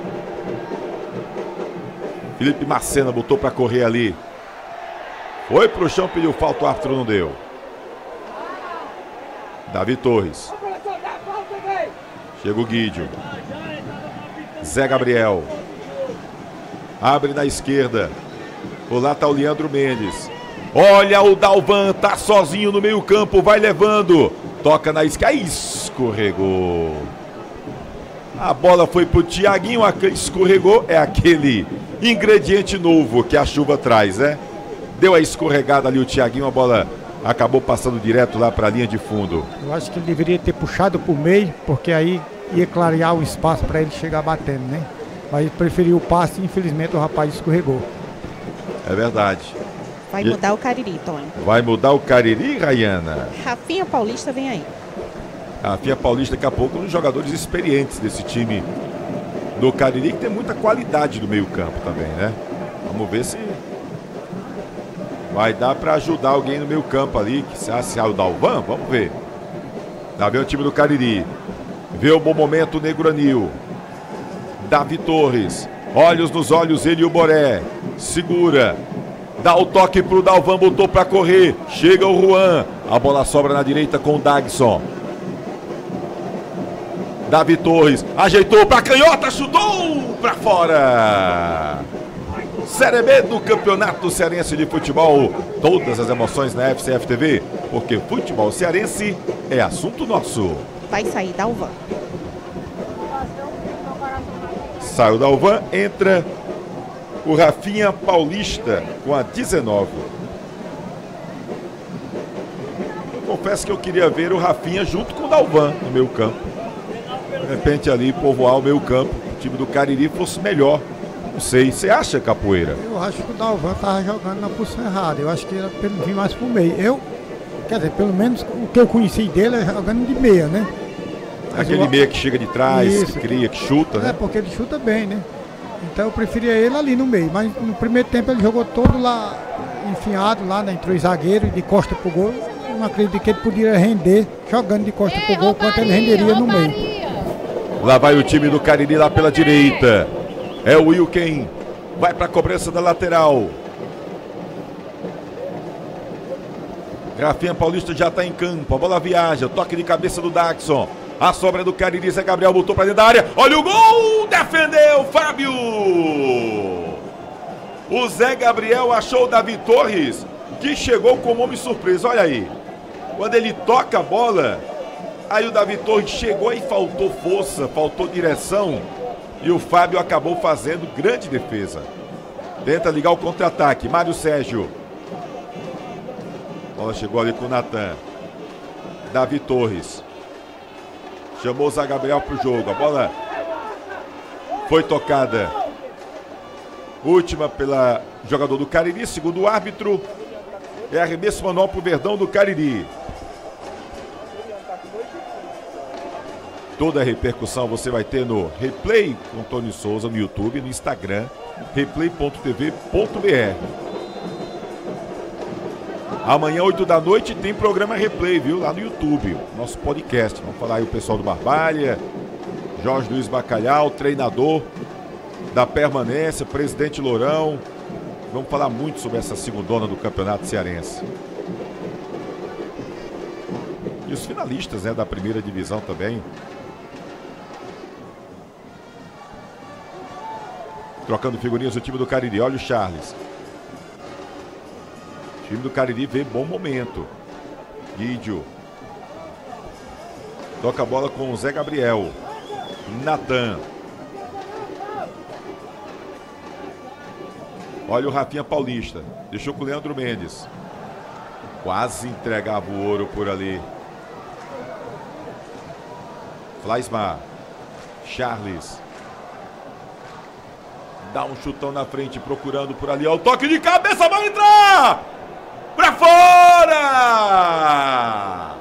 Felipe Macena botou para correr ali. Foi pro chão, pediu falta, o árbitro não deu. Davi Torres. Chega o Guídio. Zé Gabriel. Abre na esquerda. Por lá tá o Leandro Mendes. Olha o Dalvan, tá sozinho no meio campo, vai levando. Toca na esquerda, escorregou. A bola foi pro Thiaguinho, escorregou. É aquele ingrediente novo que a chuva traz, né? Deu a escorregada ali o Thiaguinho, a bola acabou passando direto lá para a linha de fundo. Eu acho que ele deveria ter puxado por meio, porque aí ia clarear o espaço para ele chegar batendo, né? Mas ele preferiu o passe e infelizmente o rapaz escorregou. É verdade. Vai mudar e... o Cariri, Tony. Vai mudar o Cariri, Rayana? Rafinha Paulista vem aí. Rafinha Paulista, daqui a pouco, um dos jogadores experientes desse time do Cariri, que tem muita qualidade no meio campo também, né? Vamos ver se vai dar para ajudar alguém no meio campo ali, que se é o Dalvan, vamos ver. Lá vem o time do Cariri. Vê o bom momento o Negro Anil. Davi Torres. Olhos nos olhos, ele e o Boré. Segura. Dá o toque pro Dalvan, botou para correr. Chega o Juan. A bola sobra na direita com o Dagson. Davi Torres. Ajeitou para canhota, chutou para fora. Série B do Campeonato Cearense de Futebol. Todas as emoções na F C F T V, porque futebol cearense é assunto nosso. Vai sair Dalvan. Sai o Dalvan, entra o Rafinha Paulista com a dezenove. Confesso que eu queria ver o Rafinha junto com o Dalvan no meio campo. De repente ali povoar o meio campo, o time do Cariri fosse melhor. Não sei, você acha, Capoeira? Eu acho que o Dalvan estava jogando na posição errada. Eu acho que era para ele vir mais pro meio. Eu, quer dizer, pelo menos o que eu conheci dele é jogando de meia, né? Mas aquele eu... meia que chega de trás, Isso, que cria, que chuta, é, né? É, porque ele chuta bem, né? Então eu preferia ele ali no meio. Mas no primeiro tempo ele jogou todo lá, enfiado lá, né? Entre os zagueiros, de costa pro gol. Eu não acredito que ele poderia render jogando de costa pro gol, quanto ele renderia no meio. Lá vai o time do Cariri lá pela direita. É o Will quem vai para a cobrança da lateral. Rafinha Paulista já está em campo. A bola viaja. Toque de cabeça do Dagson. A sobra do Cariri. Zé Gabriel botou para dentro da área. Olha o gol! Defendeu, Fábio! O Zé Gabriel achou o Davi Torres, que chegou como homem surpresa. Olha aí. Quando ele toca a bola, aí o Davi Torres chegou e faltou força, faltou direção. E o Fábio acabou fazendo grande defesa. Tenta ligar o contra-ataque. Mário Sérgio. A bola chegou ali com o Natan. Davi Torres. Chamou o Zé Gabriel para o jogo. A bola foi tocada. Última pela jogador do Cariri. Segundo o árbitro, é arremesso manual para o Verdão do Cariri. Toda a repercussão você vai ter no Replay com Tony Souza no YouTube, no Instagram, replay ponto tv ponto br. Amanhã, oito da noite, tem programa Replay, viu? Lá no YouTube, nosso podcast. Vamos falar aí o pessoal do Barbalha, Jorge Luiz Bacalhau, treinador da permanência, presidente Lourão. Vamos falar muito sobre essa segundona do Campeonato Cearense. E os finalistas, né, da primeira divisão também. Trocando figurinhas do time do Cariri. Olha o Charles. O time do Cariri vê bom momento. Guídio. Toca a bola com o Zé Gabriel. Natan. Olha o Rafinha Paulista. Deixou com o Leandro Mendes. Quase entregava o ouro por ali. Flaismar. Charles. Dá um chutão na frente, procurando por ali. Ó, o toque de cabeça, vai entrar! Pra fora!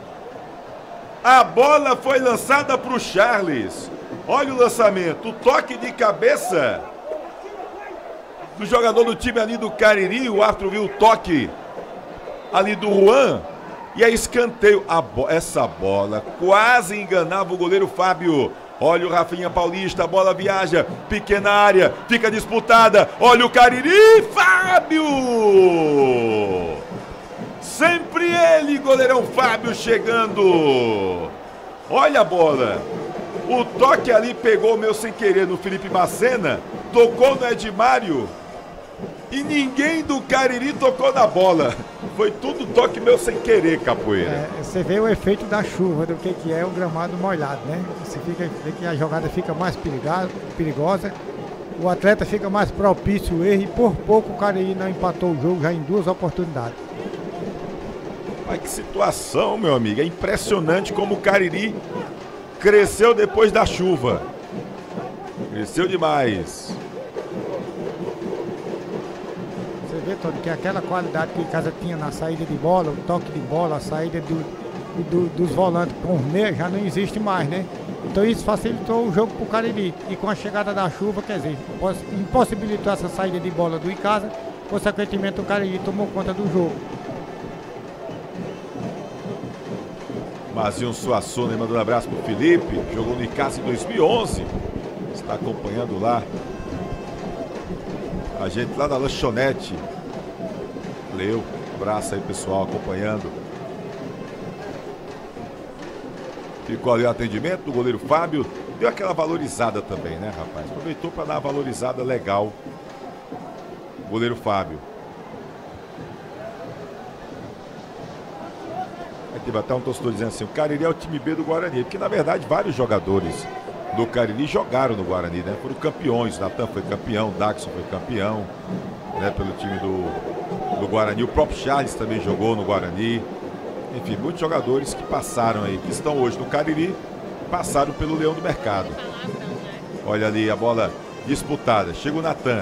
A bola foi lançada pro Charles. Olha o lançamento, o toque de cabeça do jogador do time ali do Cariri. O árbitro viu o toque ali do Juan. E é escanteio. A bo essa bola quase enganava o goleiro Fábio. Olha o Rafinha Paulista, a bola viaja, pequena área, fica disputada. Olha o Cariri, Fábio! Sempre ele, goleirão Fábio chegando. Olha a bola. O toque ali pegou o meu sem querer no Felipe Macena, tocou no Edmário e ninguém do Cariri tocou na bola. Foi tudo toque meu sem querer, Capoeira. É, você vê o efeito da chuva, do que, que é o gramado molhado, né? Você fica, vê que a jogada fica mais perigosa, perigosa, o atleta fica mais propício ao erro e por pouco o Cariri não empatou o jogo já em duas oportunidades. Olha que situação, meu amigo. É impressionante como o Cariri cresceu depois da chuva. Cresceu demais. Você vê, Tony, que aquela qualidade que o Casa tinha na saída de bola, o toque de bola, a saída do, do, dos volantes com os meios já não existe mais, né? Então isso facilitou o jogo para o Cariri. E com a chegada da chuva, quer dizer, impossibilitou essa saída de bola do Icasa, consequentemente o Cariri tomou conta do jogo. Mazinho Suassuna mandando um abraço pro Felipe, jogou no Icasa em dois mil e onze, está acompanhando lá a gente lá da lanchonete. Valeu, um abraço aí pessoal, acompanhando. Ficou ali o atendimento do goleiro Fábio, deu aquela valorizada também, né, rapaz? Aproveitou para dar uma valorizada legal o goleiro Fábio. Teve até um torcedor dizendo assim, o Cariri é o time B do Guarani, porque na verdade vários jogadores do Cariri jogaram no Guarani, né? Foram campeões, o Natan foi campeão, o Daxon foi campeão, né? Pelo time do, do Guarani, o próprio Charles também jogou no Guarani, enfim, muitos jogadores que passaram aí, que estão hoje no Cariri, passaram pelo Leão do Mercado. Olha ali a bola disputada, chega o Natan,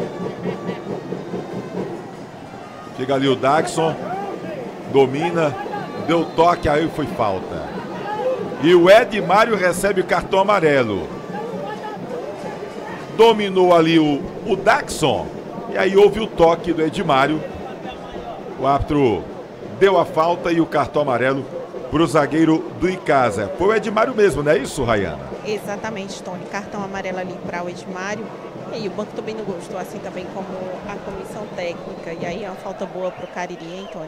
chega ali o Daxon, domina, deu toque, aí foi falta. E o Edmário recebe o cartão amarelo. Dominou ali o, o Daxon. E aí houve o toque do Edmário. O árbitro deu a falta e o cartão amarelo para o zagueiro do Icasa. Foi o Edmário mesmo, não é isso, Rayana? Exatamente, Tony. Cartão amarelo ali para o Edmário. E o banco também não gostou, assim também como a comissão técnica. E aí é uma falta boa para o Cariri, hein, Tony?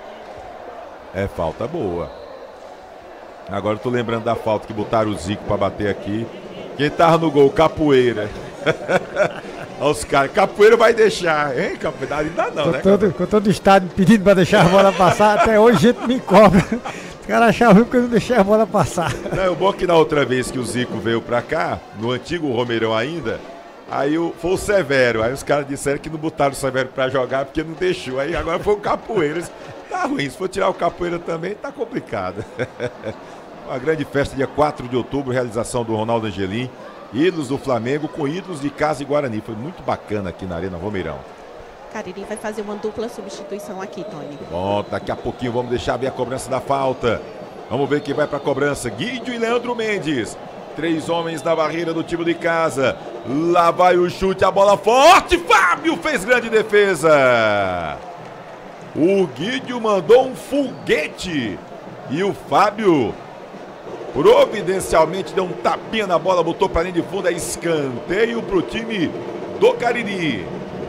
É falta boa. Agora eu tô lembrando da falta que botaram o Zico pra bater aqui. Quem tava no gol? Capoeira. Olha os caras. Capoeira vai deixar, hein? Capoeira ainda não, com né? Todo, com todo o estádio pedindo pra deixar a bola passar. Até hoje a gente me cobra. Os caras achavam ruim porque eu não deixei a bola passar. Não, o bom é que na outra vez que o Zico veio pra cá, no antigo Romeirão ainda, aí o, foi o Severo. Aí os caras disseram que não botaram o Severo pra jogar porque não deixou. Aí agora foi o Capoeira. Tá ruim, se for tirar o Capoeira também, tá complicado. Uma grande festa dia quatro de outubro, realização do Ronaldo Angelim, ídolos do Flamengo com ídolos de Icasa e Guarani. Foi muito bacana aqui na Arena Romeirão. Cariri vai fazer uma dupla substituição aqui, Tony. Bom, daqui a pouquinho vamos deixar ver a cobrança da falta. Vamos ver quem vai pra cobrança. Guidio e Leandro Mendes. Três homens na barreira do time de Icasa. Lá vai o chute, a bola forte. Fábio fez grande defesa. O Guidio mandou um foguete e o Fábio providencialmente deu um tapinha na bola, botou para linha de fundo, é escanteio para o time do Cariri.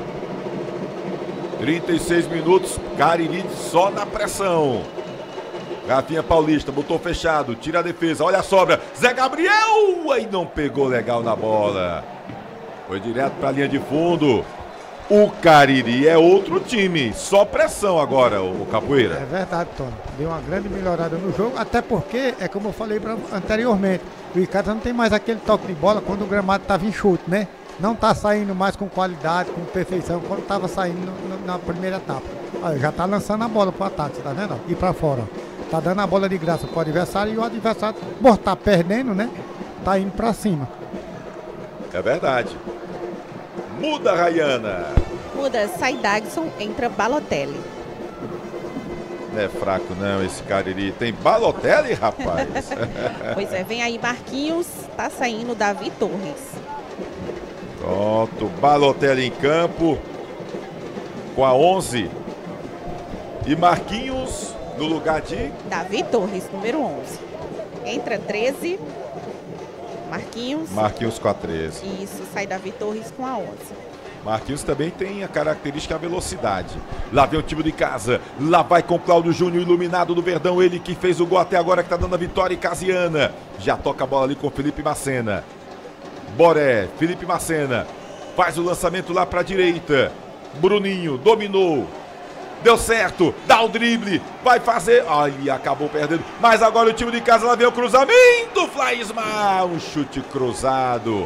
trinta e seis minutos, Cariri só na pressão. Rafinha Paulista, botou fechado, tira a defesa, olha a sobra, Zé Gabriel, aí não pegou legal na bola. Foi direto para a linha de fundo. O Cariri é outro time, só pressão agora, o Capoeira. É verdade, Tony. Deu uma grande melhorada no jogo, até porque, é como eu falei pra, anteriormente, o Icasa não tem mais aquele toque de bola quando o gramado estava enxuto, né? Não está saindo mais com qualidade, com perfeição, quando estava saindo no, no, na primeira etapa. Aí, já está lançando a bola para o ataque, você tá vendo? E para fora. Tá dando a bola de graça para o adversário e o adversário, por estar tá perdendo, né? Tá indo para cima. É verdade. Muda, Rayana. Muda, sai Daxon, entra Balotelli. Não é fraco não esse Cariri. Tem Balotelli, rapaz. Pois é, vem aí Marquinhos, tá saindo Davi Torres. Pronto, Balotelli em campo com a onze. E Marquinhos no lugar de... Davi Torres, número onze. Entra treze. Marquinhos. Marquinhos com a treze. Isso, sai Davi Torres com a onze. Marquinhos também tem a característica da velocidade. Lá vem o time de casa. Lá vai com Cláudio Júnior, iluminado do Verdão. Ele que fez o gol até agora, que está dando a vitória. E Casiana já toca a bola ali com Felipe Macena. Boré, Felipe Macena. Faz o lançamento lá para a direita. Bruninho dominou. Deu certo, dá o drible, vai fazer, ai, acabou perdendo, mas agora o time de casa, lá vem o cruzamento, Flaismar, um chute cruzado.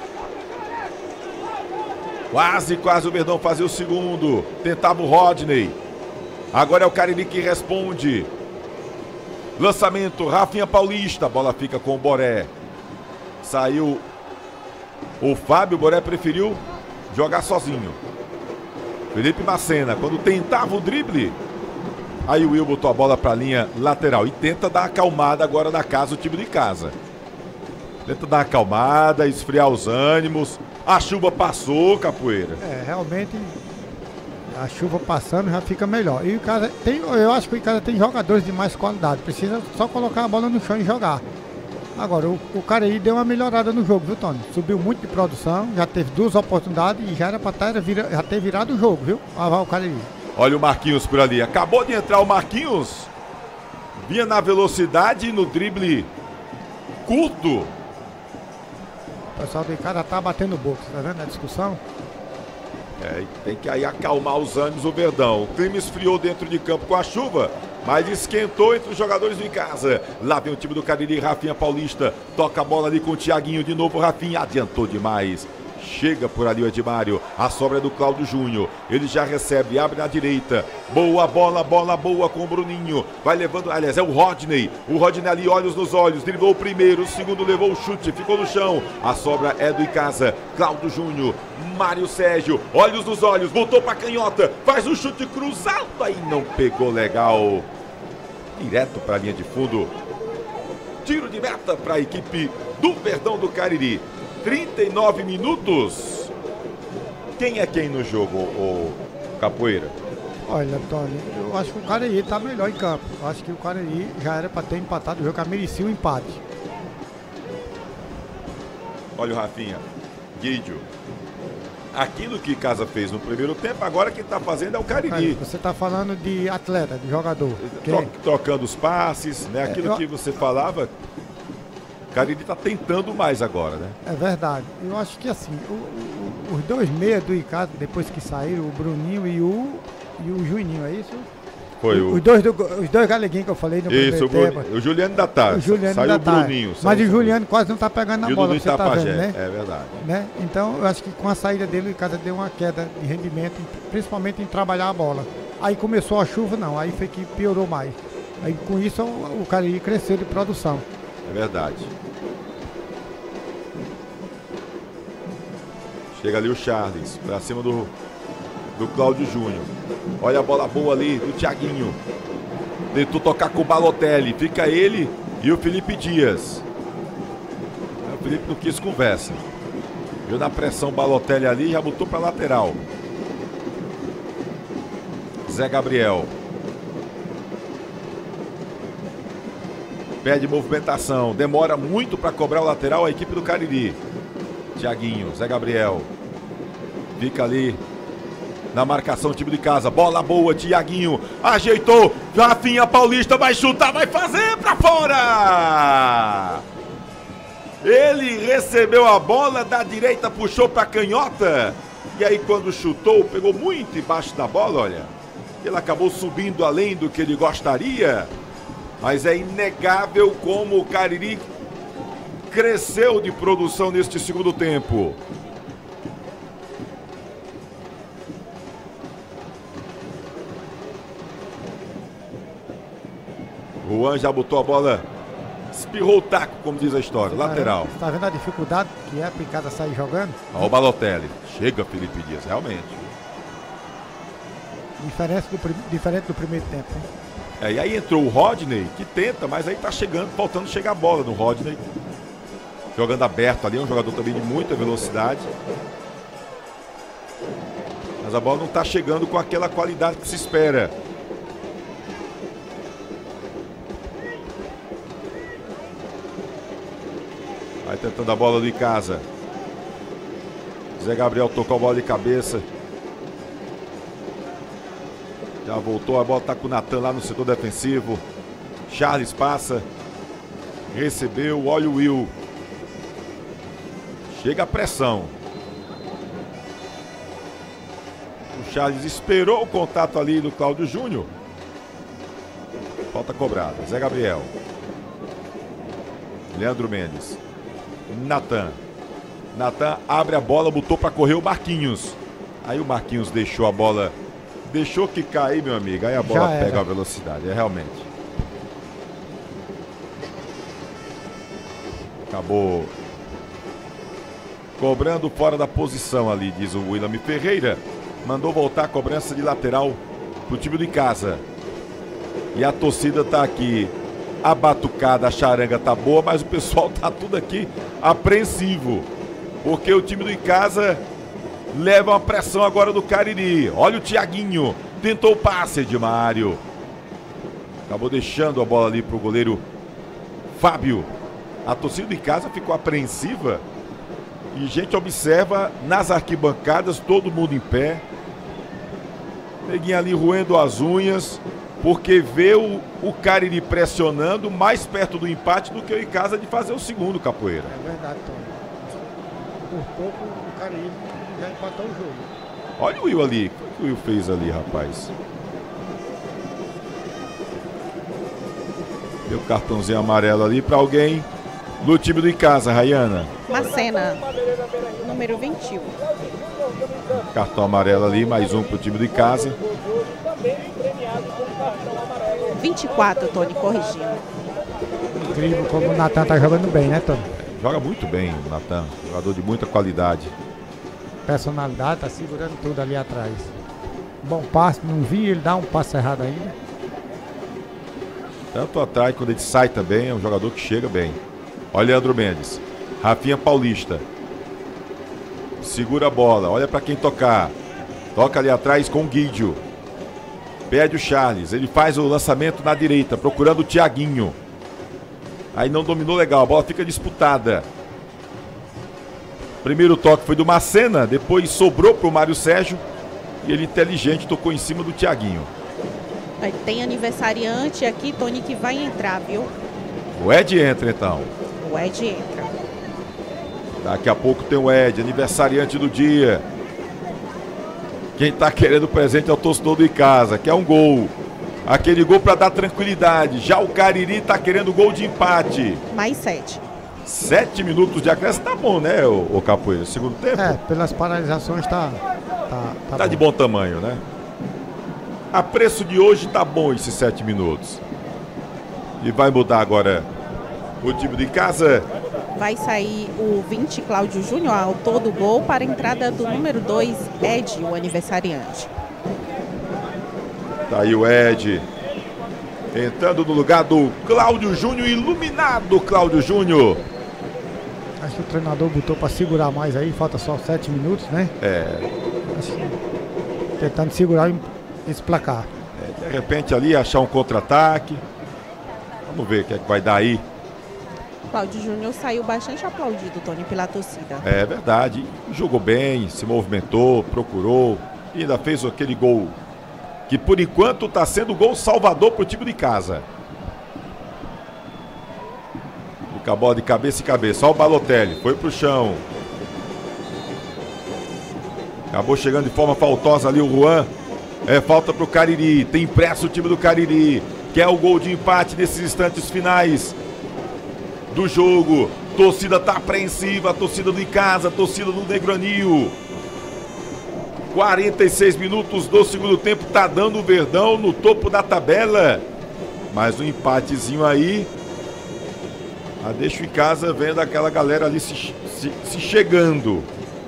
Quase, quase o Verdão fazia o segundo, tentava o Rodney, agora é o Cariri que responde. Lançamento, Rafinha Paulista, a bola fica com o Boré, saiu o Fábio, o Boré preferiu jogar sozinho. Felipe Macena, quando tentava o drible, aí o Will botou a bola para a linha lateral e tenta dar uma acalmada agora na casa, o time de casa. Tenta dar uma acalmada, esfriar os ânimos. A chuva passou, Capoeira. É, realmente a chuva passando já fica melhor. E o cara tem, eu acho que o cara tem jogadores de mais qualidade, precisa só colocar a bola no chão e jogar. Agora, o, o cara aí deu uma melhorada no jogo, viu, Tony? Subiu muito de produção, já teve duas oportunidades e já era pra tá, vira, já ter virado o jogo, viu? Ah, vai o cara aí. Olha o Marquinhos por ali. Acabou de entrar o Marquinhos. Vinha na velocidade e no drible curto. O pessoal do cara tá batendo boca, tá vendo a discussão? É, tem que aí acalmar os ânimos o Verdão. O clima esfriou dentro de campo com a chuva, mas esquentou entre os jogadores do em casa. Lá vem o time do Cariri, Rafinha Paulista. Toca a bola ali com o Thiaguinho. De novo, Rafinha adiantou demais. Chega por ali o Edmário. A sobra é do Cláudio Júnior. Ele já recebe, abre na direita. Boa bola, bola boa com o Bruninho. Vai levando, aliás, é o Rodney. O Rodney ali, olhos nos olhos. Driblou o primeiro, o segundo levou o chute, ficou no chão. A sobra é do Icasa. Cláudio Júnior, Mário Sérgio, olhos nos olhos, voltou pra canhota. Faz um chute cruzado, aí não pegou legal. Direto pra linha de fundo. Tiro de meta pra equipe do Verdão do Cariri. trinta e nove minutos. Quem é quem no jogo, o Capoeira? Olha, Tony, eu acho que o Cariri tá melhor em campo. Eu acho que o Cariri já era para ter empatado o jogo, que merecia um empate. Olha o Rafinha, Guídio. Aquilo que Casa fez no primeiro tempo, agora quem tá fazendo é o Cariri. Você tá falando de atleta, de jogador. Tro trocando os passes, né? Aquilo é, eu... que você falava. O Cariri tá tentando mais agora, né? É verdade. Eu acho que assim, o, o, os dois meias do Icasa, depois que saíram, o Bruninho e o, e o Juninho, é isso? Foi o... Os dois, do, os dois galeguinhos que eu falei no isso, primeiro tempo. O Juliano da tarde. O Juliano saiu da o Bruninho. Mas o Juliano quase não tá pegando na e bola, você tá vendo, né? É verdade. Né? Então, eu acho que com a saída dele, o Icasa deu uma queda de rendimento, principalmente em trabalhar a bola. Aí começou a chuva, não. Aí foi que piorou mais. Aí com isso, o, o Cariri cresceu de produção. É verdade. Chega ali o Charles, pra cima do, do Cláudio Júnior. Olha a bola boa ali do Thiaguinho. Tentou tocar com o Balotelli. Fica ele e o Felipe Dias. O Felipe não quis conversa. Viu na pressão o Balotelli ali e já botou pra lateral. Zé Gabriel. Pede movimentação. Demora muito para cobrar o lateral a equipe do Cariri. Thiaguinho, Zé Gabriel. Fica ali na marcação, time de casa. Bola boa, Thiaguinho. Ajeitou. Rafinha Paulista vai chutar, vai fazer pra fora. Ele recebeu a bola da direita, puxou pra canhota. E aí quando chutou, pegou muito embaixo da bola, olha. Ele acabou subindo além do que ele gostaria. Mas é inegável como o Cariri cresceu de produção neste segundo tempo. Juan já botou a bola, espirrou o taco, como diz a história, tá lateral. Você tá vendo a dificuldade que é para Icasa sair jogando? Olha o Balotelli. Chega Felipe Dias, realmente. Diferente do, diferente do primeiro tempo, hein? É, e aí entrou o Rodney, que tenta, mas aí tá chegando, faltando chegar a bola no Rodney. Jogando aberto ali, é um jogador também de muita velocidade. Mas a bola não tá chegando com aquela qualidade que se espera. Vai tentando a bola ali em casa. Zé Gabriel tocou a bola de cabeça. Já voltou, a bola tá com o Natan lá no setor defensivo. Charles passa. Recebeu, olha o Will. Chega a pressão. O Charles esperou o contato ali do Cláudio Júnior. Falta cobrada. Zé Gabriel. Leandro Mendes. Natan. Natan abre a bola, botou para correr o Marquinhos. Aí o Marquinhos deixou a bola, deixou que cair, meu amigo. Aí a bola pega a velocidade, é realmente. Acabou cobrando fora da posição ali, diz o William Ferreira. Mandou voltar a cobrança de lateral pro time de casa. E a torcida tá aqui. A batucada, a charanga tá boa, mas o pessoal tá tudo aqui apreensivo. Porque o time do Icasa leva uma pressão agora do Cariri. Olha o Thiaguinho, tentou o passe de Mário. Acabou deixando a bola ali pro goleiro Fábio. A torcida do Icasa ficou apreensiva. E a gente observa nas arquibancadas, todo mundo em pé. Neguinho ali roendo as unhas, porque vê o, o Cariri pressionando mais perto do empate do que o Icasa de fazer o segundo, Capoeira. É verdade, Tony. Por pouco o Cariri já empatou o jogo. Olha o Will ali. O que o Will fez ali, rapaz? Deu cartãozinho amarelo ali para alguém do time do Icasa, Rayana. Macena, número vinte e um. Cartão amarelo ali, mais um pro time do Icasa. vinte e quatro, Tony, corrigindo. Incrível como o Natan tá jogando bem, né, Tony? Joga muito bem o Natan, jogador de muita qualidade. Personalidade, tá segurando tudo ali atrás. Bom passe, não vi ele dar um passe errado ainda. Tanto atrás, quando ele sai também, é um jogador que chega bem. Olha Leandro Mendes, Rafinha Paulista. Segura a bola, olha para quem tocar. Toca ali atrás com o Guidio. Pede o Charles, ele faz o lançamento na direita, procurando o Thiaguinho. Aí não dominou legal, a bola fica disputada. Primeiro toque foi do Macena, depois sobrou pro Mário Sérgio. E ele inteligente tocou em cima do Thiaguinho. Tem aniversariante aqui, Tony, que vai entrar, viu? O Ed entra então. O Ed entra. Daqui a pouco tem o Ed, aniversariante do dia. Quem tá querendo presente é o torcedor do Icasa, que é um gol. Aquele gol para dar tranquilidade. Já o Cariri tá querendo gol de empate. Mais sete. Sete minutos de acréscimo, tá bom, né, o, o Capoeira? Segundo tempo? É, pelas paralisações tá... Tá, tá, tá bom. de bom tamanho, né? A preço de hoje tá bom esses sete minutos. E vai mudar agora o time de casa. Vai sair o vinte, Cláudio Júnior, autor do gol, para a entrada do número dois, Ed, o aniversariante. Tá aí o Ed. Entrando no lugar do Cláudio Júnior, iluminado Cláudio Júnior. Acho que o treinador botou para segurar mais aí, falta só sete minutos, né? É. Acho que tentando segurar esse placar. É, de repente ali achar um contra-ataque. Vamos ver o que é que vai dar aí. Cláudio Júnior saiu bastante aplaudido, Tony, pela torcida. É verdade. Jogou bem, se movimentou, procurou. E ainda fez aquele gol que por enquanto está sendo o gol salvador para o time de casa. Fica a bola de cabeça e cabeça. Olha o Balotelli, foi pro chão. Acabou chegando de forma faltosa ali o Juan. É falta pro Cariri. Tem pressa o time do Cariri. Quer o gol de empate nesses instantes finais do jogo. Torcida tá apreensiva. A torcida do Icasa, a torcida do Negranil. quarenta e seis minutos do segundo tempo. Tá dando o Verdão no topo da tabela. Mais um empatezinho aí. Ah, deixa o Icasa vendo aquela galera ali se, se, se chegando.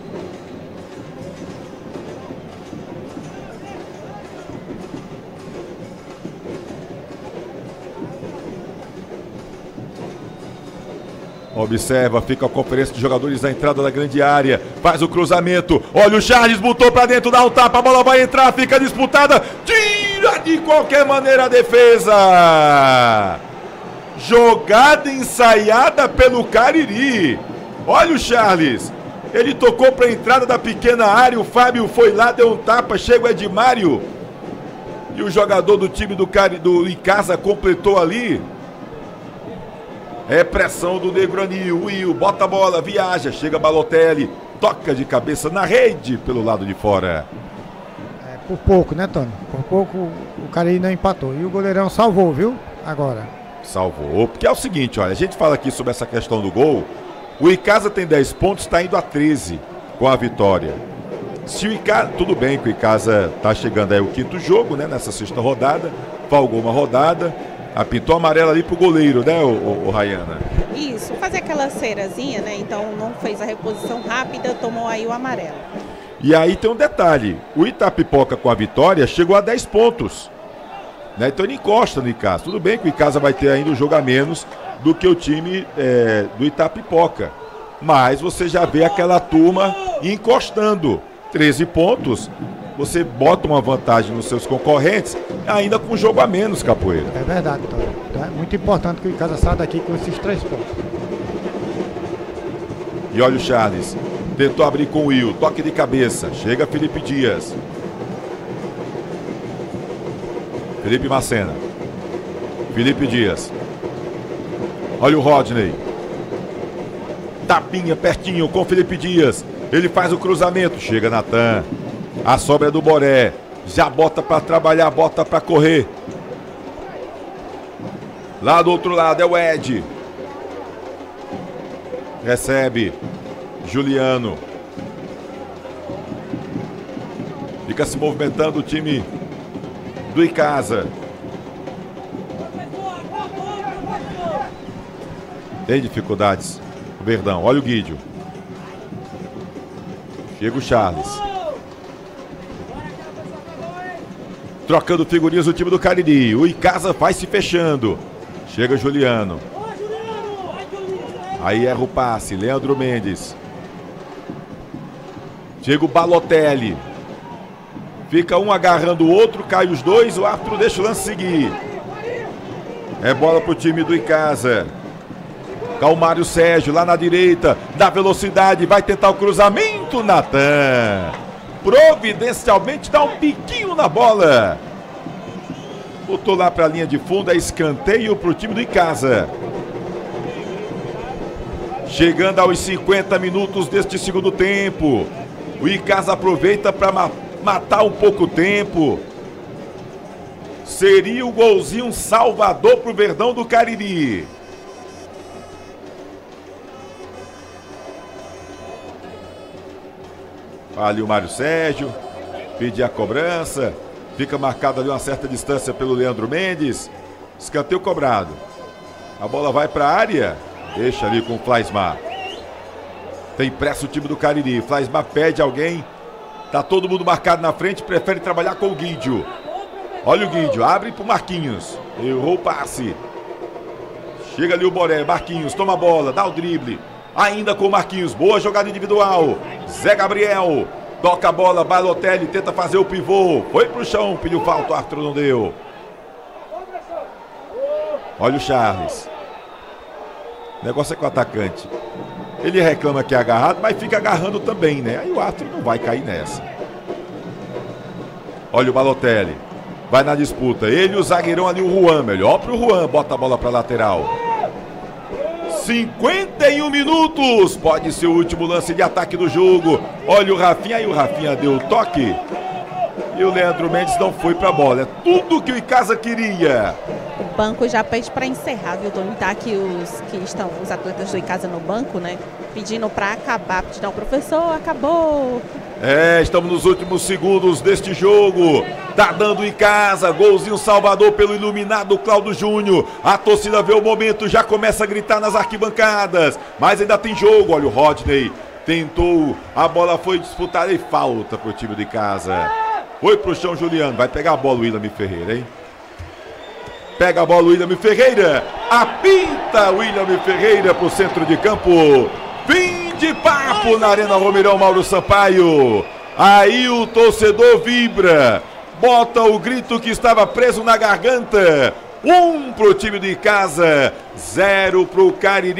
Observa, fica a conferência de jogadores na entrada da grande área. Faz o cruzamento. Olha o Charles, botou pra dentro, dá um tapa, a bola vai entrar, fica disputada. Tira de qualquer maneira a defesa. Jogada ensaiada pelo Cariri. Olha o Charles. Ele tocou para a entrada da pequena área, o Fábio foi lá, deu um tapa, chega o Edmário. E o jogador do time do, Cari, do Icasa completou ali. É pressão do Negronil, Will, bota a bola, viaja, chega Balotelli, toca de cabeça na rede pelo lado de fora. É, por pouco, né, Tony? Por pouco o Cariri não empatou. E o goleirão salvou, viu? Agora. Salvou, porque é o seguinte, olha, a gente fala aqui sobre essa questão do gol. O Icasa tem dez pontos, está indo a treze com a vitória. Se o Icasa, tudo bem que o Icasa está chegando aí o quinto jogo, né, nessa sexta rodada, falgou uma rodada, apitou amarela ali pro goleiro, né, o, o, o Rayana? Isso, fazer aquela cerazinha, né, então não fez a reposição rápida, tomou aí o amarelo. E aí tem um detalhe, o Itapipoca com a vitória chegou a dez pontos, né, então ele encosta no Icasa. Tudo bem que o Icasa vai ter ainda um jogo a menos do que o time é, do Itapipoca, mas você já vê aquela turma encostando. treze pontos, você bota uma vantagem nos seus concorrentes, ainda com um jogo a menos, Capoeira. É verdade, Tony. Então é muito importante que o Icasa saia daqui com esses três pontos. E olha o Charles, tentou abrir com o Will, toque de cabeça, chega Felipe Dias. Felipe Macena. Felipe Dias. Olha o Rodney. Tapinha pertinho com Felipe Dias. Ele faz o cruzamento, chega Natan. A sobra é do Boré. Já bota para trabalhar, bota para correr. Lá do outro lado é o Ed. Recebe Juliano. Fica se movimentando o time do Icasa. Tem dificuldades o Verdão. Olha o Guídio. Chega o Charles. Trocando figurinhas o time do Cariri. O Icasa vai se fechando. Chega Juliano. Aí erra o passe. Leandro Mendes. Chega o Balotelli. Fica um agarrando o outro. Cai os dois. O árbitro deixa o lance seguir. É bola pro time do Icasa. Calmário Sérgio lá na direita. Dá velocidade. Vai tentar o cruzamento. Natan. Providencialmente dá um piquinho na bola. Botou lá para a linha de fundo. É escanteio para o time do Icasa. Chegando aos cinquenta minutos deste segundo tempo. O Icasa aproveita para ma matar um pouco o tempo. Seria o golzinho salvador para o Verdão do Cariri. Ali o Mário Sérgio, pedir a cobrança, fica marcado ali uma certa distância pelo Leandro Mendes, escanteio cobrado, a bola vai para a área, deixa ali com o Flaismar, tem pressa o time do Cariri, Flaismar pede alguém, tá todo mundo marcado na frente, prefere trabalhar com o Guídio, olha o Guídio, abre pro Marquinhos, errou o passe, chega ali o Boré, Marquinhos, toma a bola, dá o drible, ainda com o Marquinhos, boa jogada individual, Zé Gabriel, toca a bola, Balotelli tenta fazer o pivô, foi pro chão, pediu falta, o árbitro não deu. Olha o Charles, o negócio é com o atacante, ele reclama que é agarrado, mas fica agarrando também, né? Aí o árbitro não vai cair nessa. Olha o Balotelli, vai na disputa, ele e o zagueirão ali, o Juan, melhor pro Juan, bota a bola pra lateral. cinquenta e um minutos, pode ser o último lance de ataque do jogo. Olha o Rafinha, aí o Rafinha deu o toque. E o Leandro Mendes não foi pra bola. É tudo que o Icasa queria. O banco já pede para encerrar, viu, Tony? Tá aqui os que estão, os atletas do Icasa no banco, né? Pedindo para acabar, pedindo ao professor, acabou. É, estamos nos últimos segundos deste jogo. Tá dando o Icasa, golzinho salvador pelo iluminado Cláudio Júnior. A torcida vê o momento, já começa a gritar nas arquibancadas. Mas ainda tem jogo, olha o Rodney. Tentou, a bola foi disputada e falta pro time do Icasa. Foi pro chão Juliano, vai pegar a bola o William Ferreira, hein? Pega a bola o William Ferreira. Apita o William Ferreira pro centro de campo. Fim de papo na Arena Romeirão Mauro Sampaio. Aí o torcedor vibra. Bota o grito que estava preso na garganta. Um pro time do Icasa, zero pro Cariri.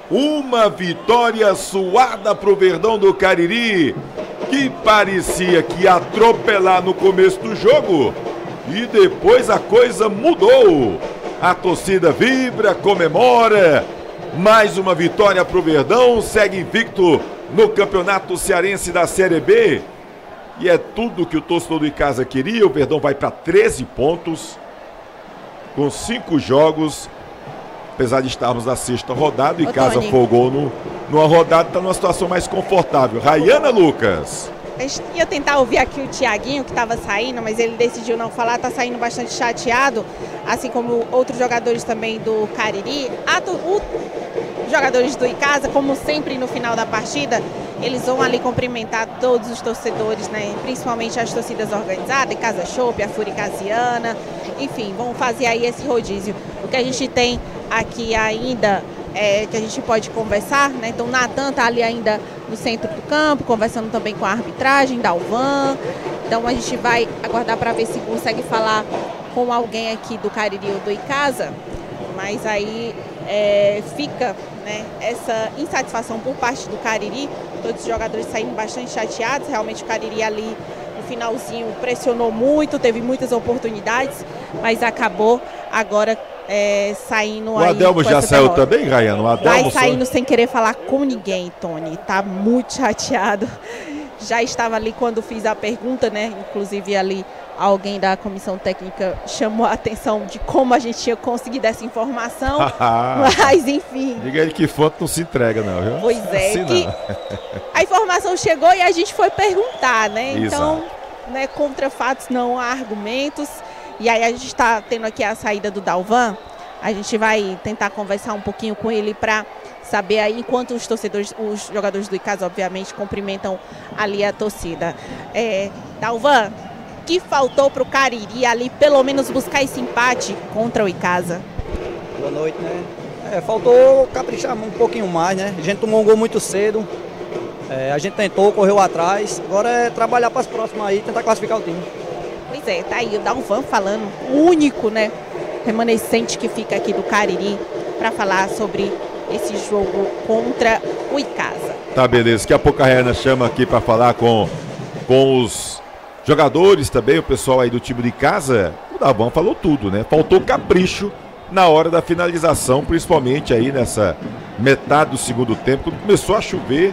Uma vitória suada para o Verdão do Cariri, que parecia que ia atropelar no começo do jogo e depois a coisa mudou. A torcida vibra, comemora. Mais uma vitória para o Verdão, segue invicto no Campeonato Cearense da Série B. E é tudo que o torcedor do Icasa queria. O Verdão vai para treze pontos, com cinco jogos. Apesar de estarmos na sexta rodada, o Icasa folgou no, numa rodada, está numa situação mais confortável. Rayana Lucas. A gente ia tentar ouvir aqui o Thiaguinho, que estava saindo, mas ele decidiu não falar, está saindo bastante chateado, assim como outros jogadores também do Cariri. Os jogadores do Icasa, como sempre no final da partida, eles vão ali cumprimentar todos os torcedores, né? Principalmente as torcidas organizadas, Icasa Chopp, a Furicasiana, enfim, vão fazer aí esse rodízio. O que a gente tem aqui ainda é que a gente pode conversar, né? Então Natan está ali ainda no centro do campo, conversando também com a arbitragem, Dalvan. Então a gente vai aguardar para ver se consegue falar com alguém aqui do Cariri ou do Icasa, mas aí é, fica, né, essa insatisfação por parte do Cariri, todos os jogadores saindo bastante chateados. Realmente o Cariri ali no finalzinho pressionou muito, teve muitas oportunidades, mas acabou agora É, saindo o aí. O Adelmo já saiu derrota também, Rayana? O Adelmo vai saindo só... sem querer falar com ninguém, Tony. Tá muito chateado. Já estava ali quando fiz a pergunta, né? Inclusive ali alguém da comissão técnica chamou a atenção de como a gente tinha conseguido essa informação. Mas enfim. Diga ele que fonte não se entrega, não, viu? Pois é. Assim que a informação chegou e a gente foi perguntar, né? Exato. Então, né, contra fatos não há argumentos. E aí a gente está tendo aqui a saída do Dalvan. A gente vai tentar conversar um pouquinho com ele para saber aí, enquanto os torcedores, os jogadores do Icasa, obviamente, cumprimentam ali a torcida. É, Dalvan, o que faltou para o Cariri ali, pelo menos buscar esse empate contra o Icasa? Boa noite, né? É, faltou caprichar um pouquinho mais, né? A gente tomou um gol muito cedo. É, a gente tentou, correu atrás. Agora é trabalhar para as próximas aí, tentar classificar o time. Pois é, tá aí o Dalvan falando, o único, né, remanescente que fica aqui do Cariri para falar sobre esse jogo contra o Icasa. Tá, beleza. Daqui a pouco a Rayana chama aqui para falar com, com os jogadores também, o pessoal aí do time de Icasa. O Dalvan falou tudo, né? Faltou capricho na hora da finalização, principalmente aí nessa metade do segundo tempo, quando começou a chover.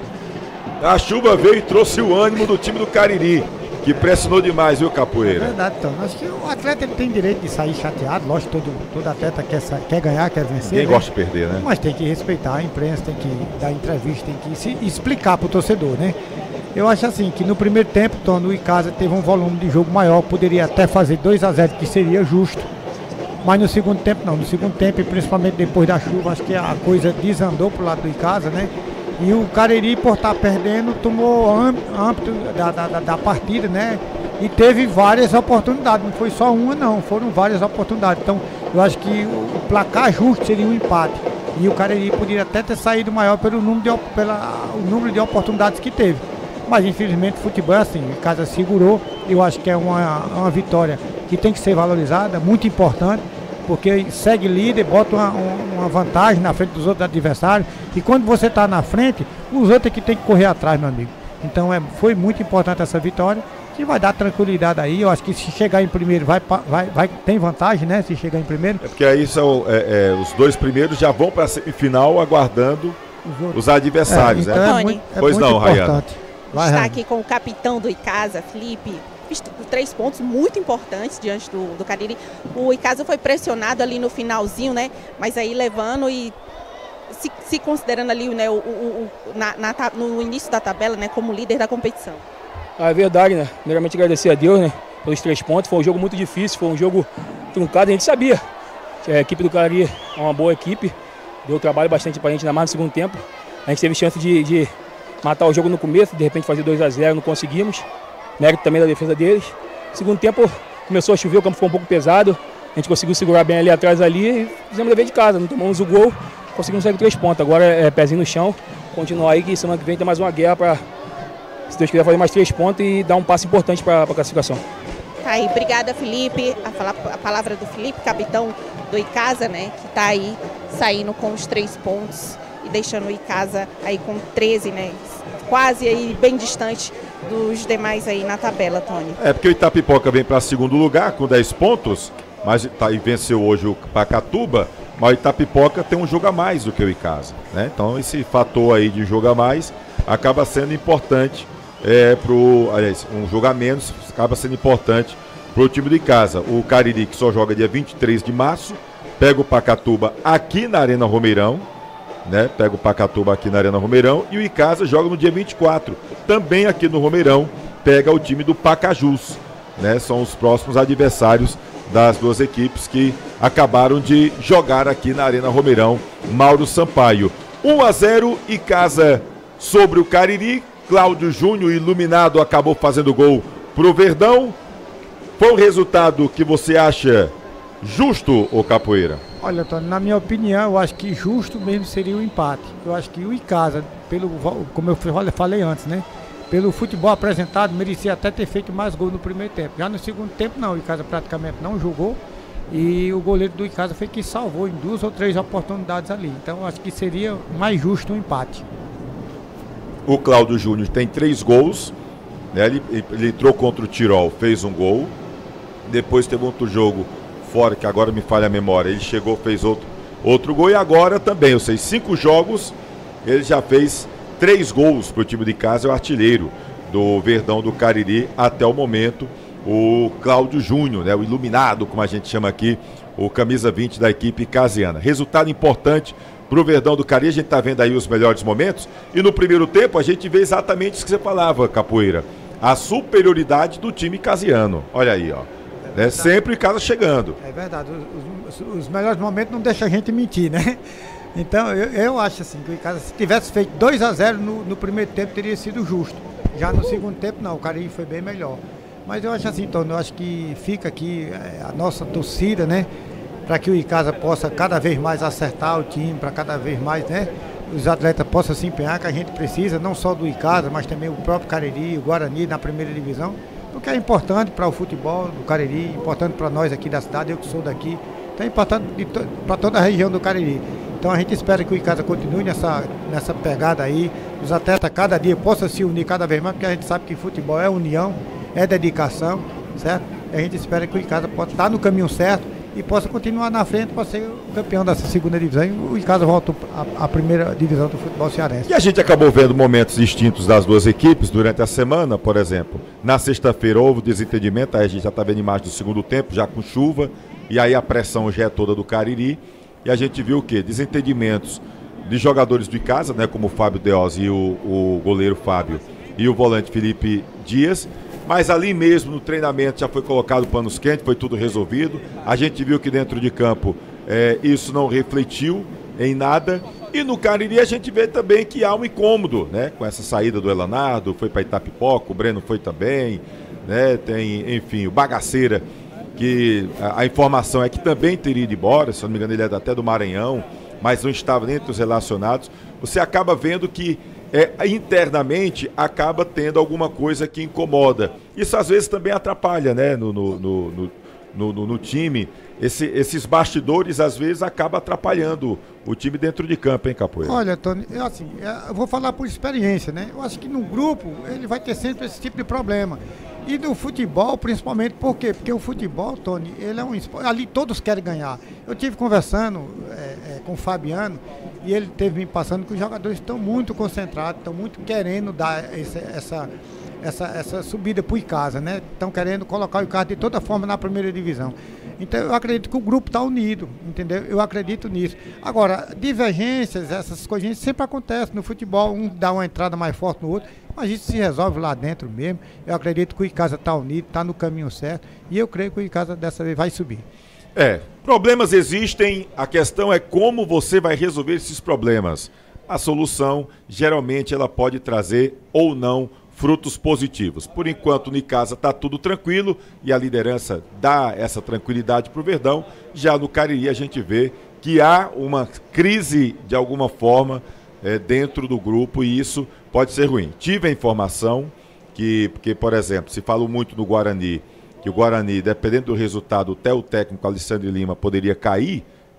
A chuva veio e trouxe o ânimo do time do Cariri, que pressionou demais, viu, Capoeira? É verdade, então. Acho que o atleta ele tem direito de sair chateado. Lógico, todo, todo atleta quer, quer ganhar, quer vencer. Ninguém né? gosta de perder, né? Mas tem que respeitar a imprensa, tem que dar entrevista, tem que se explicar para o torcedor, né? Eu acho assim, que no primeiro tempo, Tony, o Icasa teve um volume de jogo maior, poderia até fazer dois a zero, que seria justo. Mas no segundo tempo não. No segundo tempo, e principalmente depois da chuva, acho que a coisa desandou pro lado do Icasa, né? E o Cariri, por estar perdendo, tomou âmbito da, da, da partida, né? E teve várias oportunidades, não foi só uma não, foram várias oportunidades. Então, eu acho que o placar justo seria um empate. E o Cariri poderia até ter saído maior pelo número de, pela, o número de oportunidades que teve. Mas, infelizmente, o futebol é assim, o Icasa segurou. Eu acho que é uma, uma vitória que tem que ser valorizada, muito importante. Porque segue líder, bota uma, uma vantagem na frente dos outros adversários. E quando você está na frente, os outros é que tem que correr atrás, meu amigo. Então é, foi muito importante essa vitória, que vai dar tranquilidade aí. Eu acho que se chegar em primeiro, vai, vai, vai, tem vantagem, né? Se chegar em primeiro. É porque aí são, é, é, os dois primeiros já vão para a semifinal aguardando os, os adversários. É, então né? é muito, é pois muito não, importante. Rayana. Vai, está aqui com o capitão do Icasa, Felipe. Três pontos muito importantes diante do, do Cariri. O Icasa foi pressionado ali no finalzinho, né? Mas aí levando e se, se considerando ali, né, o, o, o, na, na, no início da tabela, né, como líder da competição. Ah, é verdade, né? Primeiramente agradecer a Deus, né, pelos três pontos. Foi um jogo muito difícil, foi um jogo truncado. A gente sabia que a equipe do Cariri é uma boa equipe. Deu trabalho bastante pra gente, ainda mais no segundo tempo. A gente teve chance de, de matar o jogo no começo, de repente fazer dois a zero, não conseguimos. Mérito também da defesa deles. Segundo tempo começou a chover, o campo ficou um pouco pesado. A gente conseguiu segurar bem ali atrás ali e fizemos dever de casa. Não tomamos o gol, conseguimos sair com três pontos. Agora é pezinho no chão, continuar aí que semana que vem tem mais uma guerra para, se Deus quiser, fazer mais três pontos e dar um passo importante para a classificação. Tá aí, obrigada, Felipe. A, falar, a palavra do Felipe, capitão do Icasa, né, que está aí saindo com os três pontos e deixando o Icasa aí com treze, né? Quase aí bem distante dos demais aí na tabela, Tony. É porque o Itapipoca vem para segundo lugar com dez pontos, mas tá, e venceu hoje o Pacatuba, mas o Itapipoca tem um jogo a mais do que o Icasa, né? Então esse fator aí de jogo a mais acaba sendo importante é, pro, aliás, um jogo a menos acaba sendo importante para o time do Icasa. O Cariri, que só joga dia vinte e três de março, pega o Pacatuba aqui na Arena Romeirão, né? Pega o Pacatuba aqui na Arena Romeirão, e o Icasa joga no dia vinte e quatro, também aqui no Romeirão, pega o time do Pacajus, né? São os próximos adversários das duas equipes que acabaram de jogar aqui na Arena Romeirão. Mauro Sampaio, um a zero, Icasa sobre o Cariri. Cláudio Júnior, iluminado, acabou fazendo gol pro Verdão. Foi um resultado que você acha justo, ô Capoeira? Olha, Tony, na minha opinião, eu acho que justo mesmo seria o empate. Eu acho que o Icasa, pelo, como eu falei antes, né? Pelo futebol apresentado, merecia até ter feito mais gols no primeiro tempo. Já no segundo tempo, não. O Icasa praticamente não jogou. E o goleiro do Icasa foi que salvou em duas ou três oportunidades ali. Então, eu acho que seria mais justo um empate. O Cláudio Júnior tem três gols, né? Ele, ele entrou contra o Tirol, fez um gol. Depois teve outro jogo fora, que agora me falha a memória. Ele chegou, fez outro, outro gol. E agora também, ou seja, cinco jogos, ele já fez três gols para o time de casa. É o artilheiro do Verdão do Cariri até o momento, o Cláudio Júnior, né? O iluminado, como a gente chama aqui, o camisa vinte da equipe casiana. Resultado importante para o Verdão do Cariri. A gente está vendo aí os melhores momentos. E no primeiro tempo a gente vê exatamente isso que você falava, Capoeira. A superioridade do time casiano. Olha aí, ó. É, sempre o Icasa chegando. É verdade. Os, os, os melhores momentos não deixam a gente mentir, né? Então, eu, eu acho assim, que o Icasa, se tivesse feito dois a zero no, no primeiro tempo, teria sido justo. Já no segundo tempo, não. O Cariri foi bem melhor. Mas eu acho assim, Tony, eu acho que fica aqui é, a nossa torcida, né? Para que o Icasa possa cada vez mais acertar o time, para cada vez mais, né? Os atletas possam se empenhar, que a gente precisa, não só do Icasa, mas também o próprio Cariri, o Guarani na primeira divisão. Porque é importante para o futebol do Cariri, importante para nós aqui da cidade, eu que sou daqui, então é importante para toda a região do Cariri. Então a gente espera que o Icasa continue nessa, nessa pegada aí, os atletas cada dia possam se unir cada vez mais, porque a gente sabe que futebol é união, é dedicação, certo? E a gente espera que o Icasa possa estar no caminho certo e possa continuar na frente para ser o campeão dessa segunda divisão, e o Icasa volta à primeira divisão do futebol cearense. E a gente acabou vendo momentos distintos das duas equipes durante a semana, por exemplo. Na sexta-feira houve desentendimento, aí a gente já está vendo imagem do segundo tempo, já com chuva, e aí a pressão já é toda do Cariri, e a gente viu o quê? Desentendimentos de jogadores do Icasa, né, como o Fábio Deos e o, o goleiro Fábio e o volante Felipe Dias. Mas ali mesmo no treinamento já foi colocado panos quentes, foi tudo resolvido. A gente viu que dentro de campo é, isso não refletiu em nada. E no Cariri a gente vê também que há um incômodo, né? Com essa saída do Elanardo, foi para Itapipoca, o Breno foi também, né? Tem, enfim, o Bagaceira, que a, a informação é que também teria ido embora, se não me engano ele é até do Maranhão, mas não estava entre os relacionados. Você acaba vendo que É, internamente acaba tendo alguma coisa que incomoda. Isso às vezes também atrapalha, né, no, no, no, no, no, no time. Esse, esses bastidores às vezes acabam atrapalhando o time dentro de campo, hein, Capoeira? Olha, Tony, eu, assim, eu vou falar por experiência, né? Eu acho que no grupo ele vai ter sempre esse tipo de problema. E no futebol, principalmente, por quê? Porque o futebol, Tony, ele é um esporte, ali todos querem ganhar. Eu tive conversando é, é, com o Fabiano e ele teve me passando que os jogadores estão muito concentrados, estão muito querendo dar esse, essa, essa, essa subida para o Icasa, né? Estão querendo colocar o Icasa de toda forma na primeira divisão. Então eu acredito que o grupo está unido, entendeu? Eu acredito nisso. Agora, divergências, essas coisinhas sempre acontecem no futebol, um dá uma entrada mais forte no outro, mas isso se resolve lá dentro mesmo. Eu acredito que o Icasa está unido, está no caminho certo, e eu creio que o Icasa dessa vez vai subir. É, problemas existem, a questão é como você vai resolver esses problemas. A solução, geralmente, ela pode trazer ou não frutos positivos. Por enquanto, no Icasa está tudo tranquilo e a liderança dá essa tranquilidade para o Verdão. Já no Cariri a gente vê que há uma crise, de alguma forma, é, dentro do grupo, e isso pode ser ruim. Tive a informação que, porque, por exemplo, se falou muito no Guarani, que o Guarani, dependendo do resultado, até o técnico Alexandre Lima poderia cair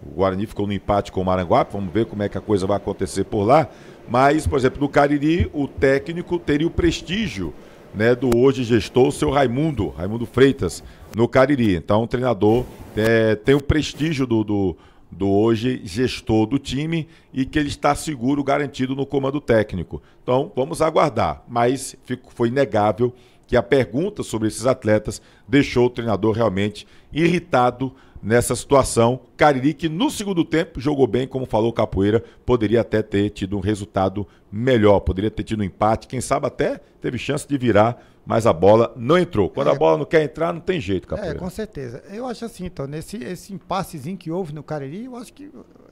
O Guarani ficou no empate com o Maranguape, vamos ver como é que a coisa vai acontecer por lá. Mas, por exemplo, no Cariri, o técnico teria o prestígio, né, do hoje gestor, o seu Raimundo, Raimundo Freitas, no Cariri. Então, o treinador é, tem o prestígio do, do, do hoje gestor do time e que ele está seguro, garantido no comando técnico. Então, vamos aguardar. Mas fico, foi inegável que a pergunta sobre esses atletas deixou o treinador realmente irritado nessa situação. Cariri, que no segundo tempo jogou bem, como falou o Capoeira, poderia até ter tido um resultado melhor, poderia ter tido um empate, quem sabe até teve chance de virar, mas a bola não entrou. Quando é, a bola não quer entrar, não tem jeito, Capoeira. É, com certeza. Eu acho assim, então, nesse esse impassezinho que houve no Cariri, eu acho que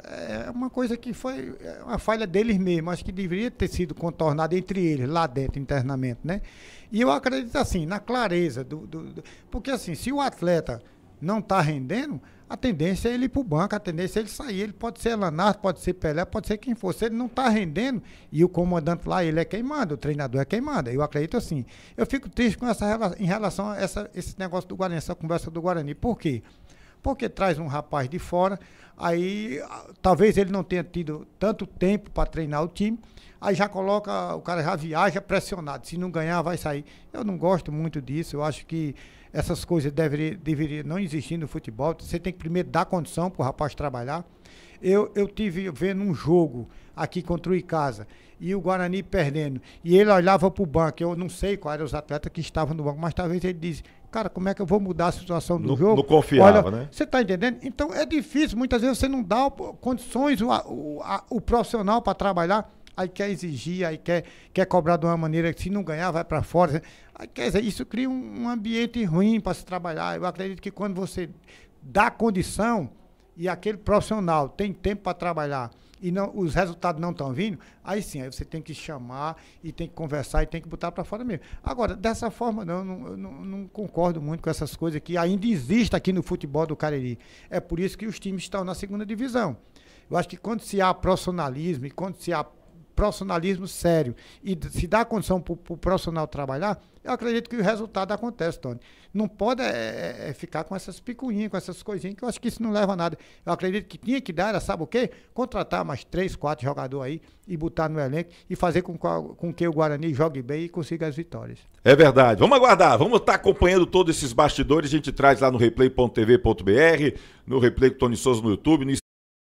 é uma coisa que foi uma falha deles mesmo, acho que deveria ter sido contornada entre eles, lá dentro, internamente, né? E eu acredito assim, na clareza, do, do, do porque assim, se o atleta não está rendendo, a tendência é ele ir para o banco, a tendência é ele sair. Ele pode ser Leonardo, pode ser Pelé, pode ser quem for. Se ele não está rendendo, e o comandante lá, ele é quem manda, o treinador é quem manda. Eu acredito assim. Eu fico triste com essa, em relação a essa, esse negócio do Guarani, essa conversa do Guarani. Por quê? Porque traz um rapaz de fora, aí talvez ele não tenha tido tanto tempo para treinar o time, aí já coloca, o cara já viaja pressionado. Se não ganhar, vai sair. Eu não gosto muito disso, eu acho que essas coisas deveriam deveria não existir no futebol. Você tem que primeiro dar condição para o rapaz trabalhar. Eu, eu tive vendo um jogo aqui contra o Icasa e o Guarani perdendo. E ele olhava para o banco. Eu não sei quais eram os atletas que estavam no banco, mas talvez ele disse, cara, como é que eu vou mudar a situação do não, jogo? Não confiava, Olha, né? Você está entendendo? Então é difícil. Muitas vezes você não dá condições, o, o, a, o profissional para trabalhar. Aí quer exigir, aí quer, quer cobrar de uma maneira que se não ganhar vai para fora. Aí, quer dizer, isso cria um, um ambiente ruim para se trabalhar. Eu acredito que quando você dá condição e aquele profissional tem tempo para trabalhar e não, os resultados não estão vindo, aí sim, aí você tem que chamar e tem que conversar e tem que botar para fora mesmo. Agora, dessa forma, não, não, eu não, não concordo muito com essas coisas que ainda existem aqui no futebol do Cariri. É por isso que os times estão na segunda divisão. Eu acho que quando se há profissionalismo e quando se há profissionalismo sério e se dá condição para o profissional trabalhar, eu acredito que o resultado acontece, Tony. Não pode é, é, ficar com essas picuinhas, com essas coisinhas, que eu acho que isso não leva a nada. Eu acredito que tinha que dar, era, sabe o quê? Contratar mais três, quatro jogadores aí e botar no elenco e fazer com, com que o Guarani jogue bem e consiga as vitórias. É verdade. Vamos aguardar. Vamos estar acompanhando todos esses bastidores. A gente traz lá no replay ponto tv ponto br, no Replay com Tony Souza no YouTube, no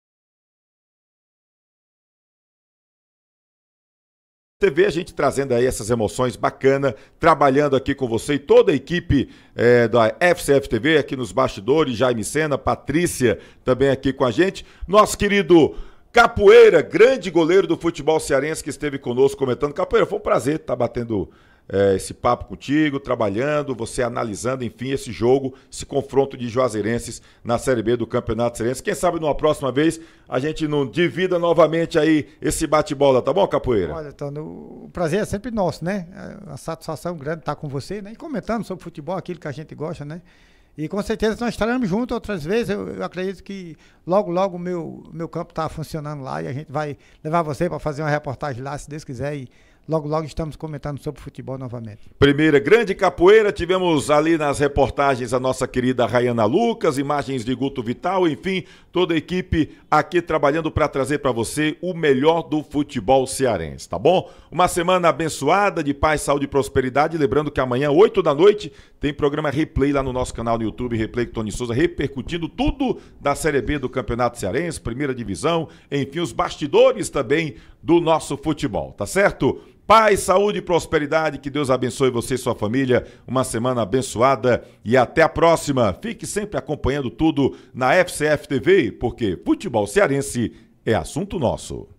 T V, a gente trazendo aí essas emoções bacana, trabalhando aqui com você e toda a equipe é, da F C F T V aqui nos bastidores, Jaime Sena, Patrícia também aqui com a gente, nosso querido Capoeira, grande goleiro do futebol cearense que esteve conosco comentando. Capoeira, foi um prazer estar batendo é, esse papo contigo, trabalhando, você analisando, enfim, esse jogo, esse confronto de juazeirenses na Série B do Campeonato Cearense. Quem sabe numa próxima vez a gente não divida novamente aí esse bate-bola, tá bom, Capoeira? Olha, então, o prazer é sempre nosso, né? É uma satisfação grande estar com você, né? E comentando sobre futebol, aquilo que a gente gosta, né? E com certeza nós estaremos juntos outras vezes. Eu, eu acredito que logo, logo o meu, meu campo está funcionando lá e a gente vai levar você para fazer uma reportagem lá, se Deus quiser. E logo, logo estamos comentando sobre futebol novamente. Primeira grande Capoeira, tivemos ali nas reportagens a nossa querida Rayana Lucas, imagens de Guto Vital, enfim, toda a equipe aqui trabalhando para trazer para você o melhor do futebol cearense, tá bom? Uma semana abençoada, de paz, saúde e prosperidade, lembrando que amanhã, oito da noite, tem programa Replay lá no nosso canal no YouTube, Replay com Tony Souza, repercutindo tudo da Série B do Campeonato Cearense, primeira divisão, enfim, os bastidores também do nosso futebol, tá certo? Paz, saúde e prosperidade, que Deus abençoe você e sua família, uma semana abençoada e até a próxima. Fique sempre acompanhando tudo na F C F T V, porque futebol cearense é assunto nosso.